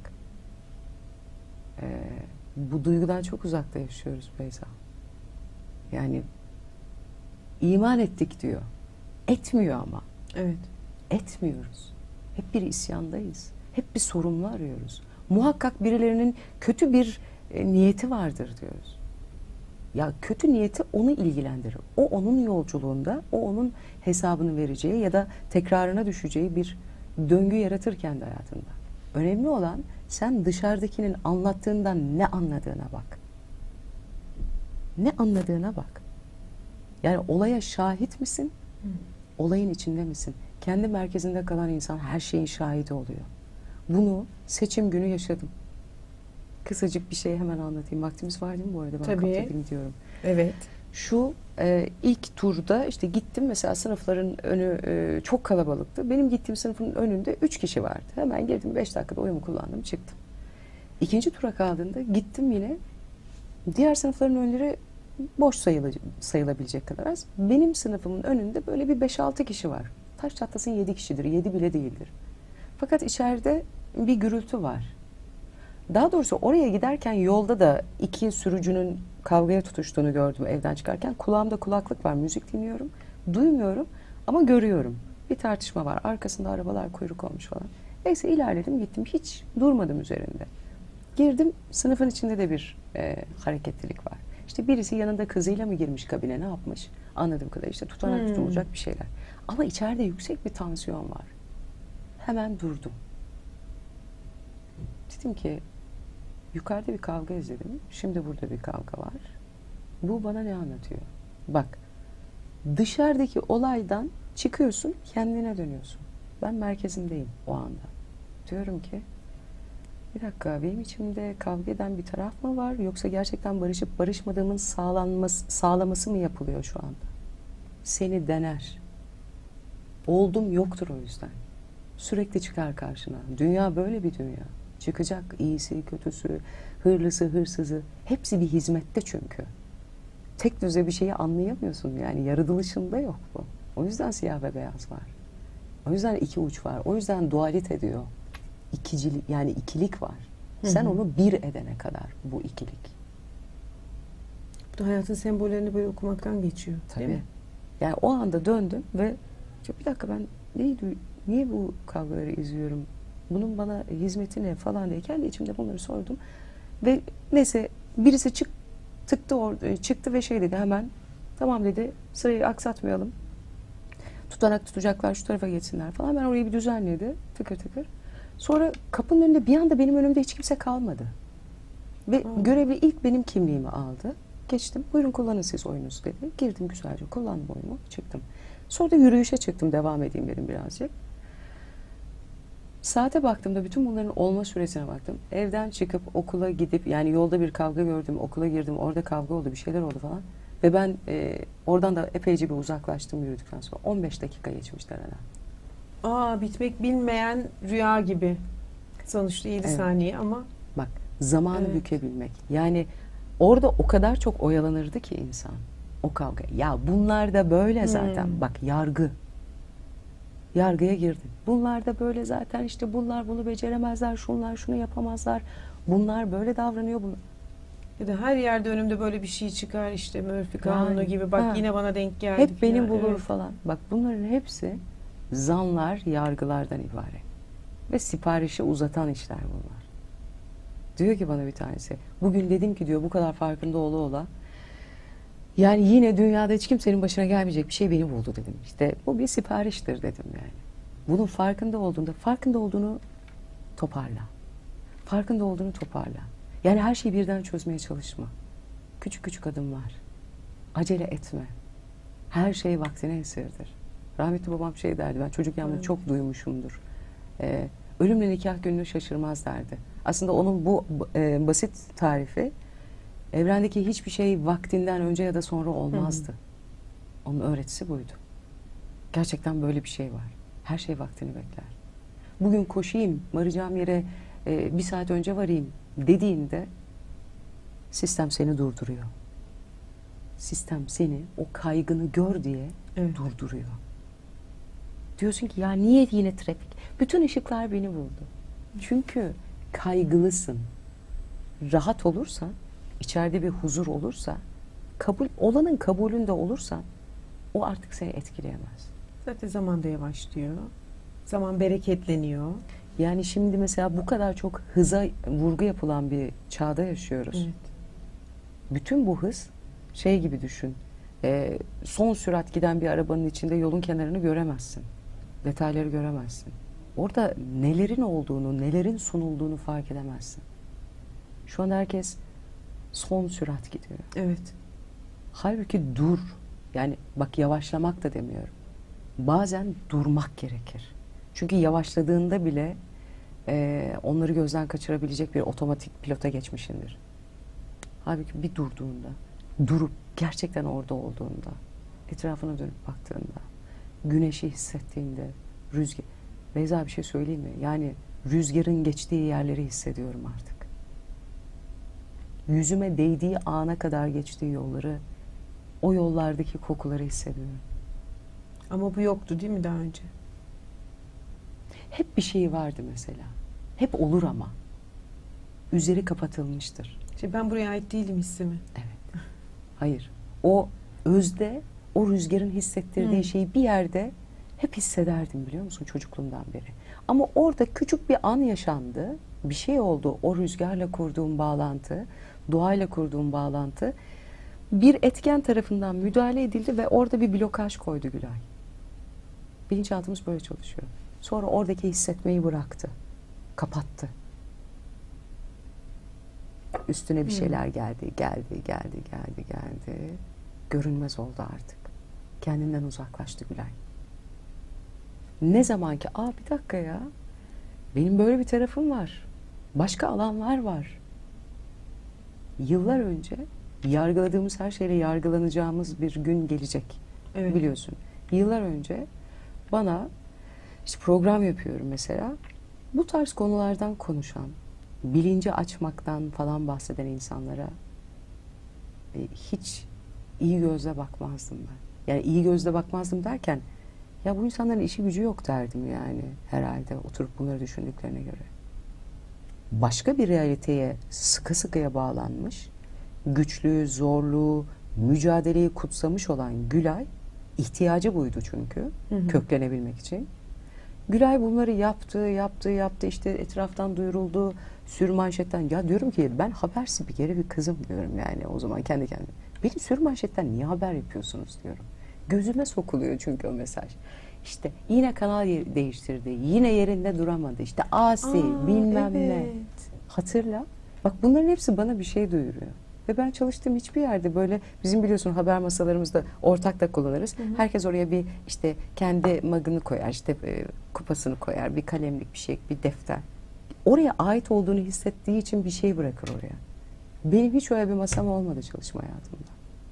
bu duygudan çok uzakta yaşıyoruz Beyza. Yani iman ettik diyor. Etmiyor ama. Evet. Etmiyoruz. Hep bir isyandayız. Hep bir sorumlu arıyoruz. Muhakkak birilerinin kötü bir niyeti vardır diyoruz. Ya kötü niyeti onu ilgilendirir. O onun yolculuğunda, o onun hesabını vereceği ya da tekrarına düşeceği bir döngü yaratırken de hayatında. Önemli olan sen dışarıdakinin anlattığından ne anladığına bak. Ne anladığına bak. Yani olaya şahit misin? Olayın içinde misin? Kendi merkezinde kalan insan her şeyin şahidi oluyor. Bunu seçim günü yaşadım. Kısacık bir şey hemen anlatayım. Vaktimiz var değil mi bu arada? Ben kapatayım diyorum. Evet. Şu ilk turda işte gittim mesela, sınıfların önü çok kalabalıktı. Benim gittiğim sınıfın önünde 3 kişi vardı. Hemen girdim, 5 dakikada oyumu kullandım, çıktım. İkinci tura kaldığında gittim yine. Diğer sınıfların önleri boş sayılabilecek kadar az. Benim sınıfımın önünde böyle bir 5-6 kişi var. Taş çatlasın 7 kişidir, 7 bile değildir. Fakat içeride bir gürültü var. Daha doğrusu oraya giderken yolda da 2 sürücünün kavgaya tutuştuğunu gördüm evden çıkarken. Kulağımda kulaklık var, müzik dinliyorum. Duymuyorum ama görüyorum. Bir tartışma var. Arkasında arabalar kuyruk olmuş falan. Neyse ilerledim gittim. Hiç durmadım üzerinde. Girdim. Sınıfın içinde de bir hareketlilik var. İşte birisi yanında kızıyla mı girmiş kabine, ne yapmış? Anladığım kadarıyla işte tutanak tutulacak bir şeyler. Ama içeride yüksek bir tansiyon var. Hemen durdum. Dedim ki yukarıda bir kavga izledim. Şimdi burada bir kavga var. Bu bana ne anlatıyor? Bak, dışarıdaki olaydan çıkıyorsun, kendine dönüyorsun. Ben merkezimdeyim o anda. Diyorum ki bir dakika, benim içimde kavga eden bir taraf mı var, yoksa gerçekten barışıp barışmadığımın sağlaması mı yapılıyor şu anda? Seni dener. Oldum yoktur o yüzden. Sürekli çıkar karşına. Dünya böyle bir dünya. Çıkacak iyisi, kötüsü, hırlısı, hırsızı. Hepsi bir hizmette çünkü. Tek düze bir şeyi anlayamıyorsun. Yani yaratılışında yok bu. O yüzden siyah ve beyaz var. O yüzden iki uç var. O yüzden dualite diyor. İkicilik, yani ikilik var. Sen onu bir edene kadar bu ikilik. Bu da hayatın sembollerini böyle okumaktan geçiyor. Tabii. Değil mi? Yani o anda döndüm ve ya bir dakika, ben niye bu kavgaları izliyorum? Bunun bana hizmeti ne falan diye kendi içimde bunları sordum. Ve neyse birisi çıktı ve şey dedi hemen, tamam dedi, sırayı aksatmayalım. Tutanak tutacaklar, şu tarafa geçsinler falan. Ben orayı bir düzenledi tıkır tıkır. Sonra kapının önünde bir anda benim önümde hiç kimse kalmadı. Ve görevli ilk benim kimliğimi aldı. Geçtim. Buyurun kullanın siz oyununuzu dedi. Girdim güzelce, kullandım oyunumu, çıktım. Sonra da yürüyüşe çıktım, devam edeyim dedim birazcık. Saate baktığımda bütün bunların olma süresine baktım. Evden çıkıp okula gidip, yani yolda bir kavga gördüm, okula girdim, orada kavga oldu, bir şeyler oldu falan. Ve ben oradan da epeyce bir uzaklaştım yürüdükten sonra. 15 dakika geçmişler herhalde. Bitmek bilmeyen rüya gibi. Sonuçta 7 Evet. saniye ama Bak, zamanı Evet. bükebilmek. Yani orada o kadar çok oyalanırdı ki insan. O kavga. Ya bunlar da böyle zaten. Bak, yargı. Yargıya girdin. Bunlar da böyle zaten, işte bunlar bunu beceremezler, şunlar şunu yapamazlar. Bunlar böyle davranıyor. ya da her yerde önümde böyle bir şey çıkar, işte Murphy kanunu Yani, gibi. Bak ha. yine bana denk geldi. Hep benim falan. bulur Evet. falan. Bak, bunların hepsi zanlar, yargılardan ibaret. Ve siparişi uzatan işler bunlar. Diyor ki bana bir tanesi, bugün dedim ki diyor, bu kadar farkında ola yani yine dünyada hiç kimsenin başına gelmeyecek bir şey beni buldu dedim. İşte bu bir sipariştir dedim yani. Bunun farkında olduğunu toparla. Farkında olduğunu toparla. Yani her şeyi birden çözmeye çalışma. Küçük küçük adımlar. Acele etme. Her şey vaktine esirdir. Rahmetli babam şey derdi, ben çocukken bunu çok duymuşumdur. Ölümle nikah gününü şaşırmaz derdi. Aslında onun bu basit tarifi, evrendeki hiçbir şey vaktinden önce ya da sonra olmazdı. Onun öğretisi buydu. Gerçekten böyle bir şey var. Her şey vaktini bekler. Bugün koşayım, varacağım yere bir saat önce varayım dediğinde sistem seni durduruyor. Sistem seni o kaygını gör diye durduruyor. Diyorsun ki ya niye yine trafik? Bütün ışıklar beni buldu. Çünkü kaygılısın. Rahat olursan, içeride bir huzur olursa, olanın kabulünde olursan, o artık seni etkileyemez. Zaten zaman da yavaşlıyor. Zaman bereketleniyor. Yani şimdi mesela bu kadar çok hıza vurgu yapılan bir çağda yaşıyoruz. Evet. Bütün bu hız şey gibi düşün. Son sürat giden bir arabanın içinde yolun kenarını göremezsin. Detayları göremezsin. Orada nelerin olduğunu, nelerin sunulduğunu fark edemezsin. Şu an herkes son sürat gidiyor. Evet. Halbuki dur. Yani bak, yavaşlamak da demiyorum. Bazen durmak gerekir. Çünkü yavaşladığında bile onları gözden kaçırabilecek bir otomatik pilota geçmişindir. Halbuki bir durduğunda, durup gerçekten orada olduğunda, etrafına dönüp baktığında, güneşi hissettiğinde, rüzgar... Beyza, bir şey söyleyeyim mi? Yani rüzgarın geçtiği yerleri hissediyorum artık. Yüzüme değdiği ana kadar geçtiği yolları, o yollardaki kokuları hissediyorum. Ama bu yoktu değil mi daha önce? Hep bir şey vardı mesela. Hep olur ama. Üzeri kapatılmıştır. İşte ben buraya ait değilim hissi mi? Evet. Hayır. O özde, o rüzgarın hissettirdiği şeyi bir yerde Hep hissederdim biliyor musun çocukluğumdan beri. Ama orada küçük bir an yaşandı. Bir şey oldu. O rüzgarla kurduğum bağlantı, doğayla kurduğum bağlantı bir etken tarafından müdahale edildi ve orada bir blokaj koydu Gülay. Bilinçaltımız böyle çalışıyor. Sonra oradaki hissetmeyi bıraktı. Kapattı. Üstüne bir şeyler geldi. Görünmez oldu artık. Kendinden uzaklaştı Gülay. Ne zaman ki bir dakika ya, benim böyle bir tarafım var. Başka alanlar var. Yıllar önce yargıladığımız her şeyle yargılanacağımız bir gün gelecek. Evet. Biliyorsun. Yıllar önce bana işte program yapıyorum mesela. Bu tarz konulardan konuşan, bilinci açmaktan falan bahseden insanlara hiç iyi gözle bakmazdım ben. Yani iyi gözle bakmazdım derken ya bu insanların işi gücü yok derdim yani herhalde oturup bunları düşündüklerine göre. Başka bir realiteye sıkı sıkıya bağlanmış, güçlü, zorlu, mücadeleyi kutsamış olan Gülay, ihtiyacı buydu çünkü köklenebilmek için. Gülay bunları yaptı işte etraftan duyuruldu, sürmanşetten. Ya diyorum ki ben haber spikeri bir kızım diyorum yani o zaman kendi kendime. Benim sürmanşetten niye haber yapıyorsunuz diyorum. Gözüme sokuluyor çünkü o mesaj. İşte yine kanal değiştirdi, yine yerinde duramadı, işte bilmem ne. Hatırla. Bak bunların hepsi bana bir şey duyuruyor. Ve ben çalıştığım hiçbir yerde böyle bizim biliyorsun haber masalarımızda ortak da kullanırız. Herkes oraya bir işte kendi mug'ını koyar, işte kupasını koyar, bir kalemlik bir şey, bir defter. Oraya ait olduğunu hissettiği için bir şey bırakır oraya. Benim hiç öyle bir masam olmadı çalışma hayatımda.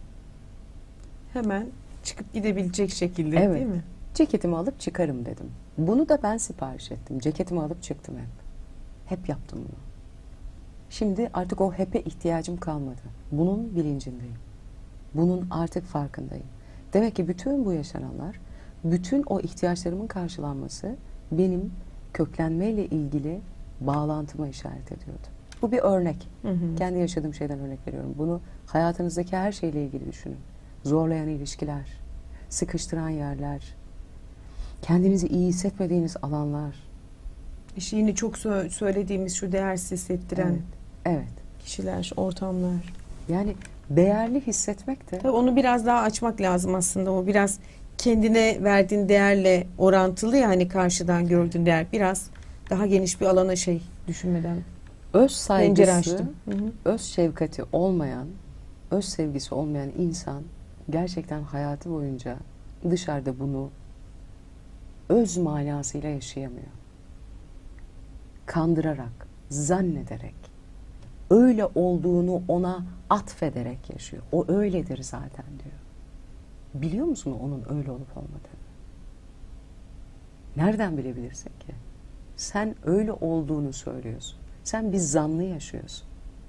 Hemen çıkıp gidebilecek şekilde Evet. değil mi? Ceketimi alıp çıkarım dedim. Bunu da ben sipariş ettim. Ceketimi alıp çıktım hep. Hep yaptım bunu. Şimdi artık o hep'e ihtiyacım kalmadı. Bunun bilincindeyim. Bunun artık farkındayım. Demek ki bütün bu yaşananlar, bütün o ihtiyaçlarımın karşılanması benim köklenmeyle ilgili bağlantıma işaret ediyordu. Bu bir örnek. Kendi yaşadığım şeyden örnek veriyorum. Bunu hayatınızdaki her şeyle ilgili düşünün. Zorlayan ilişkiler, sıkıştıran yerler, kendinizi iyi hissetmediğiniz alanlar. İşte yine çok söylediğimiz şu değersiz hissettiren Evet. kişiler, ortamlar. Yani değerli hissetmek de Tabii onu biraz daha açmak lazım aslında. O biraz kendine verdiğin değerle orantılı ya hani karşıdan gördüğün değer. Biraz daha geniş bir alana düşünmeden. öz Pencere saygısı, açtım. öz şefkati olmayan, öz sevgisi olmayan insan gerçekten hayatı boyunca dışarıda bunu öz manasıyla yaşayamıyor. Kandırarak, zannederek, öyle olduğunu ona atfederek yaşıyor. O öyledir zaten diyor. Biliyor musun onun öyle olup olmadığını? Nereden bilebilirsin ki? Sen öyle olduğunu söylüyorsun. Sen bir zannı yaşıyorsun.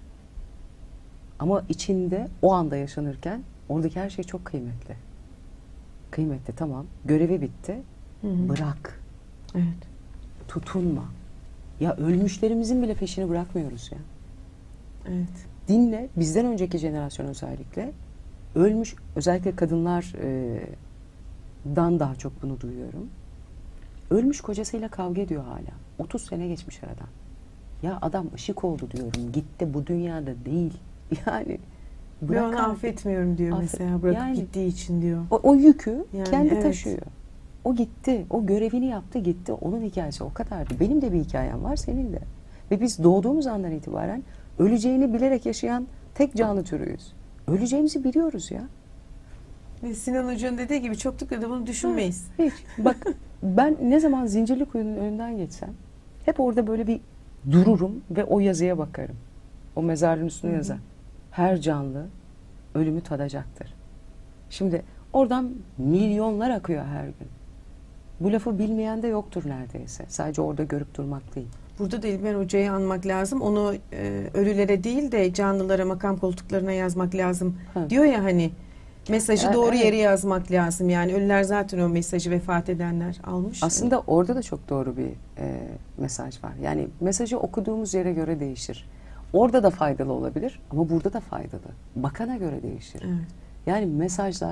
Ama içinde o anda yaşanırken oradaki her şey çok kıymetli. Kıymetli tamam. Görevi bitti. Bırak. Evet. Tutunma. Ya ölmüşlerimizin bile peşini bırakmıyoruz ya. Evet. Dinle, bizden önceki jenerasyon özellikle ölmüş, özellikle kadınlardan daha çok bunu duyuyorum. Ölmüş kocasıyla kavga ediyor hala. 30 sene geçmiş aradan. Ya adam ışık oldu diyorum. Gitti, bu dünyada değil. Yani Ben onu affetmiyorum diyor mesela. Bırakıp yani, gittiği için diyor. O yükü Yani, kendi evet. taşıyor. O gitti. O görevini yaptı gitti. Onun hikayesi o kadardı. Benim de bir hikayem var, senin de. Ve biz doğduğumuz andan itibaren öleceğini bilerek yaşayan tek canlı türüyüz. Öleceğimizi biliyoruz ya. Ve Sinan Hoca'nın dediği gibi çoklukla da bunu düşünmeyiz. Hiç. Bak ben ne zaman Zincirlikuyu'nun önünden geçsem hep orada böyle bir dururum ve o yazıya bakarım. O mezarlığın üstüne yazar. Her canlı ölümü tadacaktır. Şimdi oradan milyonlar akıyor her gün. Bu lafı bilmeyen de yoktur neredeyse. Sadece orada görüp durmak değil. Burada da İlber Hoca'yı anmak lazım. Onu ölülere değil de canlılara, makam koltuklarına yazmak lazım. Diyor ya hani mesajı doğru yere yazmak lazım. Yani ölüler zaten o mesajı vefat edenler almış. Aslında orada da çok doğru bir mesaj var. Yani mesajı okuduğumuz yere göre değişir. Orada da faydalı olabilir ama burada da faydalı. Bakana göre değişir. Evet. Yani mesajlar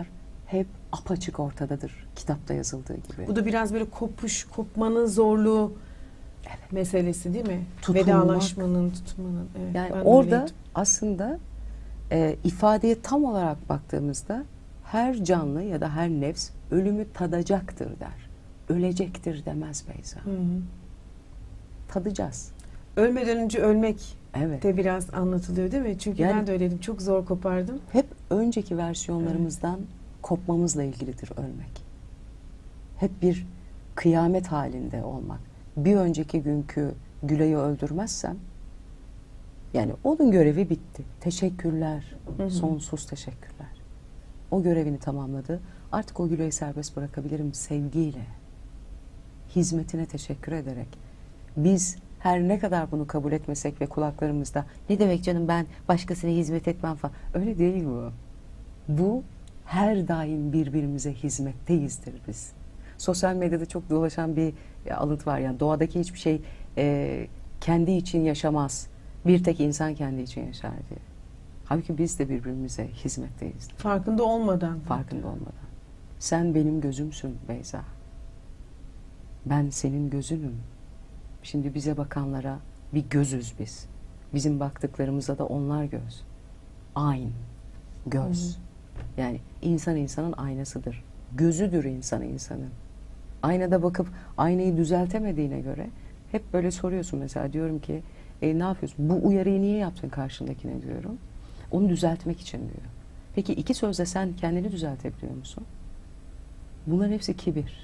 hep apaçık ortadadır kitapta yazıldığı gibi. Bu da biraz böyle kopmanın zorluğu meselesi değil mi? Tutunmak. Vedalaşmanın, tutunmanın. Evet, Yani ben orada öyleydim. aslında ifadeye tam olarak baktığımızda her canlı ya da her nefs ölümü tadacaktır der. Ölecektir demez Beyza. Hı hı. Tadacağız. Ölmeden önce ölmek Evet. de biraz anlatılıyor değil mi? Çünkü Yani- ben de öyleydim. Çok zor kopardım. Hep önceki versiyonlarımızdan kopmamızla ilgilidir ölmek. Hep bir kıyamet halinde olmak. Bir önceki günkü Gülay'ı öldürmezsem, yani onun görevi bitti. Teşekkürler. Hı hı. Sonsuz teşekkürler. O görevini tamamladı. Artık o Gülay'ı serbest bırakabilirim sevgiyle. Hizmetine teşekkür ederek. Biz her ne kadar bunu kabul etmesek ve kulaklarımızda ne demek canım ben başkasına hizmet etmem falan. Öyle değil bu. Bu her daim birbirimize hizmetteyizdir biz. Sosyal medyada çok dolaşan bir alıntı var. Yani doğadaki hiçbir şey kendi için yaşamaz. Bir tek insan kendi için yaşar diye. Halbuki biz de birbirimize hizmetteyiz. Farkında olmadan. Farkında olmadan. Sen benim gözümsün Beyza. Ben senin gözünüm. Şimdi bize bakanlara bir gözüz biz. Bizim baktıklarımıza da onlar göz. Ayn, göz. Yani insan insanın aynasıdır. Gözüdür insan insanın. Aynada bakıp aynayı düzeltemediğine göre hep böyle soruyorsun mesela, diyorum ki ne yapıyorsun? Bu uyarıyı niye yaptın karşındakine diyorum. Onu düzeltmek için diyor. Peki iki sözle sen kendini düzeltebiliyor musun? Bunların hepsi kibir.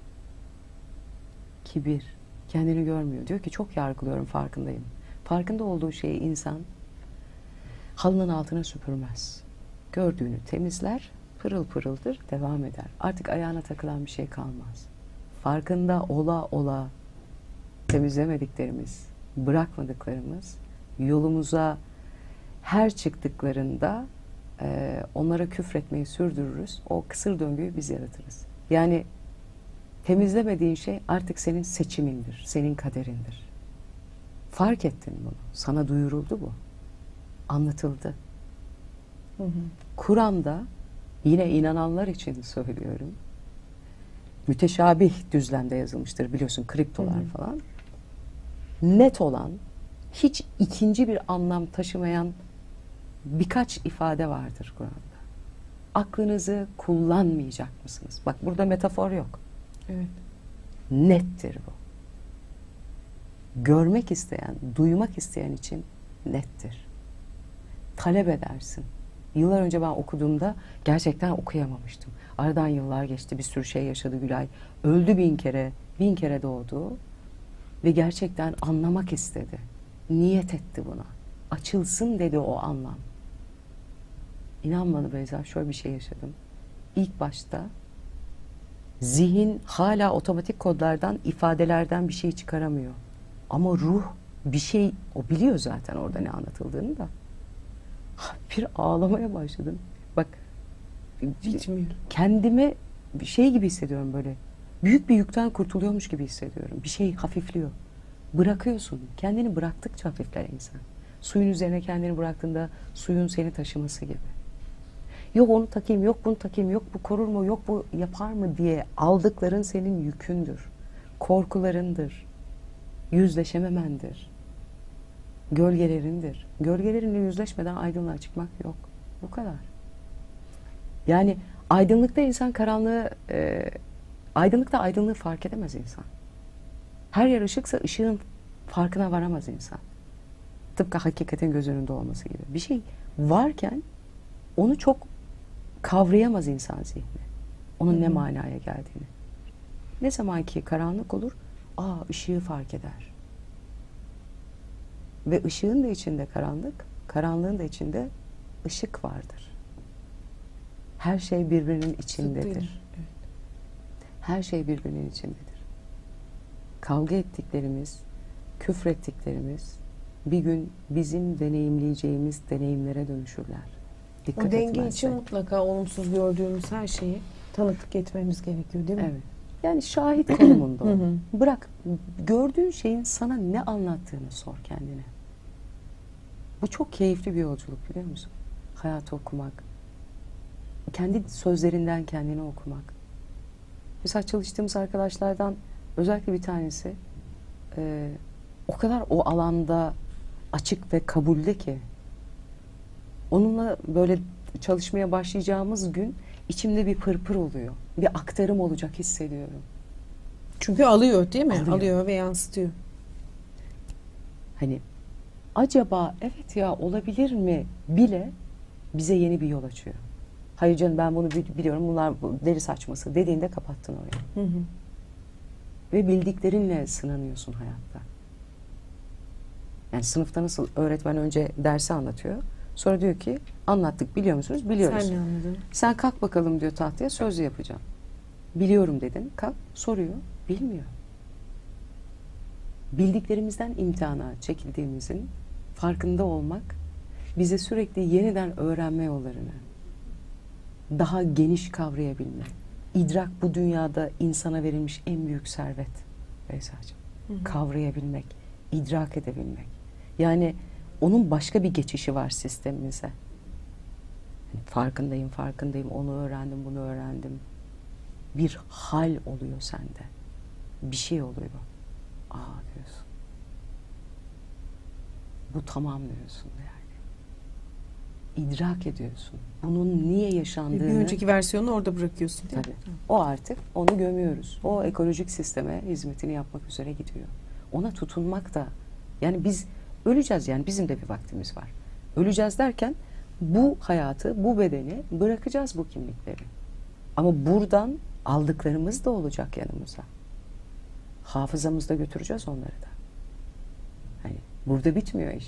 Kibir. Kendini görmüyor. Diyor ki çok yargılıyorum, farkındayım. Farkında olduğu şeyi insan halının altına süpürmez. Gördüğünü temizler, pırıl pırıldır, devam eder. Artık ayağına takılan bir şey kalmaz. Farkında ola ola temizlemediklerimiz, bırakmadıklarımız yolumuza her çıktıklarında onlara küfretmeyi sürdürürüz. O kısır döngüyü biz yaratırız. Yani temizlemediğin şey artık senin seçimindir, senin kaderindir. Fark ettin bunu. Sana duyuruldu bu. Anlatıldı. Hı hı. Kur'an'da, yine inananlar için söylüyorum, müteşabih düzlemde yazılmıştır, biliyorsun, kriptolar Hı hı. falan. Net olan, hiç ikinci bir anlam taşımayan birkaç ifade vardır Kur'an'da. Aklınızı kullanmayacak mısınız? Bak, burada metafor yok. Evet. Nettir bu. Görmek isteyen, duymak isteyen için nettir. Talep edersin. Yıllar önce ben okuduğumda gerçekten okuyamamıştım. Aradan yıllar geçti, bir sürü şey yaşadı Gülay. Öldü 1000 kere, 1000 kere doğdu. Ve gerçekten anlamak istedi. Niyet etti buna. Açılsın dedi o anlam. İnan bana Beyza, şöyle bir şey yaşadım. İlk başta zihin hala otomatik kodlardan, ifadelerden bir şey çıkaramıyor. Ama ruh bir şey, o biliyor zaten orada ne anlatıldığını da. Bir ağlamaya başladım. Bak, Bitmiyor. kendime bir şey gibi hissediyorum böyle. Büyük bir yükten kurtuluyormuş gibi hissediyorum. Bir şey hafifliyor. Bırakıyorsun. Kendini bıraktıkça hafifler insan. Suyun üzerine kendini bıraktığında suyun seni taşıması gibi. Yok onu takayım, yok bunu takayım, yok bu korur mu, yok bu yapar mı diye aldıkların senin yükündür. Korkularındır. Yüzleşememendir. Gölgelerindir. Gölgelerinle yüzleşmeden aydınlığa çıkmak yok. Bu kadar. Yani aydınlıkta insan aydınlıkta aydınlığı fark edemez insan. Her yer ışıksa ışığın farkına varamaz insan. Tıpkı hakikatin göz önünde olması gibi. Bir şey varken onu çok kavrayamaz insan zihni. Onun ne manaya geldiğini. Ne zaman ki karanlık olur, ışığı fark eder. Ve ışığın da içinde karanlık, karanlığın da içinde ışık vardır. Her şey birbirinin içindedir. Zıttıymış. Evet. Her şey birbirinin içindedir. Kavga ettiklerimiz, küfrettiklerimiz bir gün bizim deneyimleyeceğimiz deneyimlere dönüşürler. Dikkat O denge etmezsek. için mutlaka olumsuz gördüğümüz her şeyi tanıklık etmemiz gerekiyor değil mi? Evet. Yani şahit konumunda Hı ol. hı. Bırak, gördüğün şeyin sana ne anlattığını sor kendine. Bu çok keyifli bir yolculuk, biliyor musun? Hayatı okumak. kendi sözlerinden kendini okumak. Mesela çalıştığımız arkadaşlardan özellikle bir tanesi o kadar o alanda açık ve kabulde ki onunla böyle çalışmaya başlayacağımız gün içimde bir pırpır oluyor. Bir aktarım olacak hissediyorum. Çünkü alıyor değil mi? Alıyor. Alıyor ve yansıtıyor. Hani acaba evet ya olabilir mi bile bize yeni bir yol açıyor. Hayır canım ben bunu biliyorum, bunlar deli saçması dediğinde kapattın orayı. Hı hı. Ve bildiklerinle sınanıyorsun hayatta. Yani sınıfta nasıl öğretmen önce dersi anlatıyor. Sonra diyor ki anlattık, biliyor musunuz? Biliyoruz. Sen ne anladın? Sen kalk bakalım diyor tahtaya, söz yapacağım. Biliyorum dedin. Kalk, soruyor. Bilmiyor. Bildiklerimizden imtihana çekildiğimizin farkında olmak bize sürekli yeniden öğrenme yollarını daha geniş kavrayabilme. İdrak bu dünyada insana verilmiş en büyük servet Beyza'cığım. Kavrayabilmek, idrak edebilmek. Yani onun başka bir geçişi var sistemimize. Yani farkındayım, onu öğrendim, bunu öğrendim. Bir hal oluyor sende. Bir şey oluyor. Aa diyorsun. Bu tamam diyorsun yani. İdrak ediyorsun. Bunun niye yaşandığını. Bir önceki versiyonunu orada bırakıyorsun değil mi? Tabii. O artık onu gömüyoruz. O ekolojik sisteme hizmetini yapmak üzere gidiyor. Ona tutunmak da, yani biz öleceğiz, yani bizim de bir vaktimiz var. Öleceğiz derken bu hayatı, bu bedeni bırakacağız, bu kimlikleri. Ama buradan aldıklarımız da olacak yanımıza. Hafızamızda götüreceğiz onları da. Hani burada bitmiyor iş.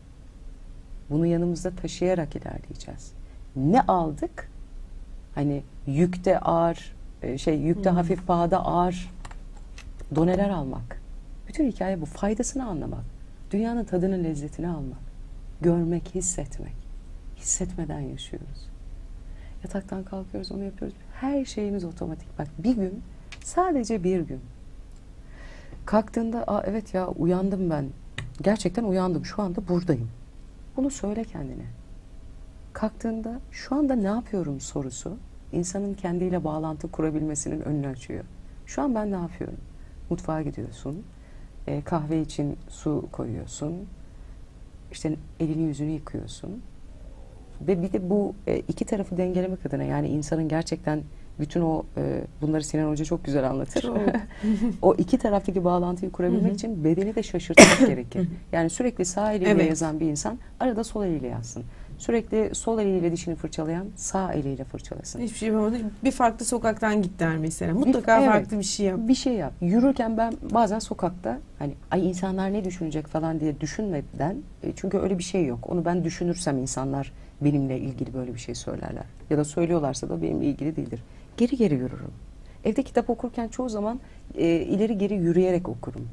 Bunu yanımızda taşıyarak ilerleyeceğiz. Ne aldık? Hani yükte ağır, yükte hafif, pahada ağır doneler almak. Bütün hikaye bu. Faydasını anlamak. Dünyanın tadının lezzetini almak. Görmek, hissetmek. Hissetmeden yaşıyoruz. Yataktan kalkıyoruz, onu yapıyoruz. Her şeyimiz otomatik. Bak bir gün, sadece bir gün kalktığında, aa evet ya uyandım ben. Gerçekten uyandım. Şu anda buradayım. Bunu söyle kendine. Kalktığında şu anda ne yapıyorum sorusu insanın kendiyle bağlantı kurabilmesinin önünü açıyor. Şu an ben ne yapıyorum? Mutfağa gidiyorsun. Kahve için su koyuyorsun. İşte elini yüzünü yıkıyorsun. Ve bir de bu iki tarafı dengelemek adına, yani insanın gerçekten bütün o bunları Sinan Hoca çok güzel anlatır. O iki taraftaki bağlantıyı kurabilmek için bedeni de şaşırtmak gerekir. Yani sürekli sağ eliyle yazan bir insan arada sol eliyle yazsın. Sürekli sol eliyle dişini fırçalayan sağ eliyle fırçalasın. Hiçbir şey yapamadı. Bir farklı sokaktan git der mesela. Mutlaka farklı bir şey yap. Bir şey yap. Yürürken ben bazen sokakta hani ay insanlar ne düşünecek falan diye düşünmeden, çünkü öyle bir şey yok. Onu ben düşünürsem insanlar benimle ilgili böyle bir şey söylerler. Ya da söylüyorlarsa da benimle ilgili değildir. Geri geri yürürüm. Evde kitap okurken çoğu zaman ileri geri yürüyerek okurum.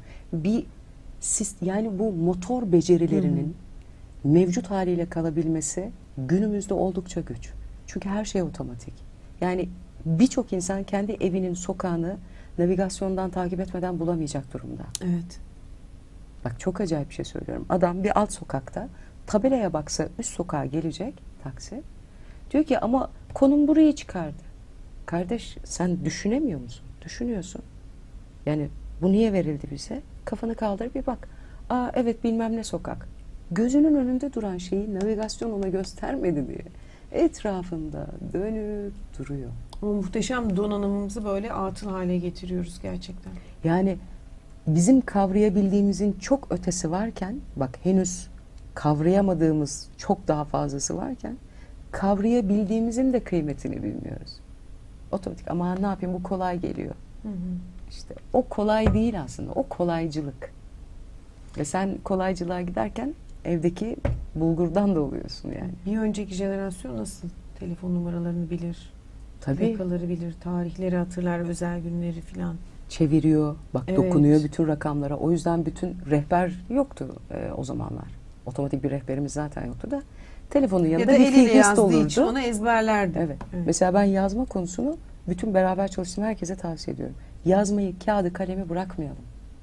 Yani bu motor becerilerinin mevcut haliyle kalabilmesi günümüzde oldukça güç. Çünkü her şey otomatik. Yani birçok insan kendi evinin sokağını navigasyondan takip etmeden bulamayacak durumda. Evet. Bak çok acayip bir şey söylüyorum. Adam bir alt sokakta tabelaya baksa üst sokağa gelecek taksi. Diyor ki ama konum burayı çıkardı. Kardeş sen düşünemiyor musun? Düşünüyorsun. Yani bu niye verildi bize? Kafanı kaldır bir bak. Aa evet bilmem ne sokak. Gözünün önünde duran şeyi navigasyon ona göstermedi diye etrafında dönüp duruyor. Ama muhteşem donanımımızı böyle atıl hale getiriyoruz gerçekten. Yani bizim kavrayabildiğimizin çok ötesi varken, bak henüz kavrayamadığımız çok daha fazlası varken kavrayabildiğimizin de kıymetini bilmiyoruz. Otomatik ama ne yapayım bu kolay geliyor. İşte o kolay değil aslında, o kolaycılık. Ve sen kolaycılığa giderken evdeki bulgurdan da oluyorsun yani. Bir önceki jenerasyon nasıl telefon numaralarını bilir, Tabii. plakaları bilir, tarihleri hatırlar, özel günleri filan. Çeviriyor, bak Evet. dokunuyor bütün rakamlara. O yüzden bütün rehber yoktu o zamanlar. Otomatik bir rehberimiz zaten yoktu da. Telefonun yanında Ya da bir eliyle fihrist yazdığı için olurdu. onu ezberlerdi. Evet. Mesela ben yazma konusunu bütün beraber çalıştığım herkese tavsiye ediyorum. Yazmayı, kağıdı, kalemi bırakmayalım.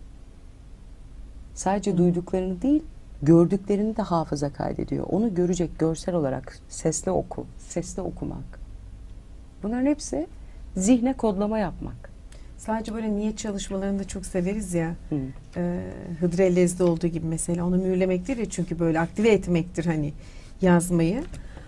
Sadece duyduklarını değil, gördüklerini de hafıza kaydediyor. Onu görecek görsel olarak sesli oku, sesli okumak. Bunların hepsi zihne kodlama yapmak. Sadece böyle niyet çalışmalarını da çok severiz ya. Hı. Hıdrellez'de olduğu gibi mesela. Onu mühürlemek değil ya, çünkü böyle aktive etmektir hani yazmayı.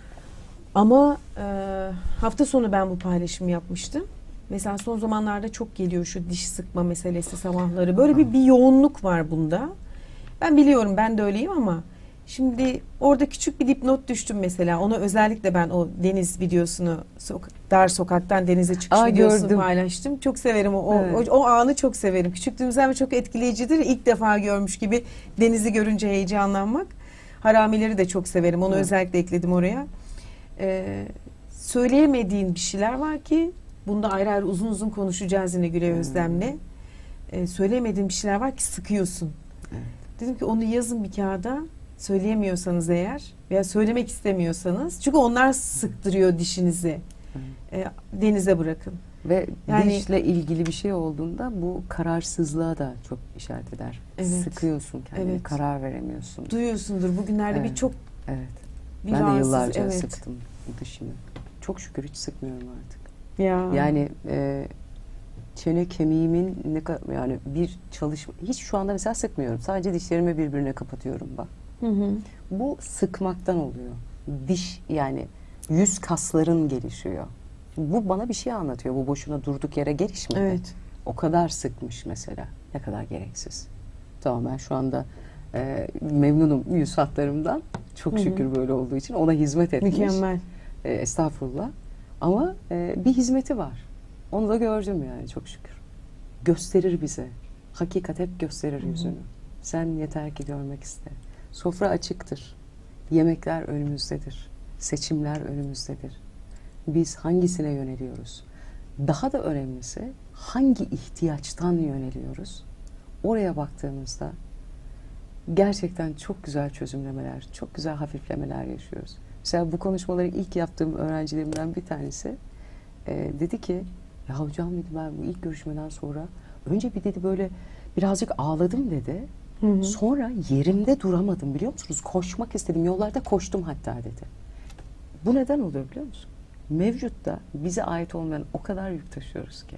Ama hafta sonu ben bu paylaşımı yapmıştım. Mesela son zamanlarda çok geliyor şu diş sıkma meselesi sabahları. Böyle bir yoğunluk var bunda. Ben biliyorum, ben de öyleyim ama şimdi orada küçük bir dipnot düştüm mesela. Ona özellikle ben o deniz videosunu, dar sokaktan denize çıkış videosunu gördüm. paylaştım. Çok severim Evet. o anı çok severim. Küçüklüğümüzden beri çok etkileyicidir. İlk defa görmüş gibi denizi görünce heyecanlanmak. Haramileri de çok severim. Onu Evet. özellikle ekledim oraya. Söyleyemediğin bir şeyler var ki bunda ayrı ayrı uzun uzun konuşacağız yine Gülay Özlem'le. Söyleyemediğin bir şeyler var ki sıkıyorsun. Evet. Dedim ki onu yazın bir kağıda, söyleyemiyorsanız eğer veya söylemek istemiyorsanız, çünkü onlar sıktırıyor dişinizi. Denize bırakın. Ve Yani- dişle ilgili bir şey olduğunda bu kararsızlığa da çok işaret eder. Evet. Sıkıyorsun kendini, Evet. karar veremiyorsun. Duyuyorsundur bugünlerde Evet. birçok Evet. bir Ben de rahatsız- yıllarca evet. sıktım dişimi. Çok şükür hiç sıkmıyorum artık. Ya. Yani çene kemiğimin ne kadar, yani bir çalışma, hiç şu anda mesela sıkmıyorum. Sadece dişlerimi birbirine kapatıyorum bak. Hı hı. Bu sıkmaktan oluyor. Diş, yani yüz kasların gelişiyor. Bu bana bir şey anlatıyor. Bu boşuna durduk yere gelişmedi. Evet. O kadar sıkmış mesela. Ne kadar gereksiz. Tamam, ben şu anda memnunum yüz hatlarımdan. Çok şükür böyle olduğu için. Ona hizmet etmiş. Mükemmel. Estağfurullah. Ama bir hizmeti var. Onu da gördüm yani, çok şükür. Gösterir bize. Hakikat hep gösterir yüzünü. Sen yeter ki görmek iste. Sofra açıktır. Yemekler önümüzdedir. Seçimler önümüzdedir. Biz hangisine yöneliyoruz? Daha da önemlisi, hangi ihtiyaçtan yöneliyoruz? Oraya baktığımızda gerçekten çok güzel çözümlemeler, çok güzel hafiflemeler yaşıyoruz. Mesela bu konuşmaları ilk yaptığım öğrencilerimden bir tanesi dedi ki, ya hocam dedi, ben bu ilk görüşmeden sonra önce bir dedi böyle birazcık ağladım dedi. Hı hı. Sonra yerimde duramadım, biliyor musunuz? Koşmak istedim. Yollarda koştum hatta dedi. Bu neden oluyor biliyor musun? Mevcutta bize ait olmayan o kadar yük taşıyoruz ki.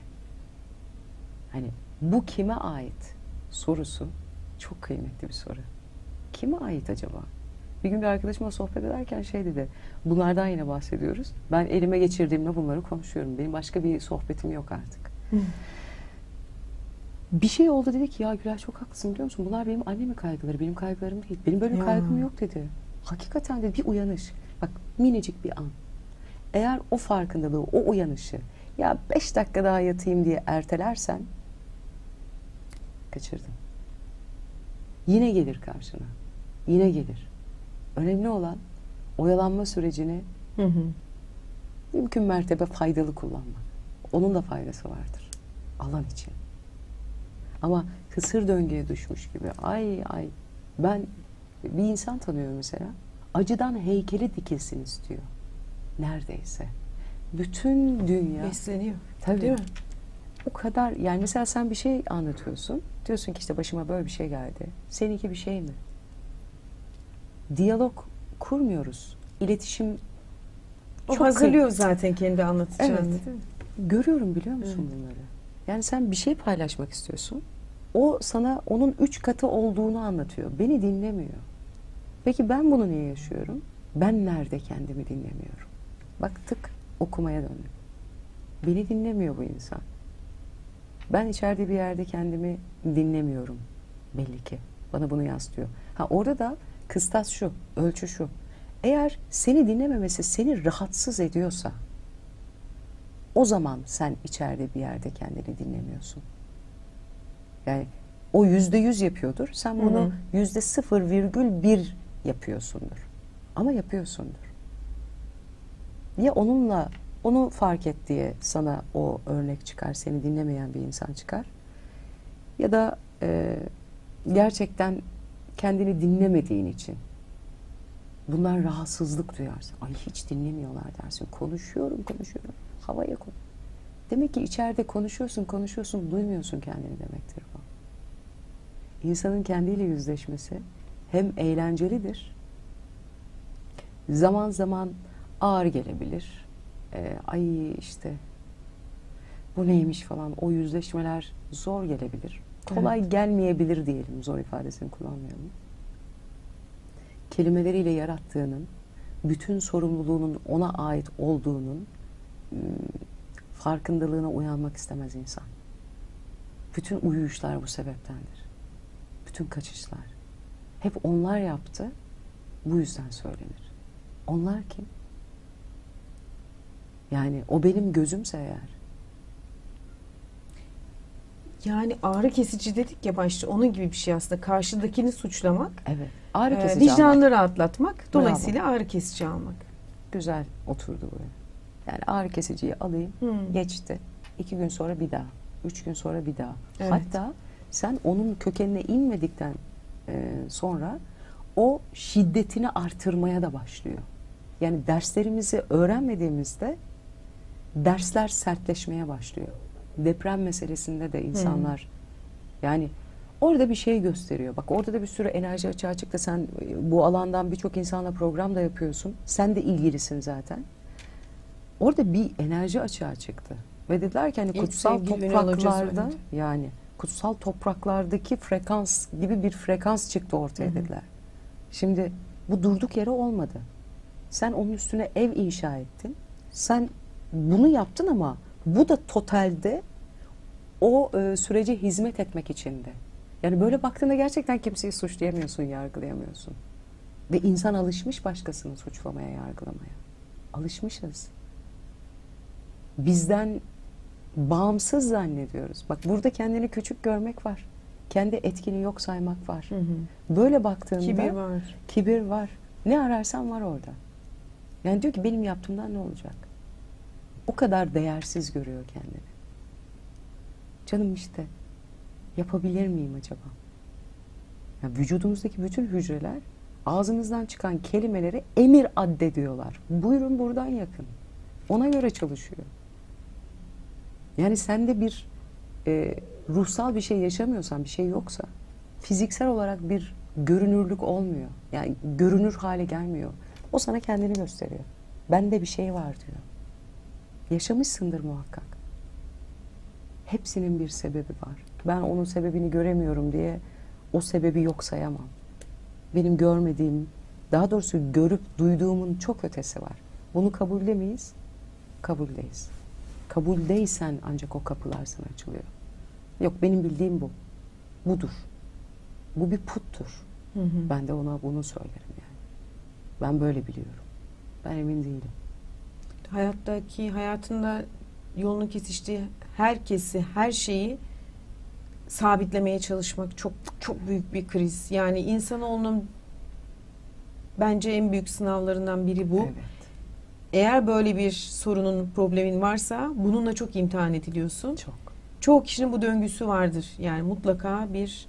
Hani bu kime ait sorusu çok kıymetli bir soru. Kime ait acaba? Bir gün bir arkadaşımla sohbet ederken şey dedi. Bunlardan yine bahsediyoruz. Ben elime geçirdiğimde bunları konuşuyorum. Benim başka bir sohbetim yok artık. Bir şey oldu, dedi ki ya Gülay çok haklısın, biliyor musun? Bunlar benim annemin kaygıları, benim kaygılarım değil. Benim böyle Ya. kaygım yok dedi. Hakikaten dedi, bir uyanış. Bak, minicik bir an. Eğer o farkındalığı, o uyanışı ya 5 dakika daha yatayım diye ertelersen kaçırdın. Yine gelir karşına. Yine gelir. Önemli olan oyalanma sürecini Hı hı. mümkün mertebe faydalı kullanmak. Onun da faydası vardır. Alan için. Ama kısır döngüye düşmüş gibi ay ay, ben bir insan tanıyorum mesela, acıdan heykeli dikilsin istiyor. Neredeyse. Bütün dünya. Besleniyor. Tabii. Değil mi? O kadar, yani mesela sen bir şey anlatıyorsun. Diyorsun ki işte başıma böyle bir şey geldi. Seninki bir şey mi? Diyalog kurmuyoruz. İletişim O çok hazırlıyor zaten kendi anlatacağını. Evet. Değil mi? görüyorum, biliyor musun bunları? Yani sen bir şey paylaşmak istiyorsun. O sana onun 3 katı olduğunu anlatıyor. Beni dinlemiyor. Peki ben bunu niye yaşıyorum? Ben nerede kendimi dinlemiyorum? Bak, tık okumaya döndüm. Beni dinlemiyor bu insan. Ben içeride bir yerde kendimi dinlemiyorum. Belli ki. Bana bunu yansıtıyor. Ha, orada da kıstas şu, ölçü şu. Eğer seni dinlememesi seni rahatsız ediyorsa, o zaman sen içeride bir yerde kendini dinlemiyorsun. Yani o %100 yapıyordur. Sen bunu %0,1 yapıyorsundur. Ama yapıyorsundur. Ya onunla, onu fark et diye sana o örnek çıkar, seni dinlemeyen bir insan çıkar. Ya da gerçekten kendini dinlemediğin için bunlar rahatsızlık duyarsın. Ay hiç dinlemiyorlar dersin. Konuşuyorum. Havaya koy. Demek ki içeride konuşuyorsun, duymuyorsun kendini demektir bu. İnsanın kendiyle yüzleşmesi hem eğlencelidir, zaman zaman ağır gelebilir, ay işte bu neymiş falan, o yüzleşmeler zor gelebilir. Kolay gelmeyebilir diyelim, zor ifadesini kullanmayalım. Kelimeleriyle yarattığının, bütün sorumluluğunun ona ait olduğunun farkındalığına uyanmak istemez insan. Bütün uyuyuşlar bu sebeptendir. Bütün kaçışlar. Hep onlar yaptı, bu yüzden söylenir. Onlar kim? Yani o benim gözümse eğer. Yani ağrı kesici dedik ya başta, onun gibi bir şey aslında. Karşıdakini suçlamak, Evet. Ağrı kesici almak. vicdanını rahatlatmak, dolayısıyla ağrı kesici almak. Güzel oturdu buraya. Yani ağrı kesiciyi alayım, geçti. 2 gün sonra bir daha, 3 gün sonra bir daha. Evet. Hatta sen onun kökenine inmedikten sonra o şiddetini artırmaya da başlıyor. Yani derslerimizi öğrenmediğimizde dersler sertleşmeye başlıyor. Deprem meselesinde de insanlar yani orada bir şey gösteriyor. Bak orada da bir sürü enerji açığa çıktı. Sen bu alandan birçok insanla program da yapıyorsun. Sen de ilgilisin zaten. Orada bir enerji açığa çıktı. Ve dediler ki hani İlk kutsal sevgili Ünal Hoca topraklarda söyledi. yani kutsal topraklardaki frekans gibi bir frekans çıktı ortaya dediler. Şimdi bu durduk yere olmadı. Sen onun üstüne ev inşa ettin. Sen bunu yaptın ama bu da totalde o sürece hizmet etmek içindi. Yani böyle baktığında gerçekten kimseyi suçlayamıyorsun, yargılayamıyorsun. Ve insan alışmış başkasını suçlamaya, yargılamaya. Alışmışız. Bizden bağımsız zannediyoruz. Bak burada kendini küçük görmek var. Kendi etkini yok saymak var. Böyle baktığında Kibir var. Kibir var. Ne ararsan var orada. Yani diyor ki benim yaptığımdan ne olacak? O kadar değersiz görüyor kendini. Canım işte yapabilir miyim acaba? Yani vücudumuzdaki bütün hücreler ağzımızdan çıkan kelimeleri emir addediyorlar. Buyurun buradan yakın. Ona göre çalışıyor. Yani sende bir ruhsal bir şey yaşamıyorsan, bir şey yoksa fiziksel olarak bir görünürlük olmuyor. Yani görünür hale gelmiyor. O sana kendini gösteriyor. Bende bir şey var diyor. Yaşamışsındır muhakkak. Hepsinin bir sebebi var. Ben onun sebebini göremiyorum diye o sebebi yok sayamam. Benim görmediğim, daha doğrusu görüp duyduğumun çok ötesi var. Bunu kabulde miyiz? Kabuldeyiz. Kabuldeysen ancak o kapılar sana açılıyor. Yok benim bildiğim bu. Budur. Bu bir puttur. Ben de ona bunu söylerim yani. Ben böyle biliyorum. Ben emin değilim. Hayatında yolunu kesiştiği herkesi, her şeyi sabitlemeye çalışmak çok çok büyük bir kriz. Yani insanoğlunun bence en büyük sınavlarından biri bu. Evet. Eğer böyle bir sorunun, problemin varsa bununla çok imtihan ediliyorsun. Çok. Çoğu kişinin bu döngüsü vardır. Yani mutlaka bir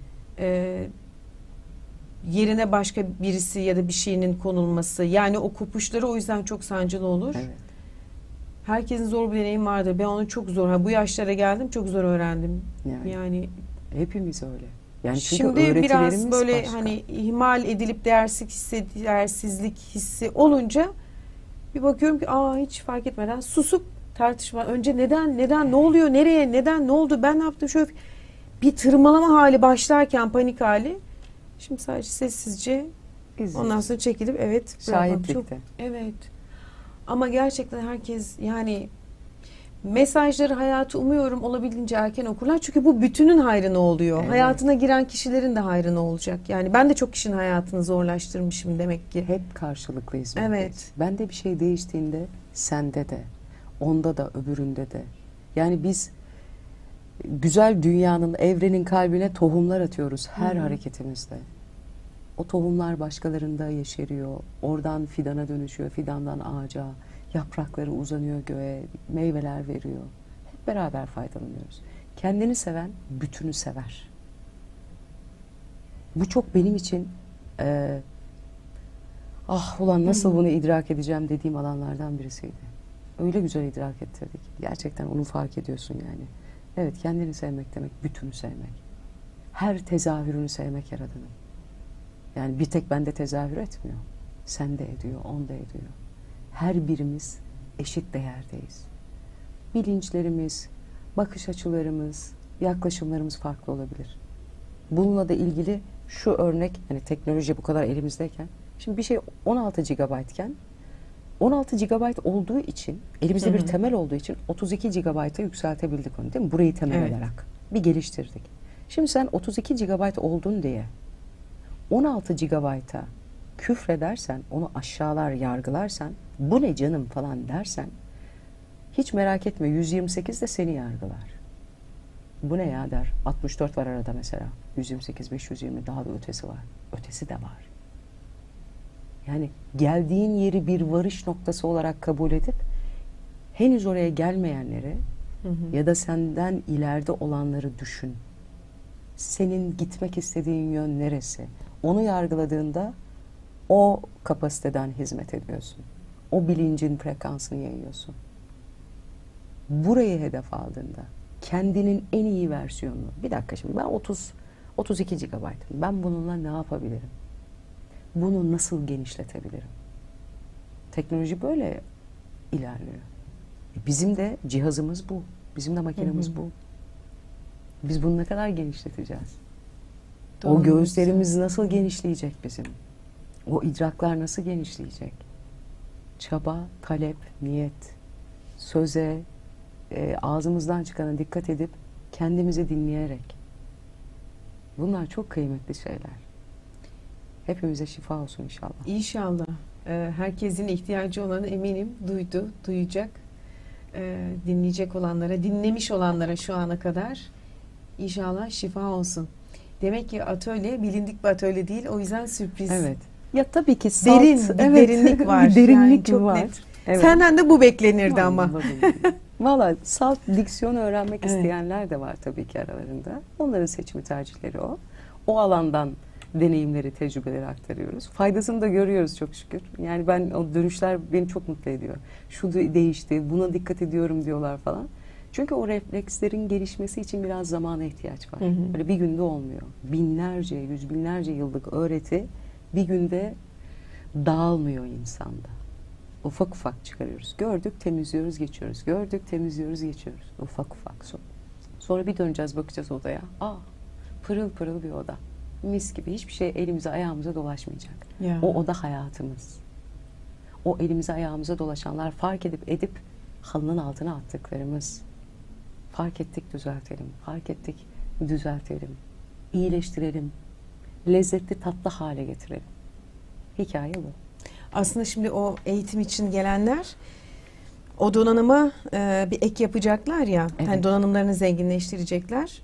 yerine başka birisi ya da bir şeyinin konulması. Yani o kopuşları o yüzden çok sancılı olur. Evet. Herkesin zor bir deneyim vardır. Ben onu çok zor. Bu yaşlara geldim, çok zor öğrendim. Yani hepimiz öyle. Yani çünkü şimdi biraz öğretilerimiz böyle başka. hani ihmal edilip değersizlik hissi olunca bir bakıyorum ki hiç fark etmeden susup tartışma. Önce neden, ne oluyor, nereye, neden, ne oldu, ben ne yaptım, şöyle bir tırmalama hali başlarken, panik hali. Şimdi sadece sessizce İzliyoruz. ondan sonra çekilip evet. Şahitlikte. Evet. Ama gerçekten herkes yani mesajları, hayatı umuyorum olabildiğince erken okurlar. Çünkü bu bütünün hayrına oluyor. Evet. Hayatına giren kişilerin de hayrına olacak. Yani ben de çok kişinin hayatını zorlaştırmışım demek ki. Hep karşılıklıyız. Evet. Bende bir şey değiştiğinde sende de, onda da, öbüründe de. Yani biz güzel dünyanın, evrenin kalbine tohumlar atıyoruz her hareketimizde. O tohumlar başkalarında yeşeriyor. Oradan fidana dönüşüyor, fidandan ağaca, yaprakları uzanıyor göğe, meyveler veriyor. Hep beraber faydalanıyoruz. Kendini seven, bütünü sever. Bu çok benim için ulan nasıl bunu idrak edeceğim dediğim alanlardan birisiydi. Öyle güzel idrak ettirdik. Gerçekten onu fark ediyorsun yani. Evet, kendini sevmek demek, bütünü sevmek. Her tezahürünü sevmek Yaradan'ın. Yani bir tek bende tezahür etmiyor. Sen de ediyor, on da ediyor. Her birimiz eşit değerdeyiz. Bilinçlerimiz, bakış açılarımız, yaklaşımlarımız farklı olabilir. Bununla da ilgili şu örnek, hani teknoloji bu kadar elimizdeyken, şimdi bir şey 16 GB iken 16 GB olduğu için, elimizde bir temel olduğu için 32 GB'a yükseltebildik onu, değil mi? Burayı temel Evet. alarak bir geliştirdik. Şimdi sen 32 GB oldun diye 16 GB'a küfredersen, onu aşağılar, yargılarsan, bu ne canım falan dersen, hiç merak etme 128 de seni yargılar. Bu ne ya der. 64 var arada mesela. 128, 520 daha da ötesi var. Ötesi de var. Yani geldiğin yeri bir varış noktası olarak kabul edip henüz oraya gelmeyenleri ya da senden ileride olanları düşün. Senin gitmek istediğin yön neresi? Onu yargıladığında o kapasiteden hizmet ediyorsun. O bilincin frekansını yayıyorsun. Burayı hedef aldığında kendinin en iyi versiyonunu, bir dakika şimdi ben 32 GB'ım. Ben bununla ne yapabilirim? Bunu nasıl genişletebilirim? Teknoloji böyle ilerliyor. Bizim de cihazımız bu. Bizim de makinemiz bu. Biz bunu ne kadar genişleteceğiz? O göğüslerimiz nasıl genişleyecek bizim? O idraklar nasıl genişleyecek? Çaba, talep, niyet, söze, ağzımızdan çıkana dikkat edip kendimizi dinleyerek. Bunlar çok kıymetli şeyler. Hepimize şifa olsun inşallah. İnşallah. Herkesin ihtiyacı olanı eminim duydu, duyacak. Dinleyecek olanlara, dinlemiş olanlara şu ana kadar inşallah şifa olsun. Demek ki atölye bilindik bir atölye değil. O yüzden sürpriz. Evet. Ya tabii ki Derin, salt, bir evet, derinlik var. bir derinlik çok var. net. Evet. Senden de bu beklenirdi ama. Valla salt diksiyon öğrenmek Evet. isteyenler de var tabii ki aralarında. Onların seçimi, tercihleri o. O alandan deneyimleri, tecrübeleri aktarıyoruz. Faydasını da görüyoruz çok şükür. Yani ben o dönüşler beni çok mutlu ediyor. Şu değişti, buna dikkat ediyorum diyorlar falan. Çünkü o reflekslerin gelişmesi için biraz zamana ihtiyaç var. Böyle bir günde olmuyor. Binlerce, yüz binlerce yıllık öğreti bir günde dağılmıyor insanda. Ufak ufak çıkarıyoruz. Gördük, temizliyoruz, geçiyoruz. Gördük, temizliyoruz, geçiyoruz. Ufak ufak. Sonra bir döneceğiz, bakacağız odaya. Pırıl pırıl bir oda. Mis gibi. Hiçbir şey elimize, ayağımıza dolaşmayacak. Ya. O oda hayatımız. O elimize, ayağımıza dolaşanlar fark edip halının altına attıklarımız. Fark ettik, düzeltelim. Fark ettik, düzeltelim. İyileştirelim. Lezzetli, tatlı hale getirelim. Hikaye bu. Aslında şimdi o eğitim için gelenler o donanıma bir ek yapacaklar ya. Evet. Hani donanımlarını zenginleştirecekler.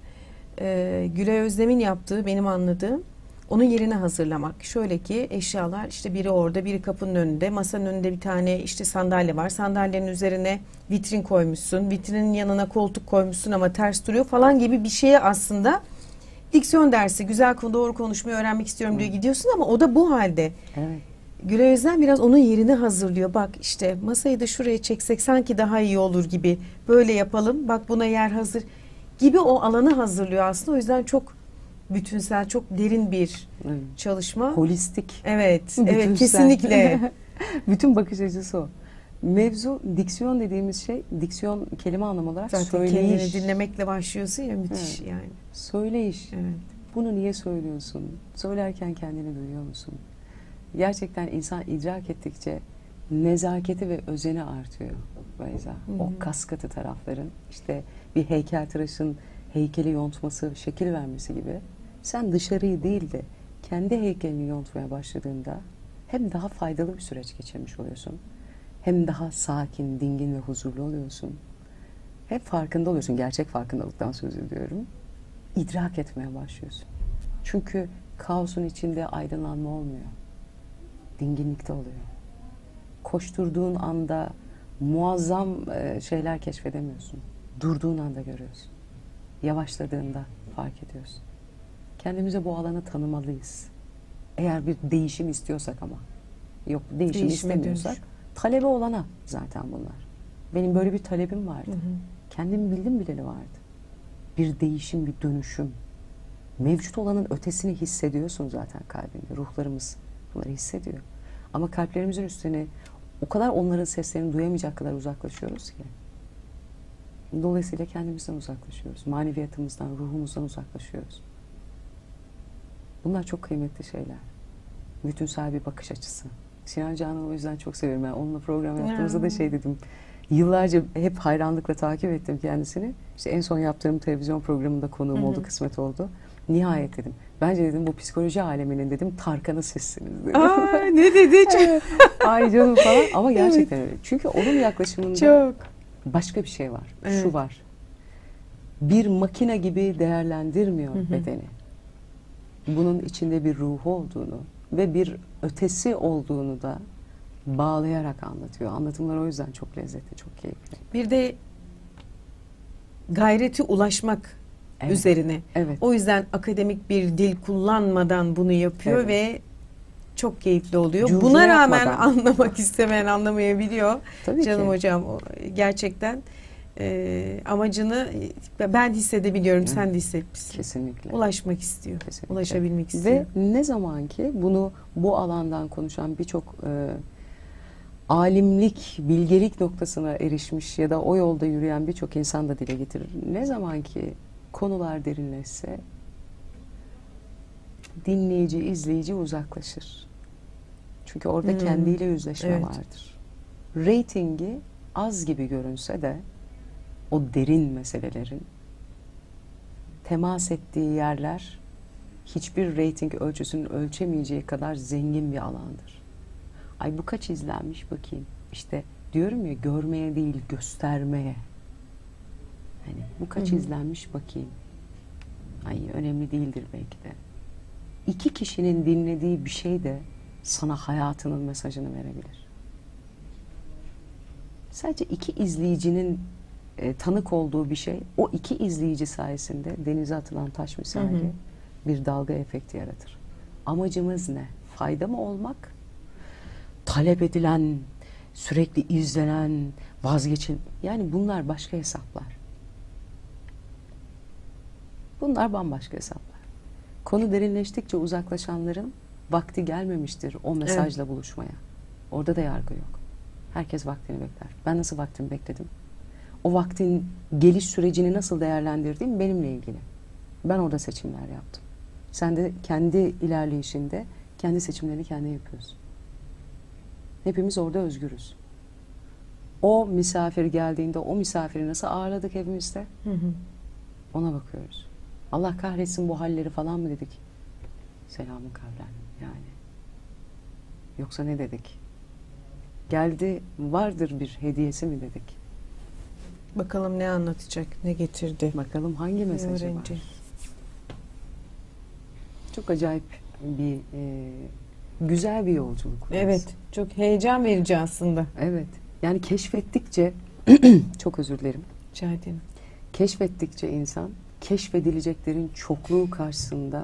Gülay Özlem'in yaptığı, benim anladığım, onun yerine hazırlamak. Şöyle ki eşyalar işte biri orada, biri kapının önünde, masanın önünde bir tane işte sandalye var. Sandalyenin üzerine vitrin koymuşsun. Vitrinin yanına koltuk koymuşsun ama ters duruyor falan gibi bir şeye aslında diksiyon dersi, güzel doğru konuşmayı öğrenmek istiyorum diye gidiyorsun ama o da bu halde. Evet. Gülay Özlem biraz onun yerini hazırlıyor. Bak işte masayı da şuraya çeksek sanki daha iyi olur gibi. Böyle yapalım. Bak buna yer hazır gibi o alanı hazırlıyor aslında. O yüzden çok bütünsel, çok derin bir çalışma. Holistik. Evet, evet Bütünsel. kesinlikle. Bütün bakış açısı o. Mevzu diksiyon dediğimiz şey, diksiyon kelime anlamı olarak Zaten söyleyiş. kendini dinlemekle başlıyorsun ya, müthiş Evet. yani. Söyleyiş. Evet. Bunu niye söylüyorsun? Söylerken kendini duyuyor musun? Gerçekten insan idrak ettikçe nezaketi ve özeni artıyor Beyza. O kas katı tarafların, işte bir heykeltıraşın heykeli yontması, şekil vermesi gibi. Sen dışarıyı değil de kendi heykelini yontmaya başladığında hem daha faydalı bir süreç geçirmiş oluyorsun. Hem daha sakin, dingin ve huzurlu oluyorsun. Hep farkında oluyorsun. Gerçek farkındalıktan söz ediyorum. İdrak etmeye başlıyorsun. Çünkü kaosun içinde aydınlanma olmuyor. Dinginlikte oluyor. Koşturduğun anda muazzam şeyler keşfedemiyorsun. Durduğun anda görüyorsun. Yavaşladığında fark ediyorsun. Kendimize bu alanı tanımalıyız. Eğer bir değişim istiyorsak ama. Yok, değişim Değişime istemiyorsak. Talebi olana zaten bunlar. Benim böyle bir talebim vardı. Kendimi bildim bileli vardı. Bir değişim, bir dönüşüm. Mevcut olanın ötesini hissediyorsun zaten kalbinde. Ruhlarımız bunları hissediyor. Ama kalplerimizin üstüne o kadar onların seslerini duyamayacak kadar uzaklaşıyoruz ki. Dolayısıyla kendimizden uzaklaşıyoruz. Maneviyatımızdan, ruhumuzdan uzaklaşıyoruz. Bunlar çok kıymetli şeyler. Bütünsel bir bakış açısı. Sinan Canan'ı o yüzden çok seviyorum. Yani onunla program yaptığımızda da şey dedim. Yıllarca hep hayranlıkla takip ettim kendisini. İşte en son yaptığım televizyon programında konuğum oldu, kısmet oldu. Nihayet dedim. Bence dedim bu psikoloji aleminin dedim Tarkan'ı sizsiniz dedim. Aa, ne dedi? Ay canım falan ama gerçekten öyle. Çünkü onun yaklaşımında Çok. başka bir şey var. Evet. Şu var. Bir makine gibi değerlendirmiyor bedeni. Bunun içinde bir ruhu olduğunu ve bir ötesi olduğunu da bağlayarak anlatıyor. Anlatımlar o yüzden çok lezzetli, çok keyifli. Bir de gayreti ulaşmak Evet. üzerine. Evet. O yüzden akademik bir dil kullanmadan bunu yapıyor Evet. ve çok keyifli oluyor. Curcuna Buna rağmen yapmadan. anlamak istemeyen anlamayabiliyor. Tabii Canım ki. hocam gerçekten amacını ben hissedebiliyorum. Sen de hissetmişsin. Kesinlikle. Ulaşmak istiyor. Kesinlikle. Ulaşabilmek istiyor. Ve ne zaman ki bunu bu alandan konuşan birçok alimlik, bilgelik noktasına erişmiş ya da o yolda yürüyen birçok insan da dile getirir. Ne zaman ki konular derinleşse dinleyici, izleyici uzaklaşır. Çünkü orada kendiyle yüzleşme Evet. vardır. Ratingi az gibi görünse de o derin meselelerin temas ettiği yerler hiçbir rating ölçüsünün ölçemeyeceği kadar zengin bir alandır. Ay bu kaç izlenmiş bakayım. İşte diyorum ya görmeye değil göstermeye. Hani bu kaç izlenmiş bakayım. Ay önemli değildir belki de. İki kişinin dinlediği bir şey de sana hayatının mesajını verebilir. Sadece iki izleyicinin tanık olduğu bir şey, o iki izleyici sayesinde denize atılan taş misali bir dalga efekti yaratır. Amacımız ne? Fayda mı olmak? Talep edilen, sürekli izlenen, yani bunlar başka hesaplar. Bunlar bambaşka hesaplar. Konu derinleştikçe uzaklaşanların vakti gelmemiştir o mesajla buluşmaya. Orada da yargı yok. Herkes vaktini bekler. Ben nasıl vaktimi bekledim? O vaktin geliş sürecini nasıl değerlendirdiğim benimle ilgili. Ben orada seçimler yaptım. Sen de kendi ilerleyişinde kendi seçimlerini kendin yapıyorsun. Hepimiz orada özgürüz. O misafir geldiğinde o misafiri nasıl ağırladık evimizde? Ona bakıyoruz. Allah kahretsin bu halleri falan mı dedik? Selamın kavlen yani. Yoksa ne dedik? Geldi vardır bir hediyesi mi dedik? Bakalım ne anlatacak, ne getirdi. Bakalım hangi mesajı var? Öğrenci. Çok acayip bir güzel bir yolculuk. burası. Evet, çok heyecan verici aslında. Evet. Yani keşfettikçe çok özür dilerim. Rica ederim. Keşfettikçe insan keşfedileceklerin çokluğu karşısında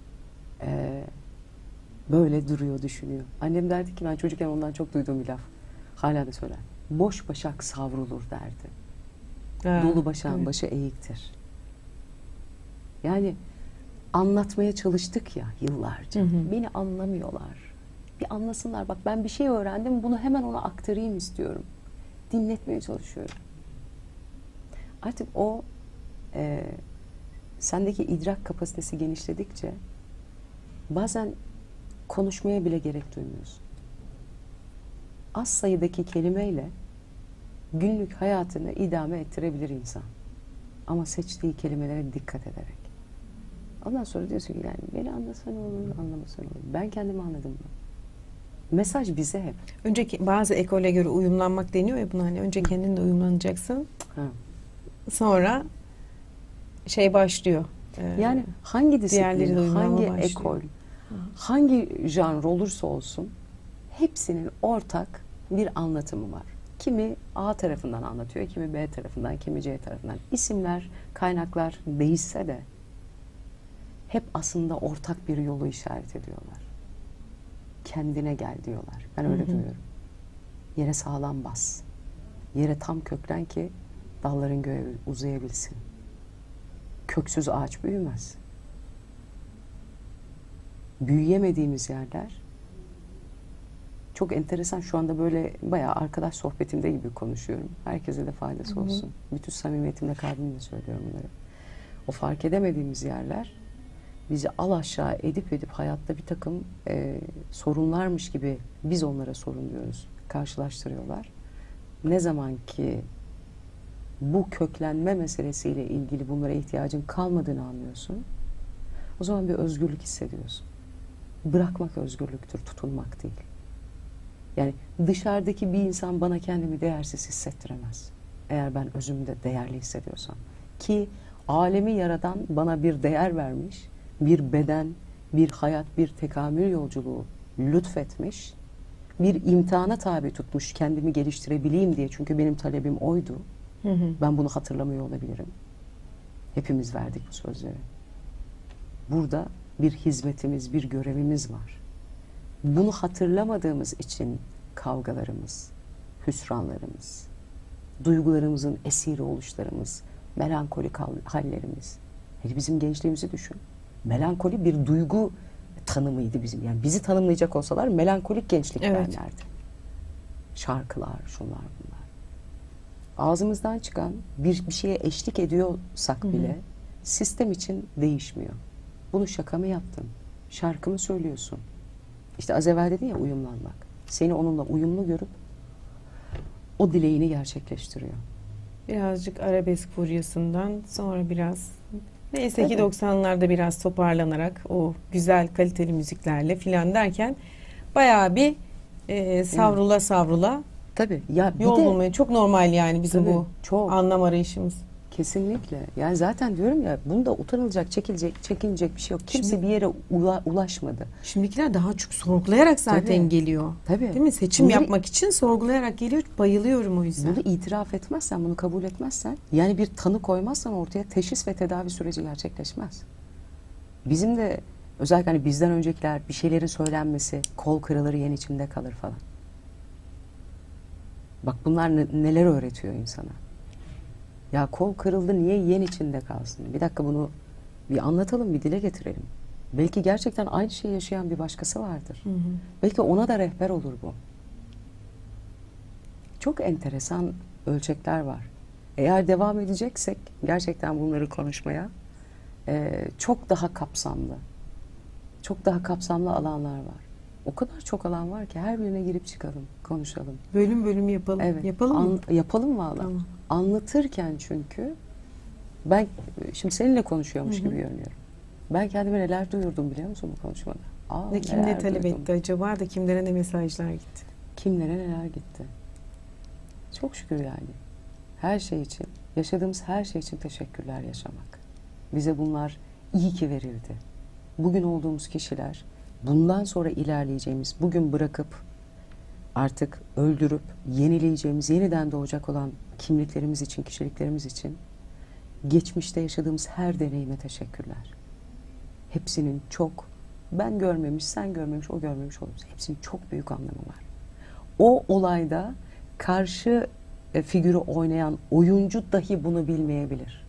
böyle duruyor, düşünüyor. Annem derdi ki ben çocukken ondan çok duyduğum bir laf. Hala da söyler. Boş başak savrulur derdi. Dolu başağın başı eğiktir. Yani anlatmaya çalıştık ya yıllarca. Beni anlamıyorlar. Bir anlasınlar. Bak ben bir şey öğrendim. Bunu hemen ona aktarayım istiyorum. Dinletmeye çalışıyorum. Artık o sendeki idrak kapasitesi genişledikçe bazen konuşmaya bile gerek duymuyorsun. Az sayıdaki kelimeyle günlük hayatını idame ettirebilir insan. Ama seçtiği kelimelere dikkat ederek. Ondan sonra diyorsun ki yani beni anlasan olur, anlamasan olur. Ben kendimi anladım mı? Mesaj bize hep. Önceki bazı ekole göre uyumlanmak deniyor ya buna, hani önce kendinle uyumlanacaksın. Ha. Sonra şey başlıyor. Yani hangi diğerleriyle disiplin, uyumlanma hangi başlıyor. ekol, hangi janr olursa olsun hepsinin ortak bir anlatımı var. Kimi A tarafından anlatıyor, kimi B tarafından, kimi C tarafından. İsimler, kaynaklar değişse de hep aslında ortak bir yolu işaret ediyorlar. Kendine gel diyorlar. Ben öyle duyuyorum. Yere sağlam bas. Yere tam köklen ki dalların göğe uzayabilsin. Köksüz ağaç büyümez. Büyüyemediğimiz yerler çok enteresan, şu anda böyle bayağı arkadaş sohbetimde gibi konuşuyorum. Herkese de faydası olsun. Bütün samimiyetimle, kalbimle söylüyorum bunları. O fark edemediğimiz yerler bizi al aşağı edip hayatta bir takım sorunlarmış gibi biz onlara sorun diyoruz. Karşılaştırıyorlar. Ne zaman ki bu köklenme meselesiyle ilgili bunlara ihtiyacın kalmadığını anlıyorsun, o zaman bir özgürlük hissediyorsun. Bırakmak özgürlüktür, tutunmak değil. Yani dışarıdaki bir insan bana kendimi değersiz hissettiremez. Eğer ben özümde değerli hissediyorsam. Ki alemi yaradan bana bir değer vermiş, bir beden, bir hayat, bir tekamül yolculuğu lütfetmiş, bir imtihana tabi tutmuş kendimi geliştirebileyim diye. Çünkü benim talebim oydu. Ben bunu hatırlamıyor olabilirim. Hepimiz verdik bu sözleri. Burada bir hizmetimiz, bir görevimiz var. Bunu hatırlamadığımız için kavgalarımız, hüsranlarımız, duygularımızın esiri oluşlarımız, melankolik hallerimiz. Hele bizim gençliğimizi düşün. Melankoli bir duygu tanımıydı bizim. Yani bizi tanımlayacak olsalar melankolik gençlik derlerdi. Şarkılar, şunlar bunlar. Ağzımızdan çıkan bir şeye eşlik ediyorsak bile sistem için değişmiyor. Bunu şaka mı yaptın? Şarkı mı söylüyorsun? İşte az evvel dedin ya, uyumlanmak. Seni onunla uyumlu görüp o dileğini gerçekleştiriyor. Birazcık arabesk furyasından sonra biraz neyse ki 90'larda biraz toparlanarak o güzel kaliteli müziklerle filan derken bayağı bir savrula savrula tabii ya, bir yol de bulmaya çok normal yani bizim tabii, bu çok anlam arayışımız. kesinlikle. Yani zaten diyorum ya, bunda utanılacak, çekinecek bir şey yok. Kimse bir yere ulaşmadı. Şimdikiler daha çok sorgulayarak zaten Tabii. geliyor. Tabii. Değil mi? Seçim Bunları, yapmak için sorgulayarak geliyor. Bayılıyorum o yüzden. bunu itiraf etmezsen, bunu kabul etmezsen, yani bir tanı koymazsan ortaya, teşhis ve tedavi süreci gerçekleşmez. Bizim de özellikle hani bizden öncekiler, bir şeylerin söylenmesi, kol kırılır yen içimde kalır falan. Bak bunlar neler öğretiyor insana. Ya kol kırıldı, niye yen içinde kalsın? Bir dakika, bunu bir anlatalım, bir dile getirelim. Belki gerçekten aynı şeyi yaşayan bir başkası vardır. Belki ona da rehber olur bu. Çok enteresan ölçekler var. Eğer devam edeceksek gerçekten bunları konuşmaya, çok daha kapsamlı, çok daha kapsamlı alanlar var. O kadar çok alan var ki her birine girip çıkalım, konuşalım. Bölüm bölüm yapalım. Evet. Yapalım mı? Yapalım valla. Tamam. Anlatırken çünkü ben şimdi seninle konuşuyormuş gibi görünüyorum. Ben kendime neler duyurdum biliyor musun bu konuşmada? Ne kim ne talep etti acaba da kimlere ne mesajlar gitti? Kimlere neler gitti? Çok şükür yani. Her şey için, yaşadığımız her şey için teşekkürler yaşamak. Bize bunlar iyi ki verildi. Bugün olduğumuz kişiler, bundan sonra ilerleyeceğimiz, bugün bırakıp artık öldürüp yenileyeceğimiz, yeniden doğacak olan kimliklerimiz için, kişiliklerimiz için geçmişte yaşadığımız her deneyime teşekkürler. Hepsinin çok, ben görmemiş, sen görmemiş, o görmemiş oluruz. Hepsinin çok büyük anlamı var. O olayda karşı figürü oynayan oyuncu dahi bunu bilmeyebilir.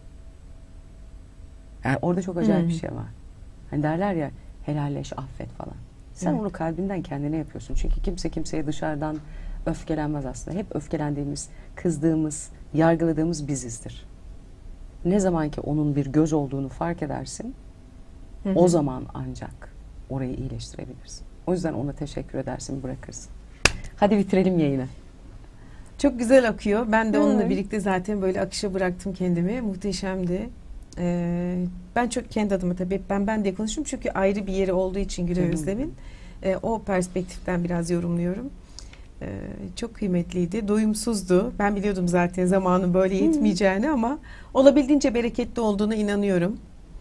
Yani orada çok acayip bir şey var. Hani derler ya, helalleş, affet falan. Sen onu kalbinden kendine yapıyorsun. Çünkü kimse kimseye dışarıdan öfkelenmez aslında. Hep öfkelendiğimiz, kızdığımız, yargıladığımız bizizdir. Ne zaman ki onun bir göz olduğunu fark edersin, o zaman ancak orayı iyileştirebilirsin. O yüzden ona teşekkür edersin, bırakırsın. Hadi bitirelim yayını. Çok güzel akıyor. Ben de onunla birlikte zaten böyle akışa bıraktım kendimi. Muhteşemdi. Ben çok kendi adıma tabii ben diye konuşuyorum çünkü ayrı bir yeri olduğu için Gülay Özlem'in o perspektiften biraz yorumluyorum. Çok kıymetliydi, doyumsuzdu. Ben biliyordum zaten zamanın böyle yetmeyeceğini ama olabildiğince bereketli olduğuna inanıyorum.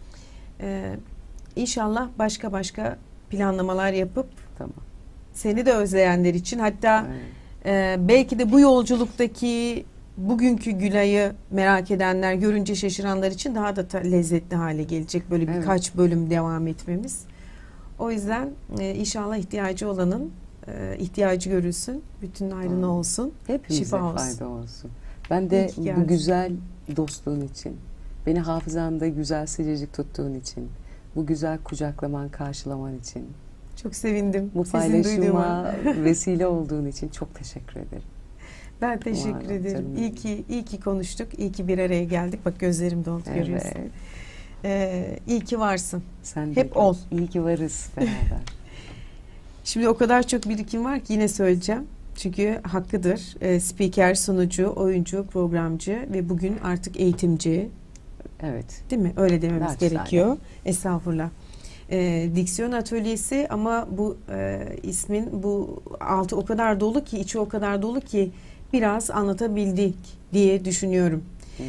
İnşallah başka planlamalar yapıp seni de özleyenler için, hatta belki de bu yolculuktaki bugünkü Gülay'ı merak edenler, görünce şaşıranlar için daha da lezzetli hale gelecek böyle birkaç bölüm devam etmemiz. O yüzden inşallah ihtiyacı olanın ihtiyacı görülsün, bütün ayrına olsun, hepimize şifa olsun. Fayda olsun. Ben de bu güzel dostluğun için, beni hafızanda güzel sıcacık tuttuğun için, bu güzel kucaklaman, karşılaman için, Çok sevindim. Bu sizin paylaşıma duyduğuma. vesile olduğun için çok teşekkür ederim. Ben teşekkür Var ol ederim. canım. İyi ki konuştuk. İyi ki bir araya geldik. Bak gözlerim doldu, görüyorsun. İyi ki varsın. Sen de Hep ol. İyi ki varız beraber. Şimdi o kadar çok birikim var ki yine söyleyeceğim. Çünkü hakkıdır. Spiker, sunucu, oyuncu, programcı ve bugün artık eğitimci. Evet. Değil mi? Öyle dememiz Naçizane. gerekiyor. Estağfurullah. Diksiyon atölyesi ama bu ismin bu altı o kadar dolu ki, içi o kadar dolu ki biraz anlatabildik diye düşünüyorum.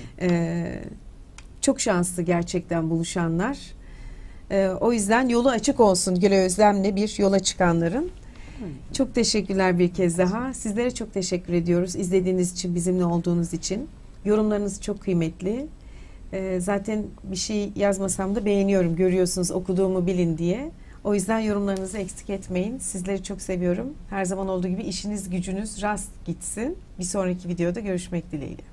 Çok şanslı gerçekten buluşanlar. O yüzden yolu açık olsun Güle Özlem'le bir yola çıkanların. Çok teşekkürler bir kez daha. Sizlere çok teşekkür ediyoruz. İzlediğiniz için, bizimle olduğunuz için. Yorumlarınız çok kıymetli. Zaten bir şey yazmasam da beğeniyorum. Görüyorsunuz, okuduğumu bilin diye. O yüzden yorumlarınızı eksik etmeyin. Sizleri çok seviyorum. Her zaman olduğu gibi işiniz gücünüz rast gitsin. Bir sonraki videoda görüşmek dileğiyle.